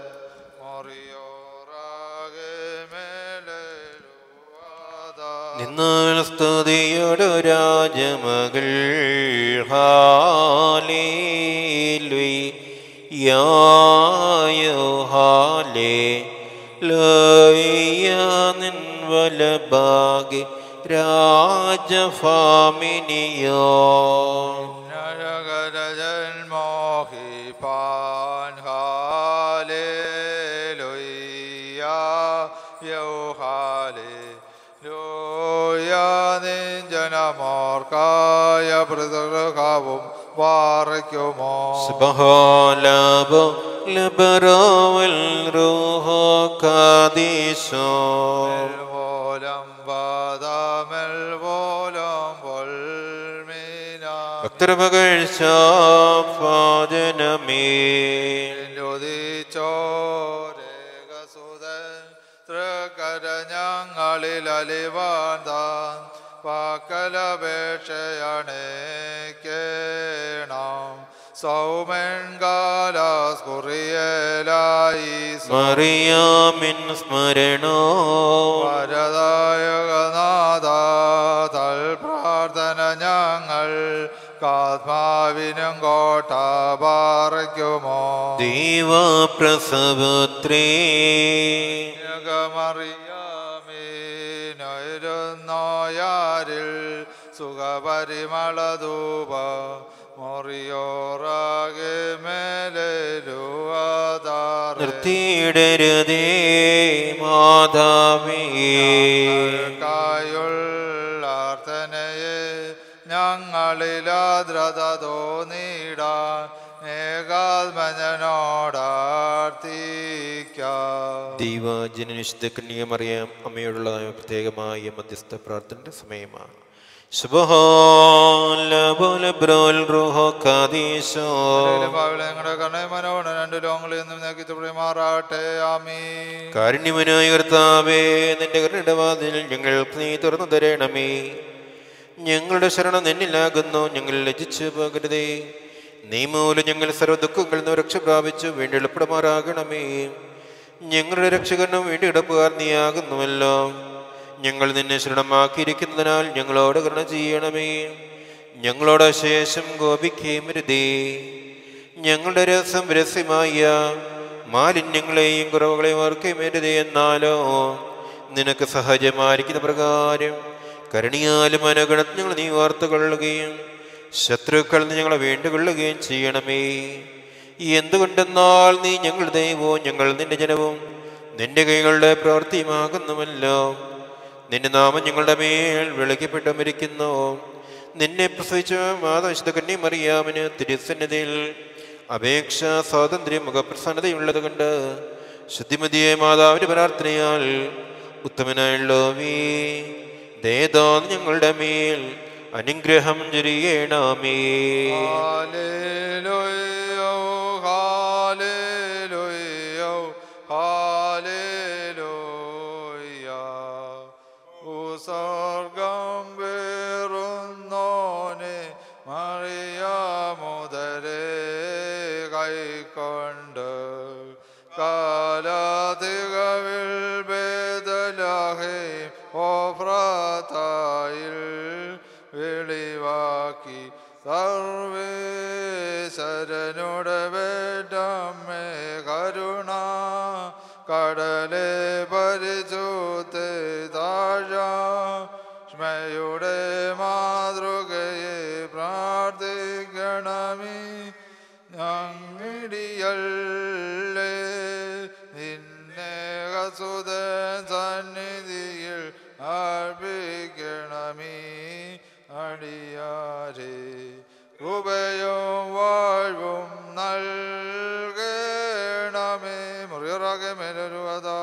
നിന്നാൽ സ്തുതിയോടു രാജമകൾ ഹാലേലുയ്യായോ ഹാലേലുയ്യ. നിൻ വലഭാഗി രാജഫാമിനിയോ മോഹിപ്പാൻ ഹാലേലുയ്യ ഹാലേലുയ്യ. നിഞ്ജനമോർക്കായ പ്രതികാവും വാറയ്ക്കുമോ സുബ്ഹാനല്ലാഹ് ലബറവൽ റൂഹോ ഖദീസോ പോലം വാദമൽ പോലം പൊൽമീന ഭക്തർപകഴ്ചാജനമേ ചോരേകസുതൻ തൃക്കര ഞങ്ങളിൽ അലിവാൻ താൻ പക്കലപേക്ഷയണേക്കണം. സൗമൻ കാലാസ്കുറിയലായി മറിയാമിൻ സ്മരണോ വരദായകനാഥ തൽ പ്രാർത്ഥന ഞങ്ങൾ കാത്മാവിനും കോട്ട പാറയ്ക്കുമോ ദൈവപ്രസവത്രേ മറിയാമീനൊരുന്നോയാരിൽ സുഖപരിമളധൂപ മൊറിയോറാകെ മേലുവാതാർ നിർത്തിയിടരുതേ മാതാവേ. കായുള്ളാർത്ഥനയെ ഞങ്ങളിലാദ്രത തോന്നിടാൻ ഏകാത്മജനോടാർത്ഥിക്കാം. ദൈവജനനിഷ്ഠ കന്യകമറിയാം അമ്മയോടുള്ളതായ പ്രത്യേകമായ മധ്യസ്ഥ പ്രാർത്ഥനയുടെ സമയമാണ്. ഞങ്ങളുടെ കണ്ണമനോട് രണ്ടു ലോകങ്ങളിൽ നിന്നും നേക്കിത്തുമാറാട്ടെ. ആമീൻ. കാരുണ്യമനായ കർത്താവേ, നിന്റെ കരുണയുടെ വാതിൽ ഞങ്ങൾക്ക് നീ തുറന്നു തരണമേ. ഞങ്ങളുടെ ശരണം നിന്നിലാകുന്നു. ഞങ്ങൾ ലജ്ജിച്ചു പോകരുതേ. നീ മൂലം ഞങ്ങൾ സർവ്വ ദുഃഖങ്ങളിൽ നിന്ന് രക്ഷ പ്രാപിച്ചു വേണ്ടി എളുപ്പമാറാകണമേ. ഞങ്ങളുടെ രക്ഷകനും വേണ്ടി ഇടപ്പുകാർ നീയാകുന്നുവല്ലോ. ഞങ്ങൾ നിന്നെ ശരണമാക്കിയിരിക്കുന്നതിനാൽ ഞങ്ങളോട് കരുണ ചെയ്യണമേ. ഞങ്ങളോട് ശേഷം കോപിക്കേമരുതേ. ഞങ്ങളുടെ രസം രസ്യമായ മാലിന്യങ്ങളെയും കുറവുകളെയും ഓർക്കേമരുതേ. എന്നാലോ നിനക്ക് സഹജമായിരിക്കുന്ന പ്രകാരം കരുണയാലും അനുഗണത്തിൽ ഞങ്ങൾ നീ ഓർത്തുകൊള്ളുകയും ശത്രുക്കളിൽ നിന്ന് ഞങ്ങളെ വേണ്ടുകൊള്ളുകയും ചെയ്യണമേ. എന്തുകൊണ്ടെന്നാൽ നീ ഞങ്ങളുടെ ദൈവവും ഞങ്ങൾ നിന്റെ ജനവും നിന്റെ കൈകളുടെ പ്രവൃത്തിയുമാകുന്നുവല്ലോ. നിന്റെ നാമം ഞങ്ങളുടെ മേൽ വിളിക്കപ്പെട്ടു മരിക്കുന്നു. നിന്നെ പ്രസവിച്ച മാതാവിശുദ്ധ കന്യമറിയാമിന് തിരുസന്നിധിയിൽ അപേക്ഷ സ്വാതന്ത്ര്യം മുഖപ്രസന്നതയുള്ളത് കൊണ്ട് ശുദ്ധിമതിയെ മാതാവിന്റെ പ്രാർത്ഥനയാൽ ഉത്തമനായുള്ളവേ ദയതോ ഞങ്ങളുടെ മേൽ അനുഗ്രഹം ചൊരിയണമേ. ഹല്ലേലൂയ, ഹല്ലേലൂയ, ഹല്ലേലൂയ. ഉസർഗം വേറുന്നോനെ മറിയാമുദരെ കൈക്കൊണ്ട് കാലാതികവിൽ ബേദലഹേ ഓഫ്രാതായിൽ വെളിവാക്കി സർവേശ്വരനുടെ വേദമേ കരുണ കടലെ പരിശുദ്ധ താഴയുടെ മാതൃകയെ പ്രാർത്ഥിക്കണമേ. ഞങ്ങിടിയല്ലേ നിന്നെ സുത സന്നിധിയിൽ അർപ്പിക്കണമേ അടിയാരെ കൃപയും വാഴ്വും നൽകണമേ മുറിയറാകെ മേലൊരു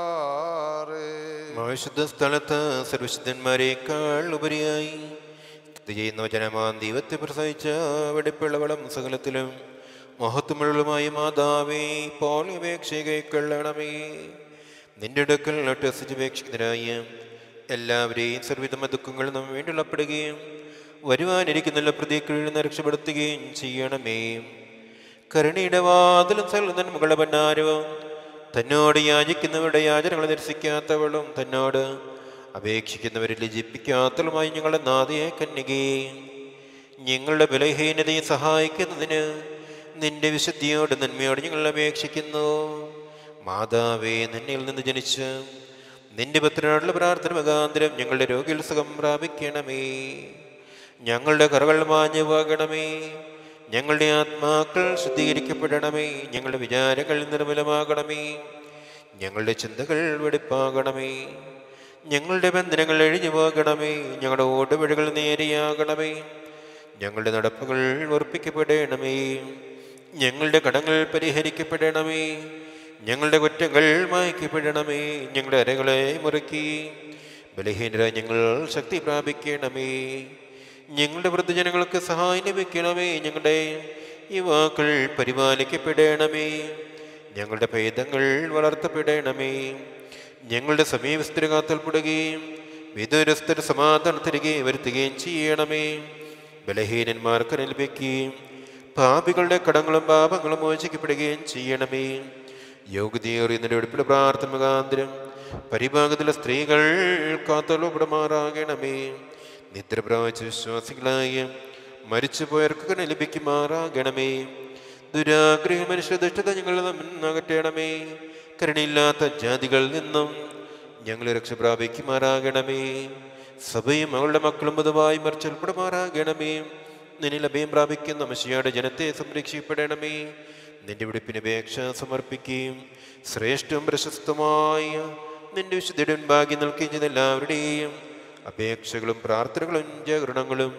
അതാറേ വിശുദ്ധ സ്ഥലത്ത് സർവശുദ്ധന്മാരെക്കാൾ ഉപരിയായി സ്ഥിതി ചെയ്യുന്ന ജനമാൻ ദൈവത്തെ പ്രസവിച്ച വെടിപ്പുള്ളവളം സകലത്തിലും മഹത്വമുള്ളതുമായ മാതാവേ ഇപ്പോൾ അപേക്ഷ കൈക്കൊള്ളണമേ. നിന്റെ അടുക്കൽ അപേക്ഷിക്കുന്നതിനായ എല്ലാവരെയും സർവ്വവിധ ദുഃഖങ്ങൾ നാം വേണ്ടിയുള്ളപ്പെടുകയും വരുവാനിരിക്കുന്ന പ്രതീക്ഷയിൽ നിന്ന് രക്ഷപ്പെടുത്തുകയും ചെയ്യണമേ. കരുണയുടെ വാതിലും സകല നന്മകളുടെ ഭണ്ഡാരവും തന്നോട് യാചിക്കുന്നവരുടെ യാചനകളെ നിരസിക്കാത്തവളും തന്നോട് അപേക്ഷിക്കുന്നവരെ ലജ്ജിപ്പിക്കാത്തവളുമായി ഞങ്ങളുടെ നാഥയെ കന്യകേ, ഞങ്ങളുടെ ബലഹീനതയെ സഹായിക്കുന്നതിന് നിന്റെ വിശുദ്ധിയോട് നന്മയോട് ഞങ്ങൾ അപേക്ഷിക്കുന്നു. മാതാവേ, നിന്നിൽ നിന്ന് ജനിച്ച് നിന്റെ പുത്രനോടുള്ള പ്രാർത്ഥന മുഖാന്തരം ഞങ്ങളുടെ രോഗികൾ സുഖം പ്രാപിക്കണമേ. ഞങ്ങളുടെ കറകൾ മാഞ്ഞു പോകണമേ. ഞങ്ങളുടെ ആത്മാക്കൾ ശുദ്ധീകരിക്കപ്പെടണമേ. ഞങ്ങളുടെ വിചാരങ്ങൾ നിർമ്മലമാകണമേ. ഞങ്ങളുടെ ചിന്തകൾ വെടിപ്പാകണമേ. ഞങ്ങളുടെ ബന്ധനങ്ങൾ എഴിഞ്ഞു പോകണമേ. ഞങ്ങളുടെ ഓടുവഴികൾ നേരെയാകണമേ. ഞങ്ങളുടെ നടപ്പുകൾ ഉറപ്പിക്കപ്പെടണമേ. ഞങ്ങളുടെ കടങ്ങൾ പരിഹരിക്കപ്പെടണമേ. ഞങ്ങളുടെ കുറ്റങ്ങൾ മായ്ക്കപ്പെടണമേ. ഞങ്ങളുടെ അരകളെ മുറുക്കി ബലഹീനരായി ഞങ്ങൾ ശക്തി പ്രാപിക്കണമേ. ഞങ്ങളുടെ വൃദ്ധജനങ്ങൾക്ക് സഹായം ലഭിക്കണമേ. ഞങ്ങളുടെ യുവാക്കൾ പരിപാലിക്കപ്പെടണമേ. ഞങ്ങളുടെ ഭേദങ്ങൾ വളർത്തപ്പെടണമേ. ഞങ്ങളുടെ സമീപസ്ഥര് കാത്തൽപ്പെടുകയും വിദൂരസ്ഥർ സമാധാനത്തിരികെ വരുത്തുകയും ചെയ്യണമേ. ബലഹീനന്മാർക്ക് ലഭിക്കുകയും പാപികളുടെ കടങ്ങളും പാപങ്ങളും മോചിക്കപ്പെടുകയും ചെയ്യണമേ. യോഗ്യതയേറിയ വെടിപ്പിന്റെ പ്രാർത്ഥന മുഖാന്തരം പരിഭാഗത്തിലെ സ്ത്രീകൾ കാത്തൽപ്പെടുമാറാകണമേ. നിദ്ര പ്രാപിച്ച വിശ്വാസികളായ മരിച്ചുപോയവർക്ക് ലഭിക്കുമാറാകണമേ. ദുരാഗ്രഹ മനുഷ്യ ദുഷ്ടത ഞങ്ങൾ അകറ്റണമേ. കരുണയില്ലാത്ത ജാതികളിൽ നിന്നും ഞങ്ങൾ രക്ഷ പ്രാപിക്കുമാറാകണമേ. സഭയും അവളുടെ മക്കളും പൊതുവായി മറിച്ചൽപ്പെടുമാറാകണമേ. നിന്നിൽ അഭയം പ്രാപിക്കുന്ന മശിയുടെ ജനത്തെ സംരക്ഷിക്കപ്പെടണമേ. നിന്റെ വെടിപ്പിന് അപേക്ഷ സമർപ്പിക്കുകയും ശ്രേഷ്ഠവും പ്രശസ്തമായ നിന്റെ വിശുദ്ധിയുടെ ഭാഗ്യം നൽകുകയും ചെയ്ത എല്ലാവരുടെയും അപേക്ഷകളും പ്രാർത്ഥനകളും ജാഗരണങ്ങളും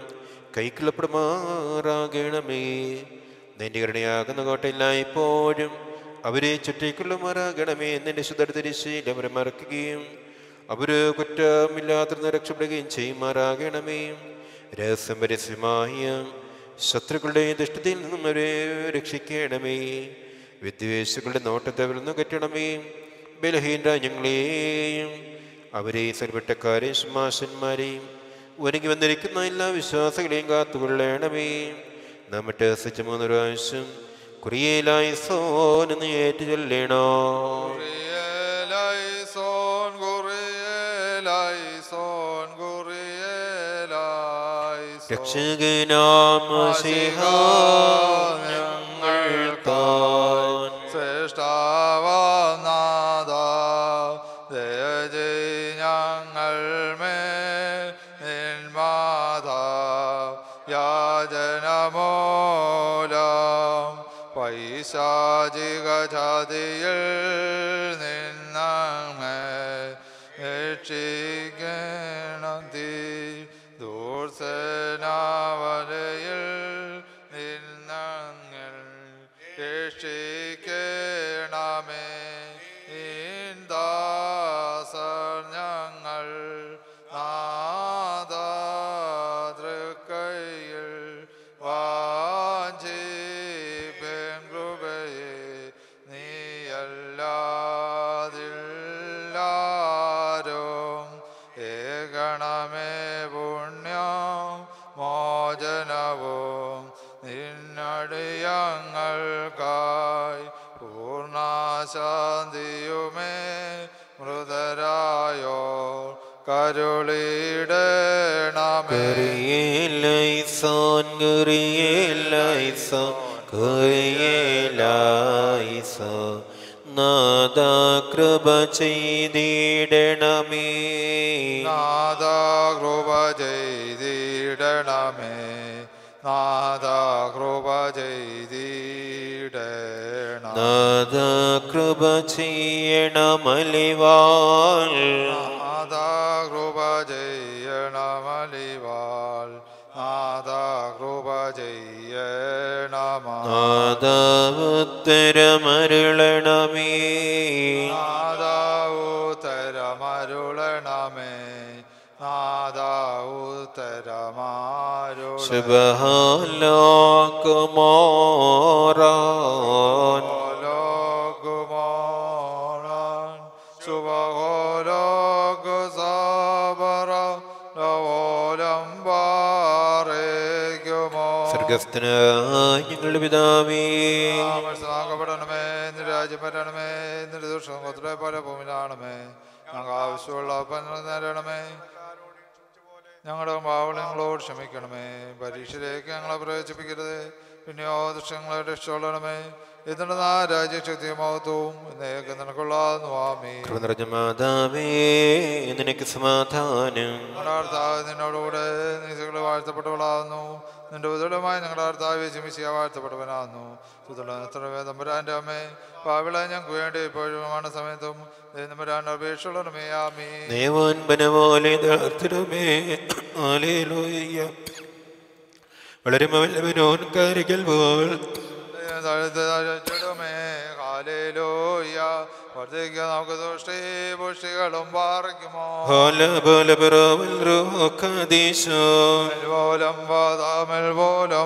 കൈക്കൊള്ളപ്പെടുമാറാകണമേ. നിന്റെ കരുണയാകുന്ന കോട്ടയില്ലായ്പ്പോഴും അവരെ ചുറ്റിക്കൊള്ളുമാറാകണമേ. നിന്റെ ശുദ്ധരിശയിൽ അവരെ മറക്കുകയും അവര് കുറ്റമില്ലാത്ത രക്ഷപ്പെടുകയും ചെയ്യുമാറാകണമേ. രഹസ്യം പരസ്യമായ ശത്രുക്കളുടെ ദുഷ്ടതയിൽ നിന്നും അവരെ രക്ഷിക്കണമേ. വിദ്വേഷങ്ങളുടെ നോട്ടത്തെ അവരിൽ നിന്ന് കറ്റണമേ. ബലഹീന ഞങ്ങളെയും അവരെ സർവട്ടക്കാരെയും ശമാശന്മാരെയും ഒരുങ്ങി വന്നിരിക്കുന്ന എല്ലാ വിശ്വാസികളെയും കാത്തുകൊള്ളണമേ. നമ്മട്ട് സച്ച 3 പ്രാവശ്യം കുറിയേലായി സോനെന്ന് ഏറ്റു ചൊല്ലണോ. രക്ഷകനാം മശീഹാ ഞങ്ങൾ താൻ ശ്രേഷ്ഠാവാം നാഥാ ദയ ചെയ് ഞങ്ങൾ മേൽ നിൻ മാതാ യാചനമൂലം പൈശാചിക ജാതിയിൽ നിന്നങ്ങ് രക്ഷിക്കണം. ദൂർസനാവലയിൽ നിന്നങ്ങൾ രക്ഷിക്കണമേ. ദാസർ ഞങ്ങൾ നാദാതൃക്കൈയിൽ വാഞ്ചിപ്പൻ കൃപയെ നീയല്ലാതില്ലാരും ഏകണമേ. പുണ്യം മോചനവും നിന്നടിയങ്ങൾക്കായി പൂർണ്ണശാന്തിയുമേ മൃതരായോ കരുളിടണമേ. കുറിയേലൈസോൻ കുറിയേലൈസോൻ കുറിയേലൈസോൻ നാദാ കൃപ ചെയ്തിടണമേ. നാദാ കൃപ ചെയ്തിടണമേ. നാദാ കൃപ ചെയ്തിടണമേ. നാഥ കൃപ ചെയ്യണമലിവാൾ നാദാ കൃപ ചെയ്യണമലിവാൾ നാദാ കൃപ ചെയ്യണമാ നാഥ ഉത്തരമരുളണമേ നാദാ ഉത്തരമരുളണമേ നാദാ ഉത്തരമരുള ശുഭലോകമോറാൻ ലോകുമാരാൻ ശുഭലോകുസാബറ ലവോലം ബാരേകുമോ സ്വർഗസ്ഥനായ ഞങ്ങളുടെ പിതാവേ മനസ്സിലാക്കപ്പെടണമേ നിന്റെ രാജ്യം വരണമേ നിന്റെ ദുഷ്ടം കൊത്തിലെ പോലെ ഭൂമിയിലാണമേ ഞങ്ങൾക്ക് ആവശ്യമുള്ള അപ്പം നേരണമേ ഞങ്ങളുടെ പാവങ്ങളോട് ക്ഷമിക്കണമേ പരീക്ഷയിലേക്ക് ഞങ്ങളെ പ്രവേശിപ്പിക്കരുത് പിന്നെയോ ദുഷ്ടങ്ങളെ രക്ഷപ്പെടണമേ ഇതിന്റെ രാജ്യശക്തിയും മഹത്വവും എന്നേക്ക് നിനക്കുള്ളാന്നു ആമീൻ. കൃപ നിറഞ്ഞ മാതാവേ നിനക്ക് സമാധാനം ഞങ്ങളുടെ കർത്താവ് നിന്നോടുകൂടെ നീതികൾ വാഴ്ത്തപ്പെട്ടവളാകുന്നു നിന്റെ ഉദരമായി ഞങ്ങളുടെ കർത്താവ് ചിമിശിയ വാഴ്ത്തപ്പെട്ടവനാകുന്നു തമ്പുരാന്റെ അമ്മേ പാവിള ഞങ്ങൾക്ക് വേണ്ടി ഇപ്പോഴുമാണ് സമയത്തും തമ്പുരാന്റെ അപേക്ഷയുള്ളമേ ആമീൻ. ദേവാൻപനപോലെ ദാർത്തിരമേ ഹല്ലേലൂയ വളരെ വല്ലവനോൻ കാരികൽ പോൽ നമുക്ക് ദുഷ്ടി പുഷ്ടികളും പാറിക്കുമോ പോലം വാതാമൽ പോലം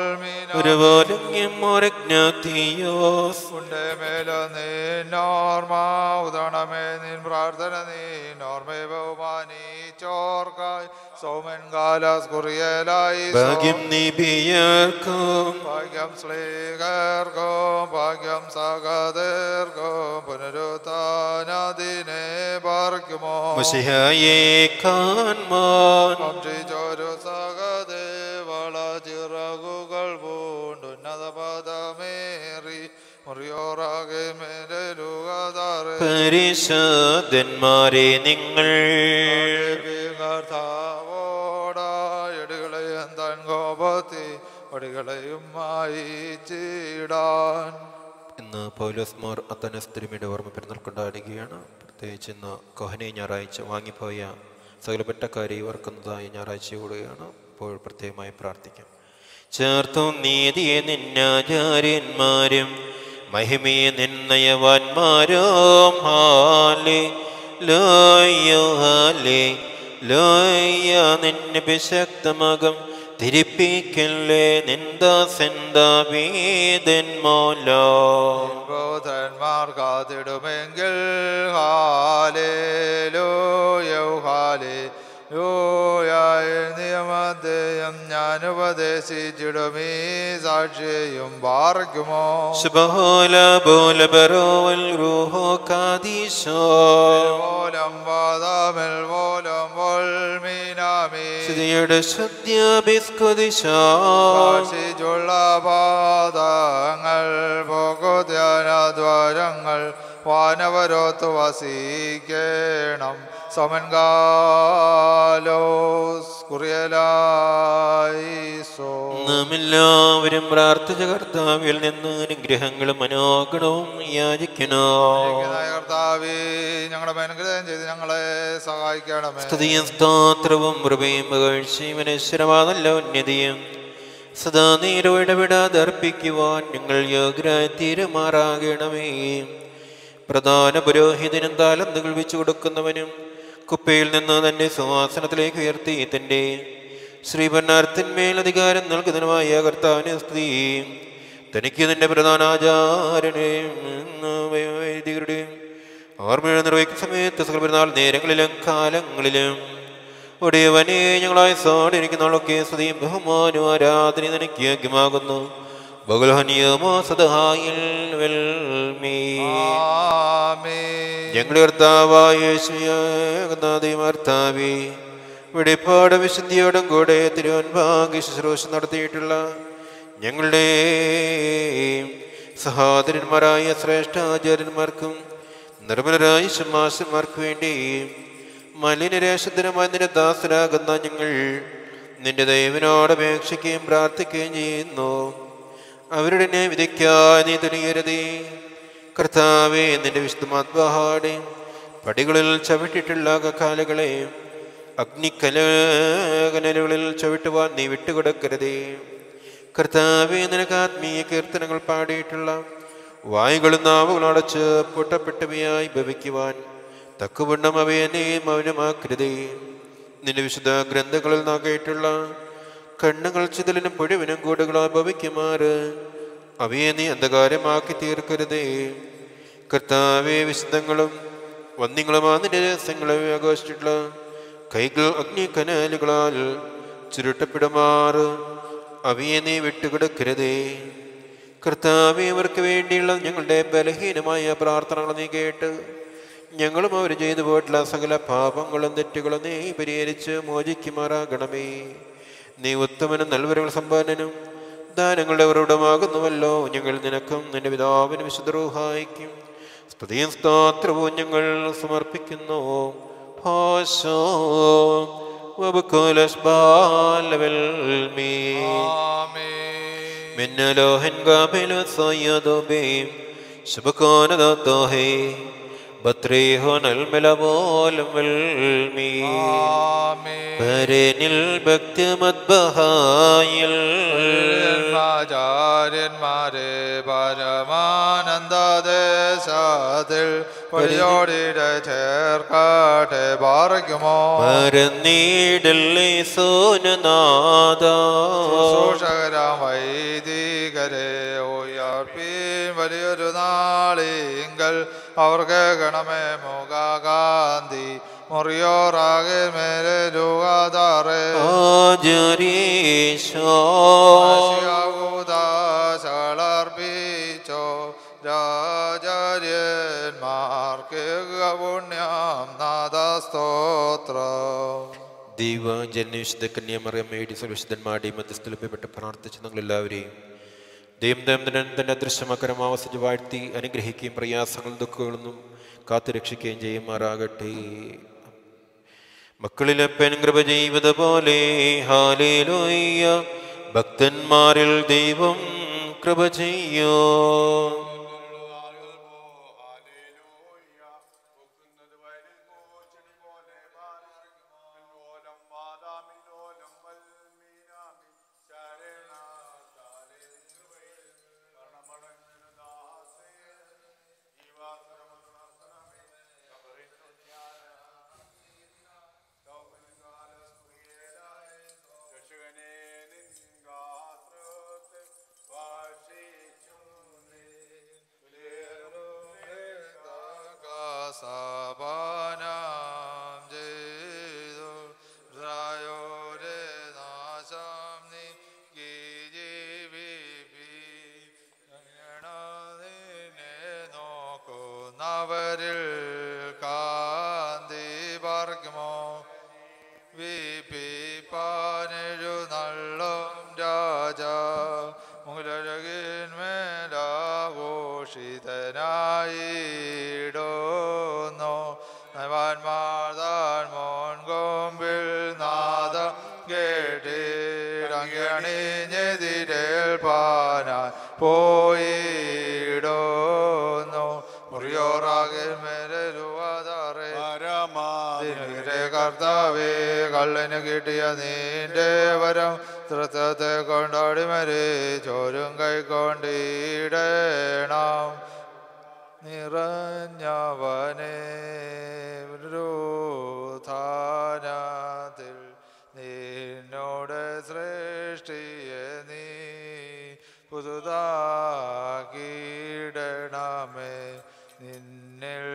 ഉണ്ടേ മേല നീ നോർമ ഉദണമേ നിൻ പ്രാർത്ഥന നീ നോർമേ ബഹുമാനി ചോർക്കായി സൗമൻ കാലാസ് കുറിയലായി ഭാഗ്യം നിബിയർക്കും ഭാഗ്യം ശ്ലീകർക്കും ഭാഗ്യം സഹദേർക്കും പുനരുത്ഥാനദിനെ പാർക്കുമോ മശിഹായെ കാൺമാൻ വംശിച്ചൊരു സഹദേവള ചിറകുകൾ പൂണ്ടുന്നത പദമേറി മുറിയോറാകെ മേലുകതാറ് പരിശുദ്ധന്മാരെ നിങ്ങൾ കർത്താവോടായടികളെയും തൻ കോപത്തി അടികളെയും മായിച്ചിടാൻ. ഇന്ന് പൗലോസ് മാർ അത്തനസ് തിരുമയുടെ ഓർമ്മ പെരുന്നാൾ കൊണ്ടാടുകയാണ്. പ്രത്യേകിച്ച് ഇന്ന് കൊഹനെ ഞായറാഴ്ച വാങ്ങിപ്പോയ സകല പെട്ടക്കാരെ ഓർക്കുന്നതായി ഞായറാഴ്ച കൂടുകയാണ്. അപ്പോൾ പ്രത്യേകമായി പ്രാർത്ഥിക്കാം. ചേർത്തും നീതിയെ നിന്നാചാര്യന്മാരും മഹിമയെ നിന്നയവാന്മാരും ഹാലേ ലോയോ ഹാലേ ലോയ നിന്നെ വിശക്തമകം തിരിപ്പിക്കല്ലേ നിന്ദാസെന്താവീതന്മോലോ ബോധന്മാർ കാത്തിടുമെങ്കിൽ ഹാലേലൂയ ഹാലേലൂയ നിയമത്തെയും ഞാൻ ഉപദേശിച്ചിടുമീ സാക്ഷിയും പാർക്കുമോ ശുഭഹോല ബോല ബറോവൽ റൂഹോ കാദീശോ പോലം വാദാമൽ പോലം വൽമീനാമി സ്തുതിയുടെ ശുദ്ധ്യാഭിസ്കുദിശോ ഭാഷിച്ചുള്ള പാദങ്ങൾ പോകുദ്യാനദ്വാരങ്ങൾ വാനവരോത്ത് വസിക്കണം സമൻകാലോസ് കുറിയലായിസോ. നാം എല്ലാവരും പ്രാർത്ഥിച്ച കർത്താവിൽ നിന്ന് അനുഗ്രഹങ്ങളും മനോഗണവും യാചിക്കണോ. കർത്താവേ ഞങ്ങളുടെ അനുഗ്രഹം ചെയ്ത് ഞങ്ങളെ സഹായിക്കണമേ. സ്തുതിയും സ്തോത്രവും കൃപയും പുകഴ്ചയും അനശ്വരമാതല്ല ഉന്നതിയും സദാ നേരം ഇടപെടാതെ അർപ്പിക്കുവാൻ ഞങ്ങൾ യോഗ്യരായി തീരുമാറാകണമേ. പ്രധാന പുരോഹിതനും താലന്തുകൾ വെച്ചു കൊടുക്കുന്നവനും കുപ്പയിൽ നിന്ന് തന്നെ സിംഹാസനത്തിലേക്ക് ഉയർത്തി തൻ്റെ ശ്രീപന്നാരത്തിന്മേൽ അധികാരം നൽകുന്നതിനുമായ കർത്താവിനെ സ്തുതി. തനിക്ക് തൻ്റെ പ്രധാനാചാര്യനെയും വൈദികരുടെയും ഓർമ്മ നിർവഹിക്കുന്ന സമയത്ത് സകലപെരുന്നാൾ നേരങ്ങളിലും കാലങ്ങളിലും ഒടിയവനെ ഞങ്ങളായി സാടിയിരിക്കുന്നവളൊക്കെ സ്തുതിയും ബഹുമാനവും ആരാധനയും തനിക്ക് യോഗ്യമാകുന്നു. ഞങ്ങളുടെ കർത്താവായ യേശുവേ വെടിപ്പാട് വിശുദ്ധിയോടും കൂടെ തിരുവൻഭാഗ്യ ശുശ്രൂഷ നടത്തിയിട്ടുള്ള ഞങ്ങളുടെ സഹോദരന്മാരായ ശ്രേഷ്ഠാചാര്യന്മാർക്കും നിർമ്മലരായ ശമാശന്മാർക്ക് വേണ്ടി മലിനരേശുദ്ധരമായ നിന്റെ ദാസരാകുന്ന ഞങ്ങൾ നിന്റെ ദൈവനോട് അപേക്ഷിക്കുകയും പ്രാർത്ഥിക്കുകയും ചെയ്യുന്നു. അവരുടെ ന്യായവിധിക്കായി നീ തുനിയരുതേ. കർത്താവേ, നിന്റെ വിശുദ്ധമാത്മാഹാടെ പടികളിൽ ചവിട്ടിയിട്ടുള്ള കാലുകളെ അഗ്നിക്കനലുകളിൽ ചവിട്ടുവാൻ നീ വിട്ടുകൊടുക്കരുതേ. കർത്താവേ, നിനക്ക് ആത്മീയ കീർത്തനങ്ങൾ പാടിയിട്ടുള്ള വായുകളും നാവുകളും അടച്ച് പൊട്ടപ്പെട്ടവയായി ഭവിക്കുവാൻ തക്കവണ്ണം അവയെ നീ മൗനമാക്കരുതേ. നിന്റെ വിശുദ്ധ ഗ്രന്ഥങ്ങളിൽ നാകേട്ടുള്ള കണ്ണുകൾ ചിതലിനും പൊഴിവിനും കൂടുകളായി ഭവിക്കുമാറ് അവയെ നീ അന്ധകാരമാക്കി തീർക്കരുതേ. കർത്താവേ, വിശുദ്ധങ്ങളും വന്യങ്ങളുമാ നിന്റെ രഹസ്യങ്ങളെ ആഘോഷിച്ചിട്ടുള്ള കൈകൾ അഗ്നി കനാലുകളാൽ ചുരുട്ടപ്പെടുമാറ് അവയെ നീ വിട്ടുകിടക്കരുതേ. കർത്താവേ, അവർക്ക് വേണ്ടിയുള്ള ഞങ്ങളുടെ ബലഹീനമായ പ്രാർത്ഥനകൾ നീ കേട്ട് ഞങ്ങളും അവർ ചെയ്തു പോയിട്ടുള്ള സകല പാപങ്ങളും തെറ്റുകളും നീ പരിഹരിച്ച് മോചിക്കുമാറാകണമേ. നീ ഉത്തമനും നൽവരങ്ങൾ സമ്പന്നനും ദാനങ്ങളുടെ ഉറവിടമാകുന്നുവല്ലോ. ഞങ്ങൾ നിനക്കും നിന്റെ പിതാവിനും വിശുദ്ധ റൂഹായിക്കും സ്തുതിയും സ്തോത്രവും ഞങ്ങൾ സമർപ്പിക്കുന്നു. ആചാര്യന്മാരെ പരമാനന്ദദേശത്തിൽ പരിയോടിയുടെ ചേർക്കാട്ടെ പാറയ്ക്കുമോ മരന്നീടല്ലേ സോനനാഥ. ശുശ്രൂഷകരാം വൈദികരെ ഉയർപ്പീൻ വലിയൊരു നാളിങ്കൽ അവർക്ക് ഗണമേ മുഖകാന്തി മുറിയോറാകെ മേലെ രൂപതാറേ ളർപ്പിച്ചോ രാജാര്യന്മാർക്ക് പുണ്യം നാദസ്തോത്രം. ദൈവജന്യവിശുദ്ധ കന്യാമറിയമ്മയുടെ സർവവിശുദ്ധന്മാരുടെയും മധ്യസ്ഥലപ്പെട്ട് പ്രാർത്ഥിച്ച് ഞങ്ങളെല്ലാവരെയും ദൈവം തന്നെ അദൃശ്യമകരം ആവസിച്ച് വാഴ്ത്തി അനുഗ്രഹിക്കുകയും പ്രയാസങ്ങളും ദുഃഖങ്ങളൊന്നും കാത്തുരക്ഷിക്കുകയും ചെയ്യുമാറാകട്ടെ. മക്കളിലപ്പൻ കൃപ ചെയ്വത് പോലെ ഹല്ലേലൂയ. ഭക്തന്മാരിൽ ദൈവം കൃപ ചെയ്യോ. അവരിൽ കാന്തി പാർക്കുമോ വിപിപ്പാനെഴുന്നള്ളും രാജാ മുലഴകിന്മേലാഘോഷിതനായിടുന്നു നവാൻമാതാൻ മോൻകൊമ്പിൽ നാദം കേട്ടിടങ്ങിയണിഞ്ഞെതിരേൽപ്പാനായി പോയിടുന്നു മുറിയോറാകെ മേലെ രൂപതാറേ കർത്താവേ കള്ളിന് കിട്ടിയ നീന്റെ വരം തൃത്വത്തെ കൊണ്ടാടി മരിച്ചോരും കൈക്കൊണ്ടിടണം നിറഞ്ഞവനെ ാനത്തിൽ നിന്നോട് സൃഷ്ടിയെ നീ പുതുതാക്കിയിടണമേ നിന്നിൽ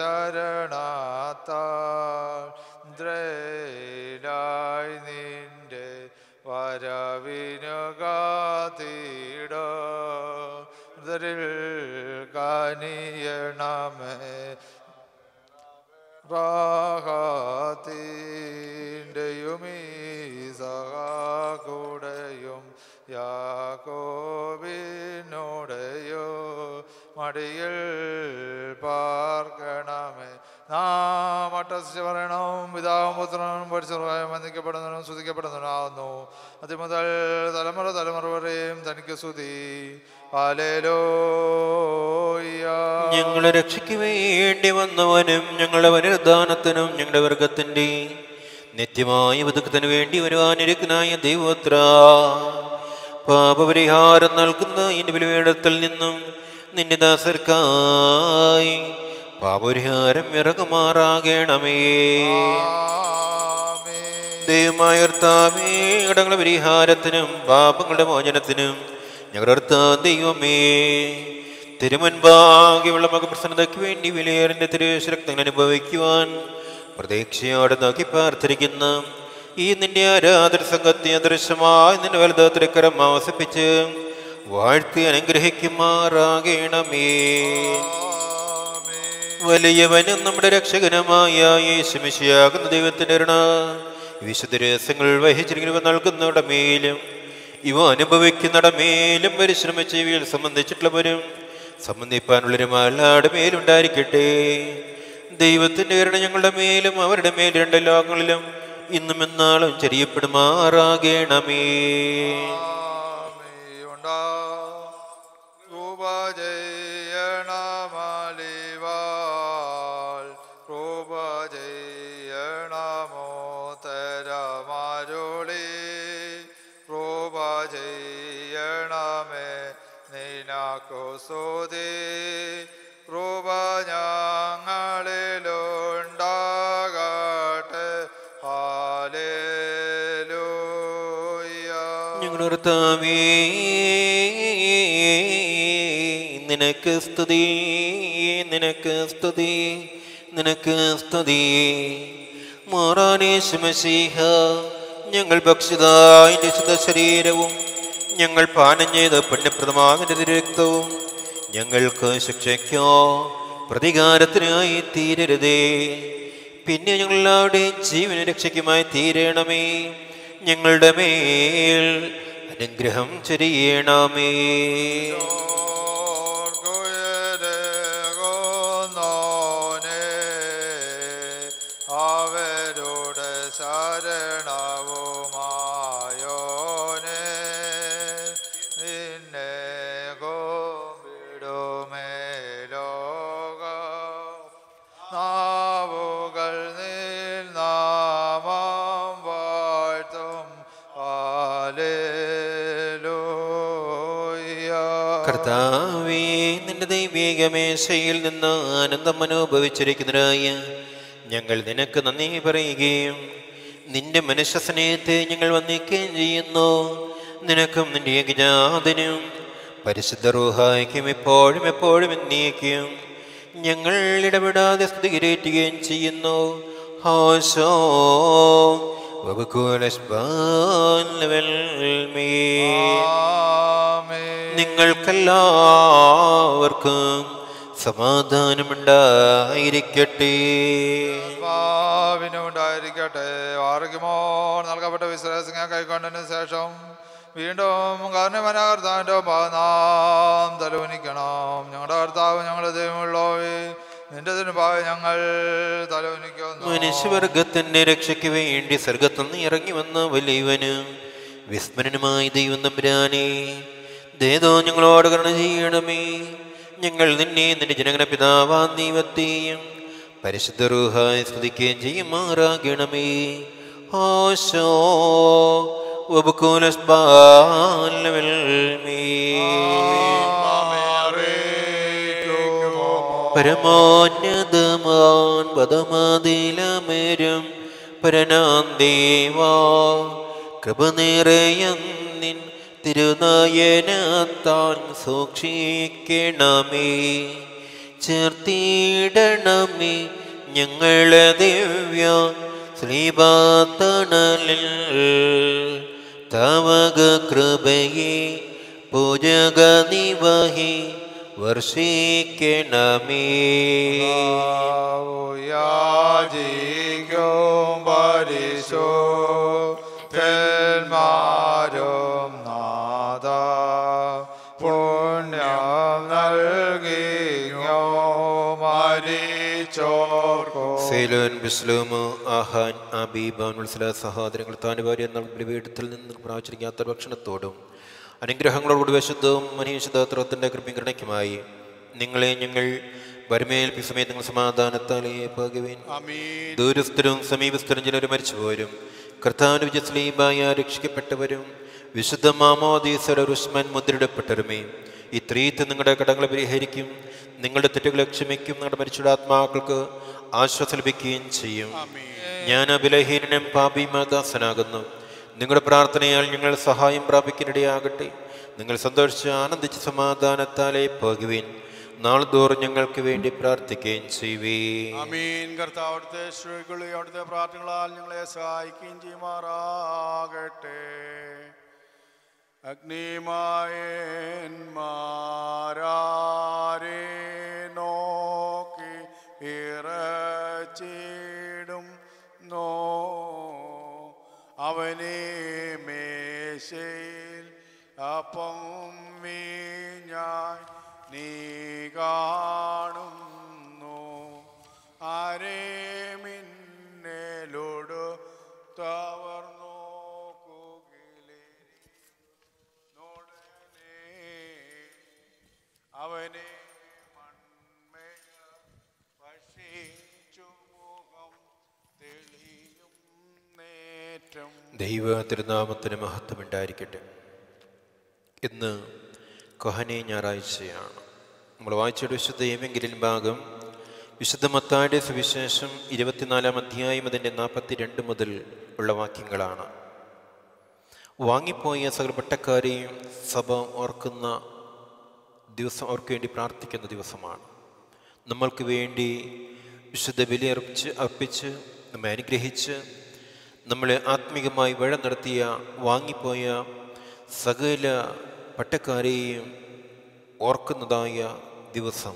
ശരണാത്തായി നിന്റെ വരവിനു കാത്തിടോ കനിയണമേ റാഹത്തിൻ്റെയും ഈസഹാക്കൂടെയും യാക്കോബിനോടെയോ മടിയിൽ പാർക്കണമേ വാഴ്ത്തപ്പെടണമേ. നാം അട്ടസിച്ച് പറയണം, പിതാവും പുത്രനും പരിശുദ്ധനും വന്ദിക്കപ്പെടുന്നവനും സ്തുതിക്കപ്പെടുന്നവനാകുന്നു. അതിമുതൽ തലമുറ തലമുറ വരെയും തനിക്ക് സ്തുതി. ഹല്ലേലൂയ. ഞങ്ങളെ രക്ഷയ്ക്ക് വേണ്ടി വന്നവനും ഞങ്ങളുടെ പുനരുദ്ധാനത്തിനും ഞങ്ങളുടെ വർഗത്തിന്റെ നിത്യമായ ബതുക്കത്തിന് വേണ്ടി വരുവാനിരിക്കുന്നതായ ദൈവോത്ര പാപപരിഹാരം നൽകുന്ന ഇന്റെ ബലിപീഠത്തിൽ നിന്നും നിന്റെ ദാസർക്കായി പാപപരിഹാരം ഇറങ്ങുമാറാകണമേ. ദൈവമായ കർത്താവേ, കടങ്ങളുടെ പരിഹാരത്തിനും പാപങ്ങളുടെ മോചനത്തിനും ഞങ്ങളുടെ ദൈവമേ, തിരുമുൻപാകെയുള്ള മകപ്രസന്നതയ്ക്ക് വേണ്ടി വിലയേറിന്റെ തിരുശക്തങ്ങൾ അനുഭവിക്കുവാൻ പ്രതീക്ഷയോടെ നോക്കി പ്രാർത്ഥിക്കുന്ന ഈ നിന്റെ ആരാധന സംഘത്തെ അദൃശ്യമായി നിന്റെ വലതുകരം ആവസിപ്പിച്ച് വാഴ്ത്തി അനുഗ്രഹിക്കുമാറാകണമേ. വലിയവനും നമ്മുടെ രക്ഷകനുമായ യേശുമിശിയാകുന്ന ദൈവത്തിന്റെ അരുണ വിശുദ്ധ രഹസ്യങ്ങൾ വഹിച്ചിരിക്കുന്നവ നൽകുന്നവരുടെ മേലും ഇവ അനുഭവിക്കുന്നവരുടെ മേലും പരിശ്രമിച്ച് ഇവയിൽ സംബന്ധിച്ചിട്ടുള്ളവരും സംബന്ധിപ്പാനുള്ളവരും എല്ലാവരുടെ മേലുണ്ടായിരിക്കട്ടെ. ദൈവത്തിന്റെ കരുണ ഞങ്ങളുടെ മേലും അവരുടെ മേൽ രണ്ട് ലോകങ്ങളിലും ഇന്നും എന്നാളും ചൊരിയപ്പെടുമാറാകണമേ. കർത്താവേ, നിനക്ക് സ്തുതി, നിനക്ക് സ്തുതി, നിനക്ക് സ്തുതി. മാറാനേശു മശീഹ, ഞങ്ങൾ ഭക്ഷിതായിന്റെ ശുദ്ധ ശരീരവും ഞങ്ങൾ പാനം ചെയ്ത പുണ്യപ്രദമാവിന്റെ രക്തവും ഞങ്ങൾക്ക് ശിക്ഷയ്ക്കോ പ്രതികാരത്തിനായി തീരരുതേ, പിന്നെ ഞങ്ങളെല്ലാവരുടെയും ജീവന രക്ഷയ്ക്കുമായി തീരണമേ. ഞങ്ങളുടെ മേൽ അനുഗ്രഹം ചൊരിയണമേ. അവരുടെ ശരണവുമായോനെ നിന്നെ ഗോപിടുമേ ലോക നാവുകൾ നാമം വാഴ്ത്തും. ഹല്ലേലൂയ. കർത്താവേ, നിന്റെ ദൈവികമേശയിൽ നിന്ന് ആനന്ദം അനുഭവിച്ചിരിക്കുന്നവരായ ഞങ്ങൾ നിനക്ക് നന്ദി പറയുകയും നിന്റെ മനുഷ്യ സ്നേഹത്തെ ഞങ്ങൾ വന്ദിക്കുകയും ചെയ്യുന്നു. നിനക്കും നിന്റെ ഏകജാതനും പരിശുദ്ധ റൂഹായ്ക്കും എപ്പോഴും എപ്പോഴും എന്നേക്കും ഞങ്ങൾ ഇടപെടാതെ സ്തുതികരേറ്റുകയും ചെയ്യുന്നു. ഹോശോ നിങ്ങൾക്കെല്ലാവർക്കും സമാധാനമുണ്ടായിരിക്കട്ടെ. ഉണ്ടായിരിക്കട്ടെ. ആരോഗ്യമോ നൽകപ്പെട്ട വിശ്വാസങ്ങൾ കൈക്കൊണ്ടതിന് ശേഷം വീണ്ടും കാരണവനാകർത്താവിൻ്റെ നാം തലവനിക്കണം. ഞങ്ങളുടെ കർത്താവ് ഞങ്ങളുടെ ദൈവമുള്ളവേ, നിന്റെ തിരുമുമ്പാകെ ഞങ്ങൾ തലവനിക്കുന്നു. മനുഷ്യവർഗത്തിന്റെ രക്ഷയ്ക്ക് വേണ്ടി സ്വർഗ്ഗത്തിൽ നിന്ന് ഇറങ്ങി വന്ന വലിയവന് വിസ്മരണമായി ദൈവം തമ്പുരാനെ, ദേതോ ഞങ്ങളോട് കരുണ ചെയ്യണമേ. ഞങ്ങൾ നിന്നെ നിന്റെ ജനഗണ പിതാവാ ദൈവത്തെയും പരിശുദ്ധ റൂഹായി സ്തുതിക്കുകയും ചെയ്യുമാറാകണമേ. ഓശോ പരമോന്നതമാൻ പദമതിലമരും പരനാന്തേവാ കൃപ നിറയന്നിൻ തിരുനയനത്താൻ സൂക്ഷിക്കണമേ. ചേർത്തിടണമേ ഞങ്ങളെ ദിവ്യ ശ്രീപാതണലിൽ തവക കൃപയെ പൂജക നിവഹി വർഷിക്കണമേ. യാചിക്കും പരിശുദ്ധന്മാരും നാഥ പുണ്യം നൽകിയോ മരിച്ചോ ഓർക്കും. സേലോൻ ബിസ്ലോമ് ആഹാൻ ആബീബാൻ വത്സല സഹോദരങ്ങൾ താനുവാരി എന്ന ബലിപീഠത്തിൽ നിന്ന് പ്രാചരിക്കാത്ത ഭക്ഷണത്തോടും അനുഗ്രഹങ്ങളോട് വിശുദ്ധവും മനീഷിതാത്രത്തിൻ്റെ കൃപീകരണയ്ക്കുമായി നിങ്ങളെ ഞങ്ങൾ വരമേൽപ്പി സമയത്ത് നിങ്ങൾ സമാധാനത്താലേ പോകുവിൻ. ആമീൻ. ദൂരസ്ഥരും സമീപസ്ഥരും ചിലരും മരിച്ചുപോരും കർത്താവിന്റെ വിജയസ്ലീബായ രക്ഷിക്കപ്പെട്ടവരും വിശുദ്ധ മാമോദീസയുടെ റുഷ്മൻ മുദ്രയിടപ്പെട്ടവരുമേ, ഈ ത്രീത്ത് നിങ്ങളുടെ കടങ്ങളെ പരിഹരിക്കും, നിങ്ങളുടെ തെറ്റുകളെ ക്ഷമിക്കും, നിങ്ങളുടെ മരിച്ചുള്ള ആത്മാക്കൾക്ക് ആശ്വാസം ലഭിക്കുകയും ചെയ്യും. ഞാൻ അബലഹീനനും പാപിമാദാസനാകുന്നു. നിങ്ങളുടെ പ്രാർത്ഥനയാൽ ഞങ്ങൾ സഹായം പ്രാപിക്കാനിടയാകട്ടെ. നിങ്ങൾ സന്തോഷിച്ച് ആനന്ദിച്ച് സമാധാനത്താലേ പോകുവിൻ. നാൾതോറും ഞങ്ങൾക്ക് വേണ്ടി പ്രാർത്ഥിക്കുകയും ചെയ്യുവീൻ. ആമീൻ. കർത്താവ് അവിടുത്തെ ശ്രീകളെ അവിടുത്തെ പ്രാർത്ഥനകളാൽ ഞങ്ങളെ സഹായിക്കുകയും ചെയ്യുമാറാകട്ടെ. അഗ്നിമായന്മാരെ നോക്കി ഇറച്ചിടും നോ അവനെ മേശയിൽ അപ്പം വീഞ്ഞായി നീ കാണുന്നു. ആരേ മിന്നലോട് തവർ നോക്കുകിലേ നോടനെ അവനെ മൺമേൽ ഭക്ഷിച്ചു മുഖം തെളിയും നേറ്റം. ദൈവ തിരുനാമത്തിന് മഹത്വമുണ്ടായിരിക്കട്ടെ. ഇന്ന് കൊഹനെ ഞായറാഴ്ചയാണ്. നമ്മൾ വായിച്ചൊരു വിശുദ്ധ ഏവെങ്കിലും ഭാഗം വിശുദ്ധ മത്തായിയുടെ സുവിശേഷം 24-ാം അധ്യായം അതിൻ്റെ 42 മുതൽ ഉള്ള വാക്യങ്ങളാണ്. വാങ്ങിപ്പോയ സകല പട്ടക്കാരെയും സഭ ഓർക്കുന്ന ദിവസം, അവർക്ക് വേണ്ടി പ്രാർത്ഥിക്കുന്ന ദിവസമാണ്. നമ്മൾക്ക് വേണ്ടി വിശുദ്ധ ബലി അർപ്പിച്ച് നമ്മെ അനുഗ്രഹിച്ച് നമ്മളെ ആത്മീകമായി വഴ നടത്തിയ വാങ്ങിപ്പോയ സകല പട്ടക്കാരെയും ഓർക്കുന്നതായ ദിവസം.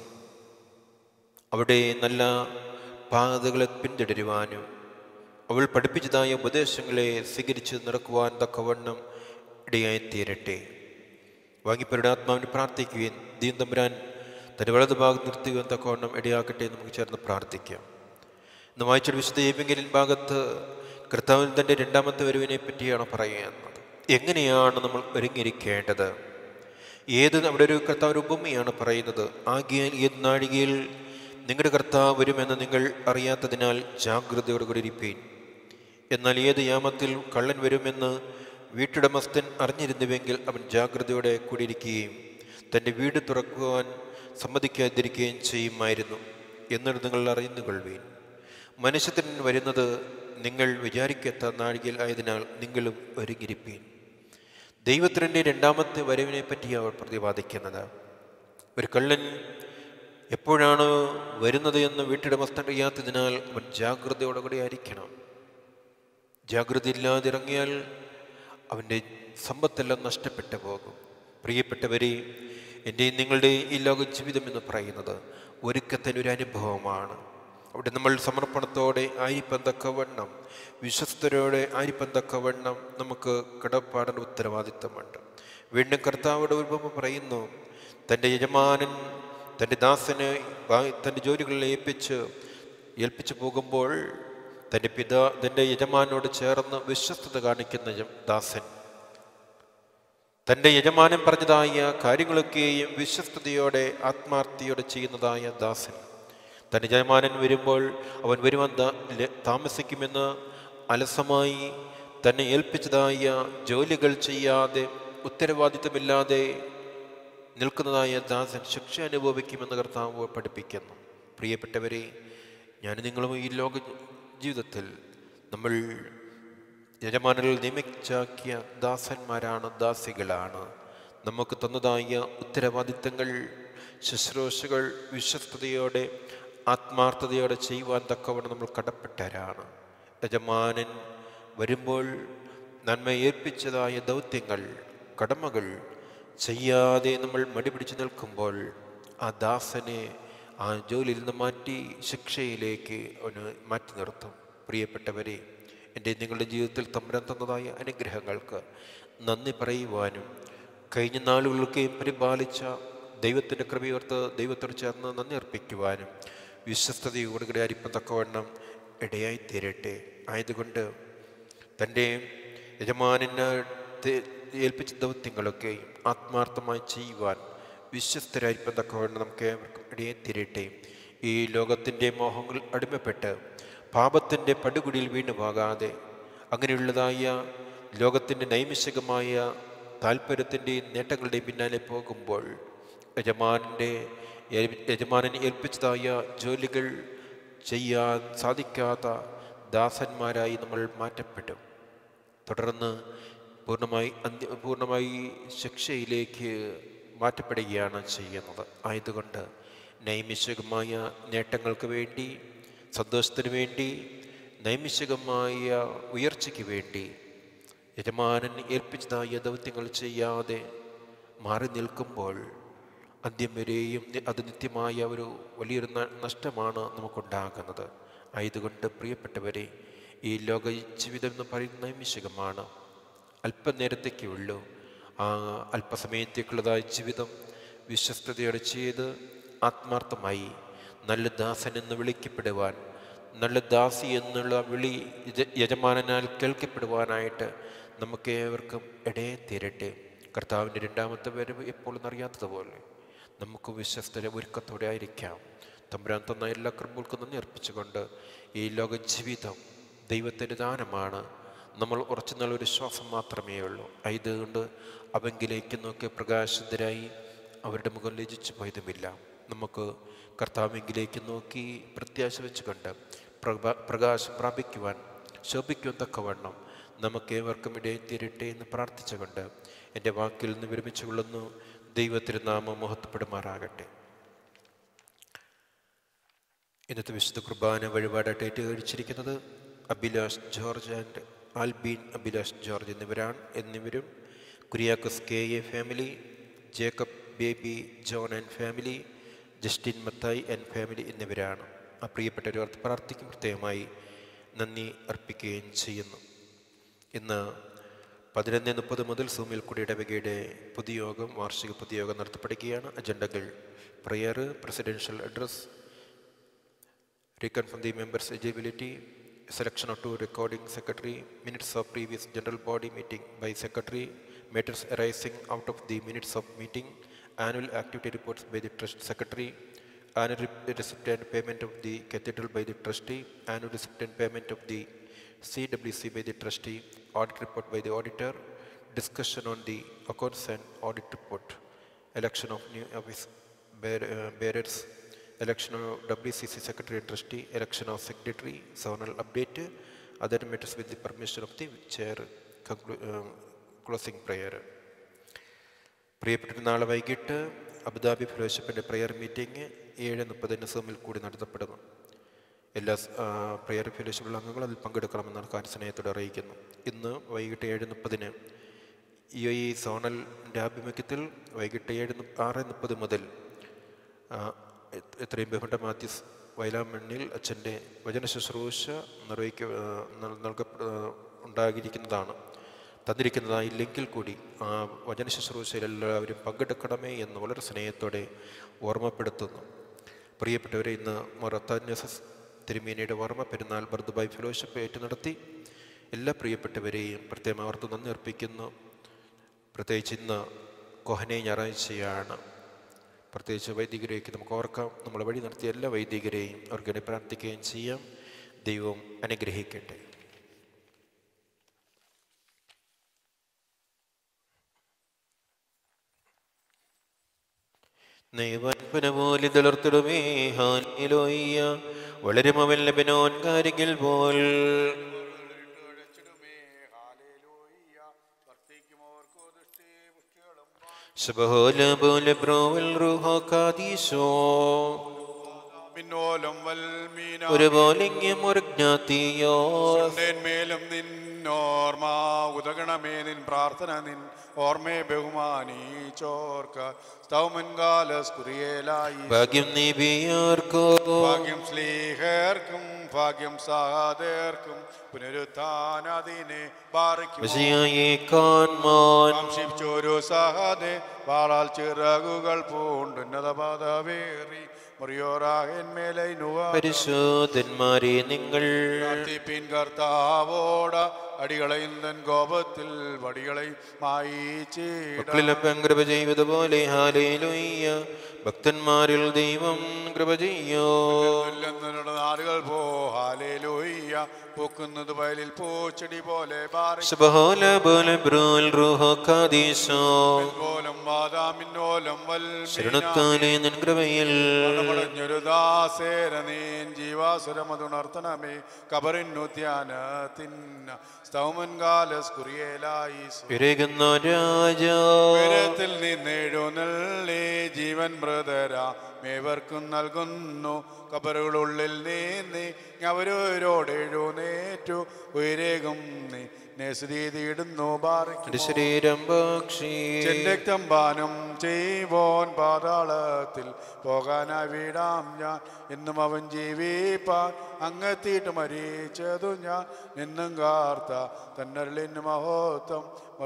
അവിടെ നല്ല പാതകളെ പിന്തുടരുവാനും അവൾ പഠിപ്പിച്ചതായ ഉപദേശങ്ങളെ സ്വീകരിച്ച് നടക്കുവാൻ തക്കവണ്ണം ഇടയായിത്തീരട്ടെ. വാങ്ങിപ്പോരുടെ ആത്മാവിന് പ്രാർത്ഥിക്കുകയും ദൈവം തമ്പുരാൻ തൻ്റെ വലതു ഭാഗത്ത് നിർത്തുകയും തക്കവണ്ണം ഇടയാക്കട്ടെ. നമുക്ക് ചേർന്ന് പ്രാർത്ഥിക്കാം. ഇന്ന് വായിച്ചൊരു വിശുദ്ധ ഏവെങ്കിലും ഭാഗത്ത് കർത്താവിന് തൻ്റെ രണ്ടാമത്തെ വരവിനെ പറ്റിയാണ് പറയുന്നത്. എങ്ങനെയാണ് നമ്മൾ ഒരുങ്ങിയിരിക്കേണ്ടത്? അവിടെ ഒരു കർത്താവ് ഉപമയാണ് പറയുന്നത്. ആകയാൽ ഏത് നാഴികയിൽ നിങ്ങളുടെ കർത്താവ് വരുമെന്ന് നിങ്ങൾ അറിയാത്തതിനാൽ ജാഗ്രതയോടെ കൂടി ഇരിപ്പീൻ. എന്നാൽ ഏത് യാമത്തിൽ കള്ളൻ വരുമെന്ന് വീട്ടുടമസ്ഥൻ അറിഞ്ഞിരുന്നുവെങ്കിൽ അവൻ ജാഗ്രതയോടെ കൂടിയിരിക്കുകയും തൻ്റെ വീട് തുറക്കുവാൻ സമ്മതിക്കാതിരിക്കുകയും ചെയ്യുമായിരുന്നു. എന്നിട്ട് നിങ്ങൾ അറിയുന്നുകൊള്ളുവീൻ. മനുഷ്യൻ വരുന്നത് നിങ്ങൾ വിചാരിക്കാത്ത നാഴികയിൽ ആയതിനാൽ നിങ്ങളും ഒരുങ്ങിയിരിപ്പീൻ. ദൈവത്തിൻ്റെ രണ്ടാമത്തെ വരവിനെ പറ്റി അവർ പ്രതിപാദിക്കുന്നത്. ഒരു കള്ളൻ എപ്പോഴാണ് വരുന്നത് എന്ന് വീട്ടുടമസ്ഥൻ അറിയാത്തതിനാൽ അവൻ ജാഗ്രതയോടുകൂടി ആയിരിക്കണം. ജാഗ്രത ഇല്ലാതെ ഇറങ്ങിയാൽ അവൻ്റെ സമ്പത്തെല്ലാം നഷ്ടപ്പെട്ടു പോകും. പ്രിയപ്പെട്ടവരെ, എൻ്റെയും നിങ്ങളുടെയും ഈ ലോക ജീവിതം എന്ന് പറയുന്നത് ഒരുക്കത്തിനൊരു അനുഭവമാണ്. അവിടെ നമ്മൾ സമർപ്പണത്തോടെ ആയിരിപ്പന്തക്കവണ്ണം, വിശ്വസ്തരോടെ ആയിരിപ്പന്തക്കവണ്ണം നമുക്ക് കടപ്പാടിൻ്റെ ഉത്തരവാദിത്തമുണ്ട്. വീണ്ടും കർത്താവിടെ ഉപമ പറയുന്നു. തൻ്റെ യജമാനൻ തൻ്റെ ദാസന് തൻ്റെ ജോലികളിൽ ഏൽപ്പിച്ചു പോകുമ്പോൾ തൻ്റെ യജമാനോട് ചേർന്ന് വിശ്വസ്തത കാണിക്കുന്ന ദാസൻ, തൻ്റെ യജമാനൻ പറഞ്ഞതായ കാര്യങ്ങളൊക്കെയും വിശ്വസ്തയോടെ ആത്മാർത്ഥയോടെ ചെയ്യുന്നതായ ദാസൻ, തൻ്റെ യജമാനൻ വരുമ്പോൾ അവൻ വരുവാൻ താമസിക്കുമെന്ന് അലസമായി തന്നെ ഏൽപ്പിച്ചതായ ജോലികൾ ചെയ്യാതെ ഉത്തരവാദിത്തമില്ലാതെ നിൽക്കുന്നതായ ദാസൻ ശിക്ഷ അനുഭവിക്കുമെന്ന് കർത്താവ് പഠിപ്പിക്കുന്നു. പ്രിയപ്പെട്ടവരെ, ഞാൻ നിങ്ങളും ഈ ലോക ജീവിതത്തിൽ നമ്മൾ യജമാനരിൽ നിയമിച്ചാക്കിയ ദാസന്മാരാണ്, ദാസികളാണ്. നമുക്ക് തന്നതായ ഉത്തരവാദിത്തങ്ങൾ, ശുശ്രൂഷകൾ വിശ്വസ്തയോടെ ആത്മാർത്ഥതയോടെ ചെയ്യുവാൻ തക്കവണ്ണം നമ്മൾ കടപ്പെട്ടവരാണ്. യജമാനൻ വരുമ്പോൾ നന്മ ഏൽപ്പിച്ചതായ ദൗത്യങ്ങൾ, കടമകൾ ചെയ്യാതെ നമ്മൾ മടിപിടിച്ച് നിൽക്കുമ്പോൾ ആ ദാസനെ ആ ജോലിയിൽ നിന്ന് മാറ്റി ശിക്ഷയിലേക്ക് അവന് മാറ്റി നിർത്തും. പ്രിയപ്പെട്ടവരെ, എൻ്റെ നിങ്ങളുടെ ജീവിതത്തിൽ തമ്പുരാൻ തന്നതായ അനുഗ്രഹങ്ങൾക്ക് നന്ദി പറയുവാനും കഴിഞ്ഞ നാളുകൾക്ക് പരിപാലിച്ച ദൈവത്തിൻ്റെ കൃപയോർത്ത് ദൈവത്തോട് ചേർന്ന് നന്ദി അർപ്പിക്കുവാനും വിശ്വസ്തയോടുകൂടി അരിപ്പത്തക്കവണ്ണം ഇടയായി തീരട്ടെ. ആയതുകൊണ്ട് തൻ്റെ യജമാനന് ഏൽപ്പിച്ച ദൗത്യങ്ങളൊക്കെ ആത്മാർത്ഥമായി ചെയ്യുവാൻ വിശ്വസ്തരായിരിപ്പത്തക്കവണ്ണം നമുക്ക് ഏവർക്കും ഇടയായി തീരട്ടെ. ഈ ലോകത്തിൻ്റെ മോഹങ്ങൾ അടിമപ്പെട്ട് പാപത്തിൻ്റെ പടുകുടിയിൽ വീണു പോകാതെ അങ്ങനെയുള്ളതായ ലോകത്തിൻ്റെ നൈമിഷികമായ താല്പര്യത്തിൻ്റെയും നേട്ടങ്ങളുടെയും പിന്നാലെ പോകുമ്പോൾ യജമാനനെ ഏൽപ്പിച്ചതായ ജോലികൾ ചെയ്യാൻ സാധിക്കാത്ത ദാസന്മാരായി നമ്മൾ മാറ്റപ്പെടും. തുടർന്ന് പൂർണ്ണമായി ശിക്ഷയിലേക്ക് മാറ്റപ്പെടുകയാണ് ചെയ്യുന്നത്. ആയതുകൊണ്ട് നൈമിഷികമായ നേട്ടങ്ങൾക്ക് വേണ്ടി, സന്തോഷത്തിന് വേണ്ടി, നൈമിഷികമായ ഉയർച്ചയ്ക്ക് വേണ്ടി യജമാനൻ ഏൽപ്പിച്ചതായ ദൗത്യങ്ങൾ ചെയ്യാതെ മാറി നിൽക്കുമ്പോൾ അന്ത്യം വരെയും അത് നിത്യമായ ഒരു വലിയൊരു നഷ്ടമാണ് നമുക്കുണ്ടാകുന്നത്. ആയതുകൊണ്ട് പ്രിയപ്പെട്ടവരെ, ഈ ലോക ജീവിതം എന്ന് പറയുന്നത് നൈമിഷികമാണ്, അല്പനേരത്തേക്കേ ഉള്ളൂ. ആ അല്പസമയത്തേക്കുള്ളതായ ജീവിതം വിശ്വസ്തയോടെ ചെയ്ത് ആത്മാർത്ഥമായി നല്ല ദാസൻ എന്ന് വിളിക്കപ്പെടുവാൻ, നല്ല ദാസി എന്നുള്ള വിളി യജമാനനാൽ കേൾക്കപ്പെടുവാനായിട്ട് നമുക്ക് ഏവർക്കും ഇടയെ തീരട്ടെ. കർത്താവിൻ്റെ രണ്ടാമത്തെ വരവ് എപ്പോഴും അറിയാത്തതുപോലെ നമുക്ക് വിശ്വസ്തര ഒരുക്കത്തോടെ ആയിരിക്കാം. തമ്പുരാൻ തന്ന എല്ലാ കൃപകൾക്കും നന്ദി അർപ്പിച്ചുകൊണ്ട് ഈ ലോക ജീവിതം ദൈവത്തിൻ്റെ ദാനമാണ്. നമ്മൾ ഉറച്ചു നല്ല ഒരു ശ്വാസം മാത്രമേ ഉള്ളൂ. ആയതുകൊണ്ട് അവങ്കിലേക്ക് നോക്കി പ്രകാശിതരായി അവരുടെ മുഖം ലജിച്ചു പോയതുമില്ല. നമുക്ക് കർത്താവിങ്കിലേക്ക് നോക്കി പ്രത്യാശ വെച്ചുകൊണ്ട് പ്രകാശം പ്രാപിക്കുവാൻ, ശോഭിക്കുവാൻ തക്കവണ്ണം നമുക്ക് ഏവർക്കും ഇടയിൽ തീരട്ടെ എന്ന് പ്രാർത്ഥിച്ചുകൊണ്ട് എൻ്റെ വാക്കിൽ നിന്ന് വിരമിച്ചു കൊള്ളുന്നു. ദൈവത്തിരുനാമം മഹത്വപ്പെടുമാറാകട്ടെ. ഇന്നത്തെ വിശുദ്ധ കുർബാന വഴിപാടായിട്ട് കഴിച്ചിരിക്കുന്നത് അഭിലാഷ് ജോർജ് ആൻഡ് ആൽബീൻ അഭിലാഷ് ജോർജ് എന്നിവരും Kuriakose KA family, Jacob Baby John and family, Justin Mathai and family എന്നിവരാണ്. ആ പ്രിയപ്പെട്ടവർ പ്രാർത്ഥിക്കും പ്രത്യേകമായി നന്ദി അർപ്പിക്കുകയും ചെയ്യുന്നു. ഇന്ന് 11:30 മുതൽ സൂമിൽ കൂടി ഇടവകയുടെ പൊതുയോഗം, വാർഷിക പൊതുയോഗം നടത്തപ്പെടുകയാണ്. അജണ്ടകൾ: prayer, presidential address, reconfirm the members' eligibility, selection of 2 recording secretary, minutes of previous general body meeting by secretary, matters arising out of the minutes of meeting, annual activity reports by the trust secretary, annual receipt and payment of the cathedral by the trustee, annual receipt and payment of the CWC by the trustee, audit report by the auditor, discussion on the accounts and audit report, election of new office bearers, election of WCC secretary and trustee, election of secretary, zonal update, other matters with the permission of the chair. Closing prayer. പ്രിയപ്പെട്ട നാളെ വൈകിട്ട് Abu Dhabi ഫെലോഷിപ്പിൻ്റെ prayer meeting 7:30 സൂമിൽ കൂടി നടത്തപ്പെടുന്നു. എല്ലാ prayer ഫെലോഷിപ്പിലുള്ള അംഗങ്ങൾ അതിൽ പങ്കെടുക്കണമെന്നാണ് കാര്യസ്നേഹത്തോടെ അറിയിക്കുന്നു. ഇന്ന് വൈകിട്ട് 7:30 UAE സോണലിൻ്റെ ആഭിമുഖ്യത്തിൽ വൈകിട്ട് 6:30 മുതൽ എത്രയും ബഹുമത മാത്യൂസ് വയലാമണ്ണിൽ അച്ഛൻ്റെ വചന ശുശ്രൂഷ ഉണ്ടാകിയിരിക്കുന്നതാണ്. തന്നിരിക്കുന്നതായില്ലെങ്കിൽ കൂടി ആ വചന ശുശ്രൂഷയിൽ എല്ലാവരും പങ്കെടുക്കണമേ എന്ന് വളരെ സ്നേഹത്തോടെ ഓർമ്മപ്പെടുത്തുന്നു. പ്രിയപ്പെട്ടവരെ, ഇന്ന് മൊറത്താന്യസസ് തിരുമേനിയുടെ ഓർമ്മ പെരുന്നാൾ ബർദുബായ് ഫെലോഷിപ്പ് നടത്തി എല്ലാ പ്രിയപ്പെട്ടവരെയും പ്രത്യേകം ഓർത്ത് നന്ദി അർപ്പിക്കുന്നു. പ്രത്യേകിച്ച് ഇന്ന് കൊഹനെ ഞായറാഴ്ചയാണ്. പ്രത്യേകിച്ച് വൈദികരെയൊക്കെ നമുക്ക് ഓർക്കാം. നമ്മളെ വഴി നടത്തിയ എല്ലാ വൈദികരെയും അവർക്ക് പ്രാർത്ഥിക്കുകയും ചെയ്യാം. ദൈവം അനുഗ്രഹിക്കട്ടെ. പോലെ വളരെ മവൻ ലബനോൻ കാര്യങ്ങൾ പോൽ മേലും നിന്നോർമ്മ ഉദകണമേ, നിൻ പ്രാർത്ഥന നിൻ ഓർമ്മയെ ബഹുമാനിച്ചോർക്ക. ഭാഗ്യം ഭാഗ്യം സ്ലീഹർക്കും ഭാഗ്യം സഹദേർക്കും പുനരുത്ഥാനതിനെ വംശിച്ചൊരു സഹദേ വാളാൽ ചിറകുകൾ പൂണ്ടുന്നത പദവേറി പരിശുദ്ധന്മാരെ നിങ്ങൾ പ്രാർത്ഥിപ്പിൻ കർത്താവോട് അടികളെയും കോപത്തിൽ വടികളെ മക്കളിലപ്പം കൃപ ചെയ്തതുപോലെ ഹാലേലൂയ്യ. ഭക്തന്മാരിൽ ദൈവം കൃപ ചെയ്യോ. നാടുകൾ പോ ഹാലേലൂയ്യ. പൂക്കുന്നത് വയലിൽ പൂച്ചെടി പോലെ ശരണത്താലേ നിൻ കൃപയിൽ ജീവാസുരമതുണർത്തണമേ കബറിന്നു ധ്യാനത്തിന്ന രാജത്തിൽ നിന്നെഴുന്നള്ളി ജീവൻ മൃതരാ മേവർക്കും നൽകുന്നു കബറുകളുള്ളിൽ നീന്നി അവരോട് എഴുന്നേറ്റു ഉയരേകും നീ നെസ്രീതിയിടുന്നു ശരീരം രക്തം പാനം ചെയ്വോൻ പാതാളത്തിൽ പോകാനായി വീടാം ഞാൻ എന്നും അവൻ ജീവിപ്പാൻ അങ്ങെത്തിയിട്ട് മരിച്ചതു ഞാൻ നിന്നും കാർത്ത തന്നരുളിന് മഹോത്വം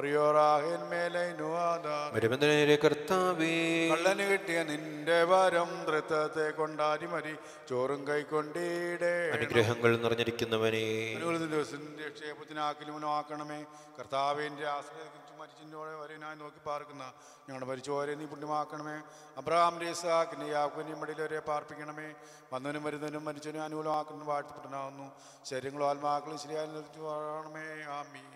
കള്ളന് കിട്ടിയ നിന്റെ വരം നൃത്തത്തെ കൊണ്ടാടി മരി ചോറും കൈക്കൊണ്ടീടേ അനുഗ്രഹങ്ങൾ നിറഞ്ഞിരിക്കുന്നവനെ ആക്കണമേ കർത്താവിന്റെ ആശ്രയത്തിൽ മരിച്ചിൻ്റെ വരെനായി നോക്കി പാർക്കുന്ന ഞങ്ങളുടെ മരിച്ചോരെ നീ പുണ്യമാക്കണമേ. അബ്രഹാമിന്റെ ഇസ്ഹാക്കിന്റെ യാക്കോബിന്റെയും മടിയിലവരെ പാർപ്പിക്കണമേ. വന്നവനും വരുന്നവനും മരിച്ചവനും അനുകൂലമാക്കുന്ന വാഴ്ത്തപ്പെട്ടനാവുന്നു. ശരീരങ്ങളും ആത്മാക്കളും ശരിയായി നിർത്തി വാഴണമേ. ആമീൻ.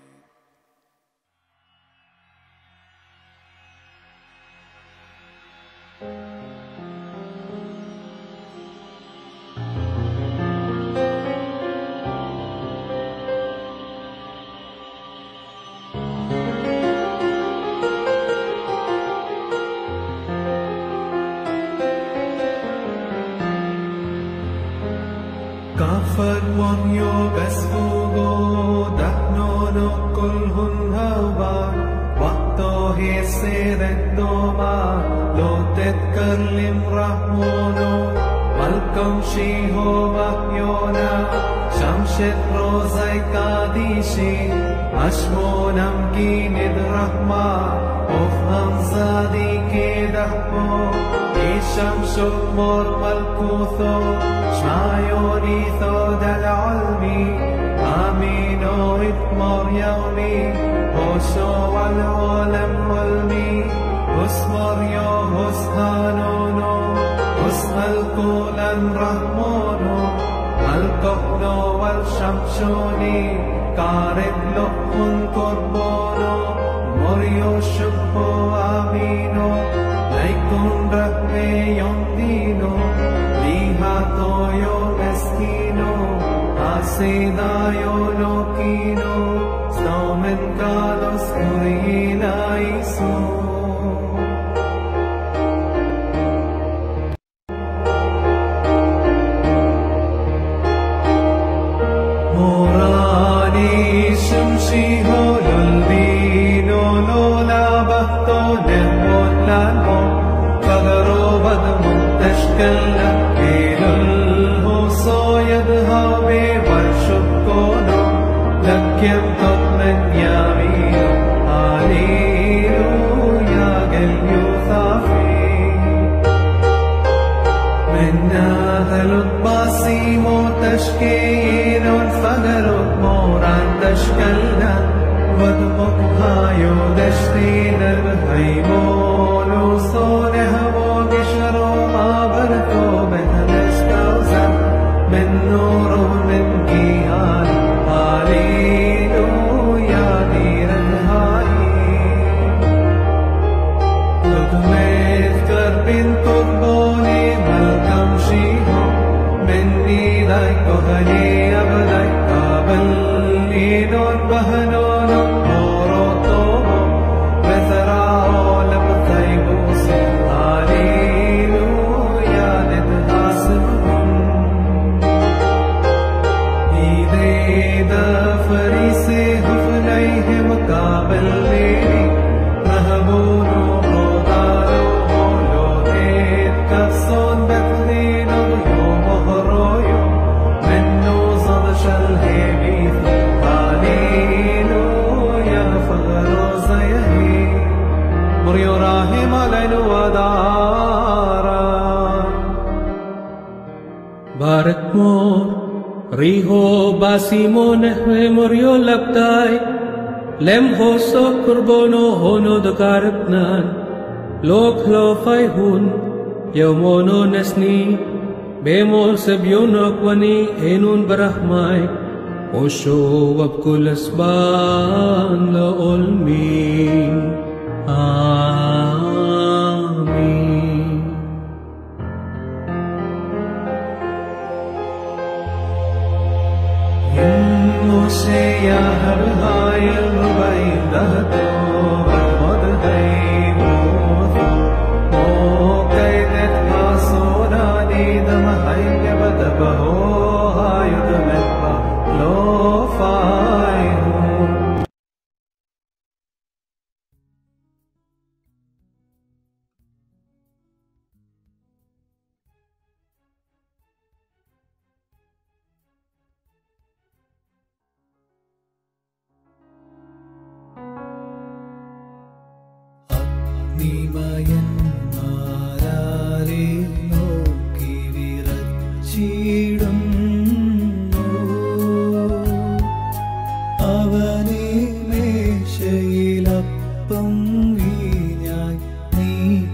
Kafir wangyo besfugo daknono kulhun hawa wakto hesiretoma lotet karlim rahmono malkam shiho mahyona shamshet rozai kadishi ashmonam kinid rahma of hamzadi ke dahmo shamshul mor malkutho shmayoni thod al-almi amino itmar yawmi hosho wal-olam walmi husmar yo husnanono husnal kulan rahmono al-kokno wal-shamshoni karet lokun korbono moryo shubho amino Laikun rakne yondino, lihato yo meskino, aseda yo lokino, snowmen kalos kurina iso. Morani shumshi ho lulvino lola bahto nermon lano. تشكلنا إلى الهوسو يذهبي والشكونا لك يمتطمن يمينه هاليلويا قلبي وثافي من ناهل الباسيمو تشكين فقرت موران تشكلنا ودمقها يودشتين الهيمون وصونها من نور من جيان هاليلويا دير الهاي تذكر بنت البوني ملكم شيهم مني ذاك غني أبلك قابل لينون بهنون موروتوم بثراء لبثيبوس هاليلويا ندهاسهم فريسي هفنيه مقابل ليني رهبونو قدارو مولو ديت كفصون بثنينو يوم وغرويو منو صدش الهيبيث هاليلو يا فغرو زيهي مريو راهم علينو ودارا mor riho basimo nehwe morio laptai lem hoso kurbono hono dokarapnan lok lo fai hun yomono nesni bemol sebyonok wani enun barahmai osho wabkul asban la olmin. Amin. Moshe ya har hayal rubai dato mod hai mo mo kaidet hasona ni dam hai bad baho hayud metwa lo fai ho. നീമയന്മാരാരെ നോക്കി വിറച്ചിടുന്നു അവനെ മേശയിലപ്പം വീഞ്ഞായി നീ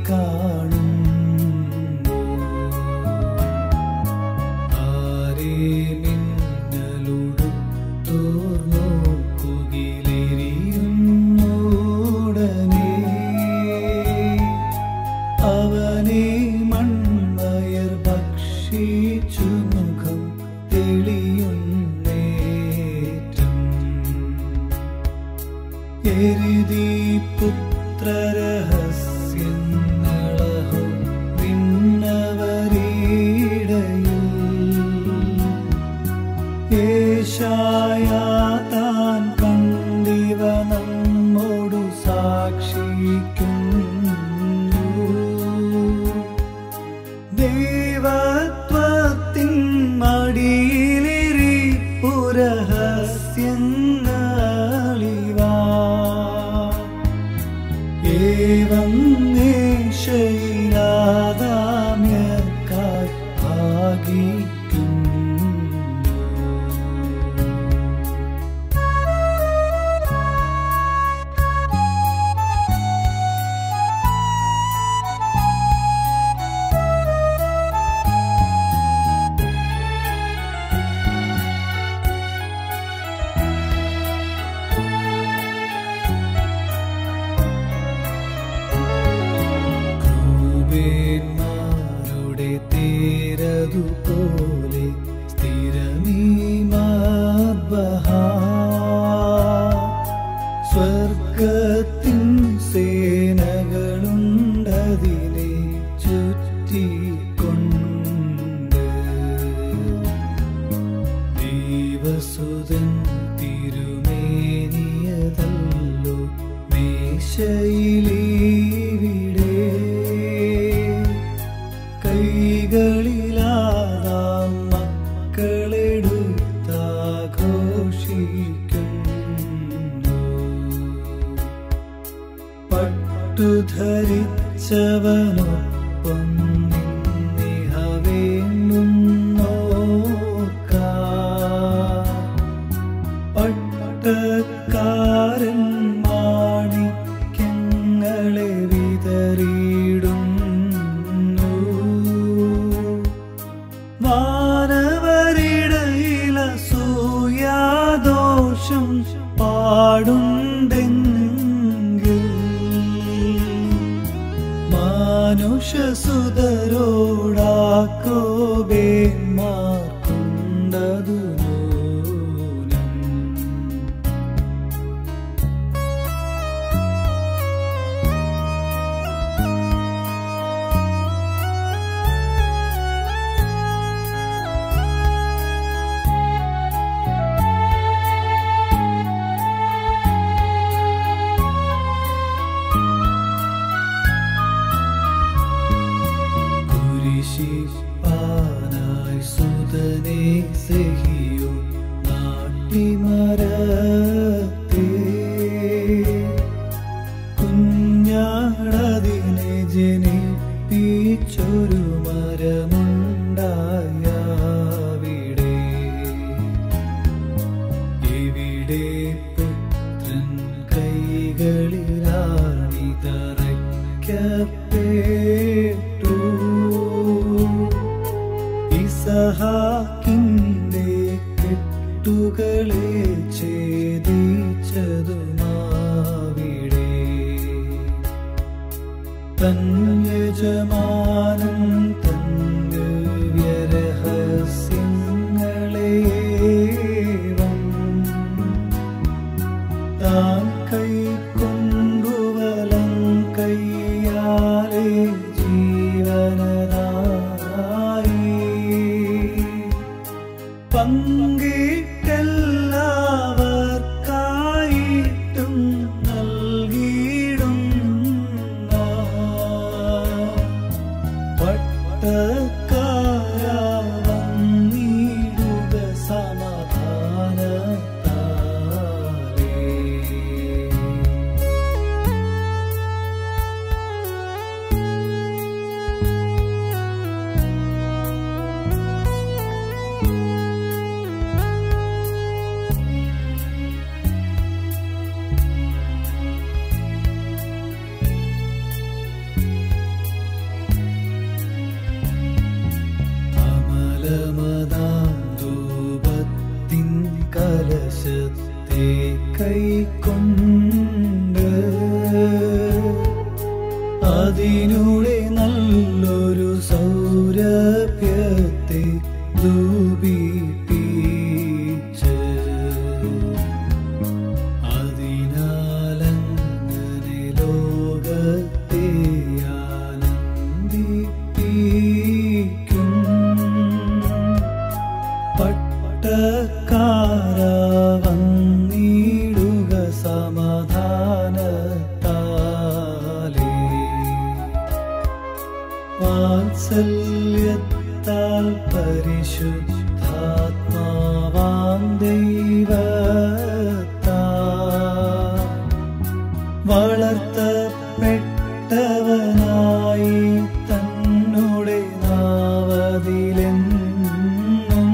കാണുന്നു ആരെ മിന്നലുടുത്തോർ നോക്കുകിലെരിയുന്നുടനെ അവനെ മൺമയർ ഭക്ഷിച്ചു മുഖം തെളിയുന്നേറ്റം എരുതി പുത്രരഹസ്യങ്ങളഹോ വിണ്ണവരീടയിൽ ഏശായാ താൻ കണ്ടിവ നമ്മോടു സാക്ഷിക്കും ദൈവത്വത്തിൻ മടിയിലിരി പുരഹസ്യങ്ങളിവാ ഏവം മേശയിലാദാമ്യർക്കായി ഭാഗിക്കുന്നു. ക്രൂബേന്മാരുടെ തേരതുപോലെ സ്ഥിരമീ മദ്ബഹാ സ്വർഗത്തിൻ സേനകളുണ്ടതിനെ ചുറ്റിക്കൊണ്ട് ദൈവസുതൻ തിരുമേനിയതല്ലോ മേശയിലിവിടെ കൈകളിലാദാം മക്കളെടുത്താഘോഷിക്കുന്നു പട്ടുധരിച്ചവനൊപ്പം നിന്നിഹ വേണ്ടുന്നോർക്കാൻ പട്ടക്കാരൻ മാണിക്യങ്ങളെ വിതറിയിടുന്നു മാനവരിടയില സൂയാദോഷം പാടുണ്ടെങ്കിൽ മാനുഷസുതരോടാക്കോബേന്മാർക്കുണ്ടതു നൂനം. കുരിശിപ്പാനായി സുതനെ സഹി മുട്ടുകളെ ഛേദിച്ചതുമാവിടെ തൻ യജമാനൻ തന്റെ വ്യരഹസ്യങ്ങളേവം താൻ കൈക്കൊണ്ടുവലം കയ്യാലെ ജീവനദായി പങ്കിട്ടെല്ലാവർക്കായിട്ടും നൽകിയിടും പട്ടക്കാരാ വന്നിടുക സമാധാനത്താലേ. അമലമതാം ധൂപത്തിൻ കലശത്തെ കൈക്കൊണ്ട് അതിനൂടെ നല്ലൊരു സൗരഭ്യത്തെ ധൂപിപ്പിച്ച് അതിനാലങ്ങനെ ലോകത്തെ ആനന്ദിപ്പിക്കും പട്ടക്കാരാ വന്നിടുക സമാധാനത്താലേ. വാത്സല്യത്താൽ പരിശുദ്ധാത്മാവാം ദൈവത്താൽ വളർത്തപ്പെട്ടവനായി തന്നോടെ നാവതിലെന്നും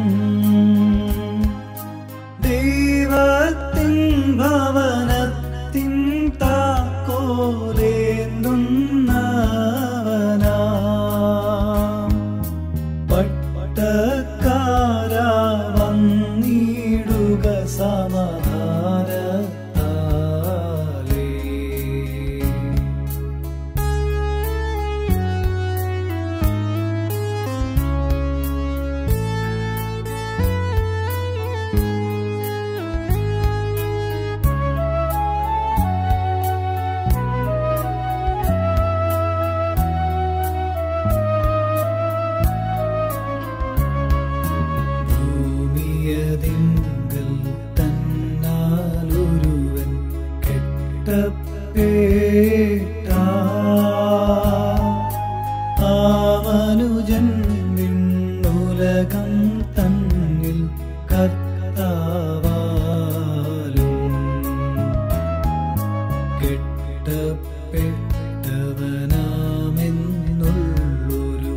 ദൈവത്തിൻ ഭവനത്തിൻ താക്കോലേന്തുന്നവനാ പട്ടക്കാരാ വന്നിടുക സമാധാനത്താലേ. ഭൂമിയതിങ്കൽ തന്നാലൊരുവൻ കെട്ടപ്പേട്ട ആ മനുജൻ വിണ്ണുലകം തന്നിൽ കർത്താവാലും കെട്ടപ്പെട്ടവനാമെന്നുള്ളൊരു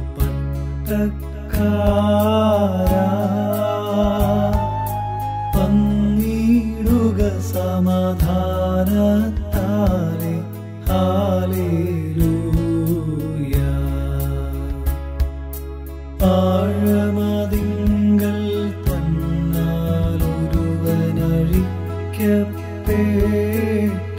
പട്ടക്കാരാ പങ്കിടുക സമാധാനത്താലേ. ഹല്ലേലൂയ. ആഴമതിങ്കൽ തന്നാലൊരുവനഴിക്കപ്പെട്ട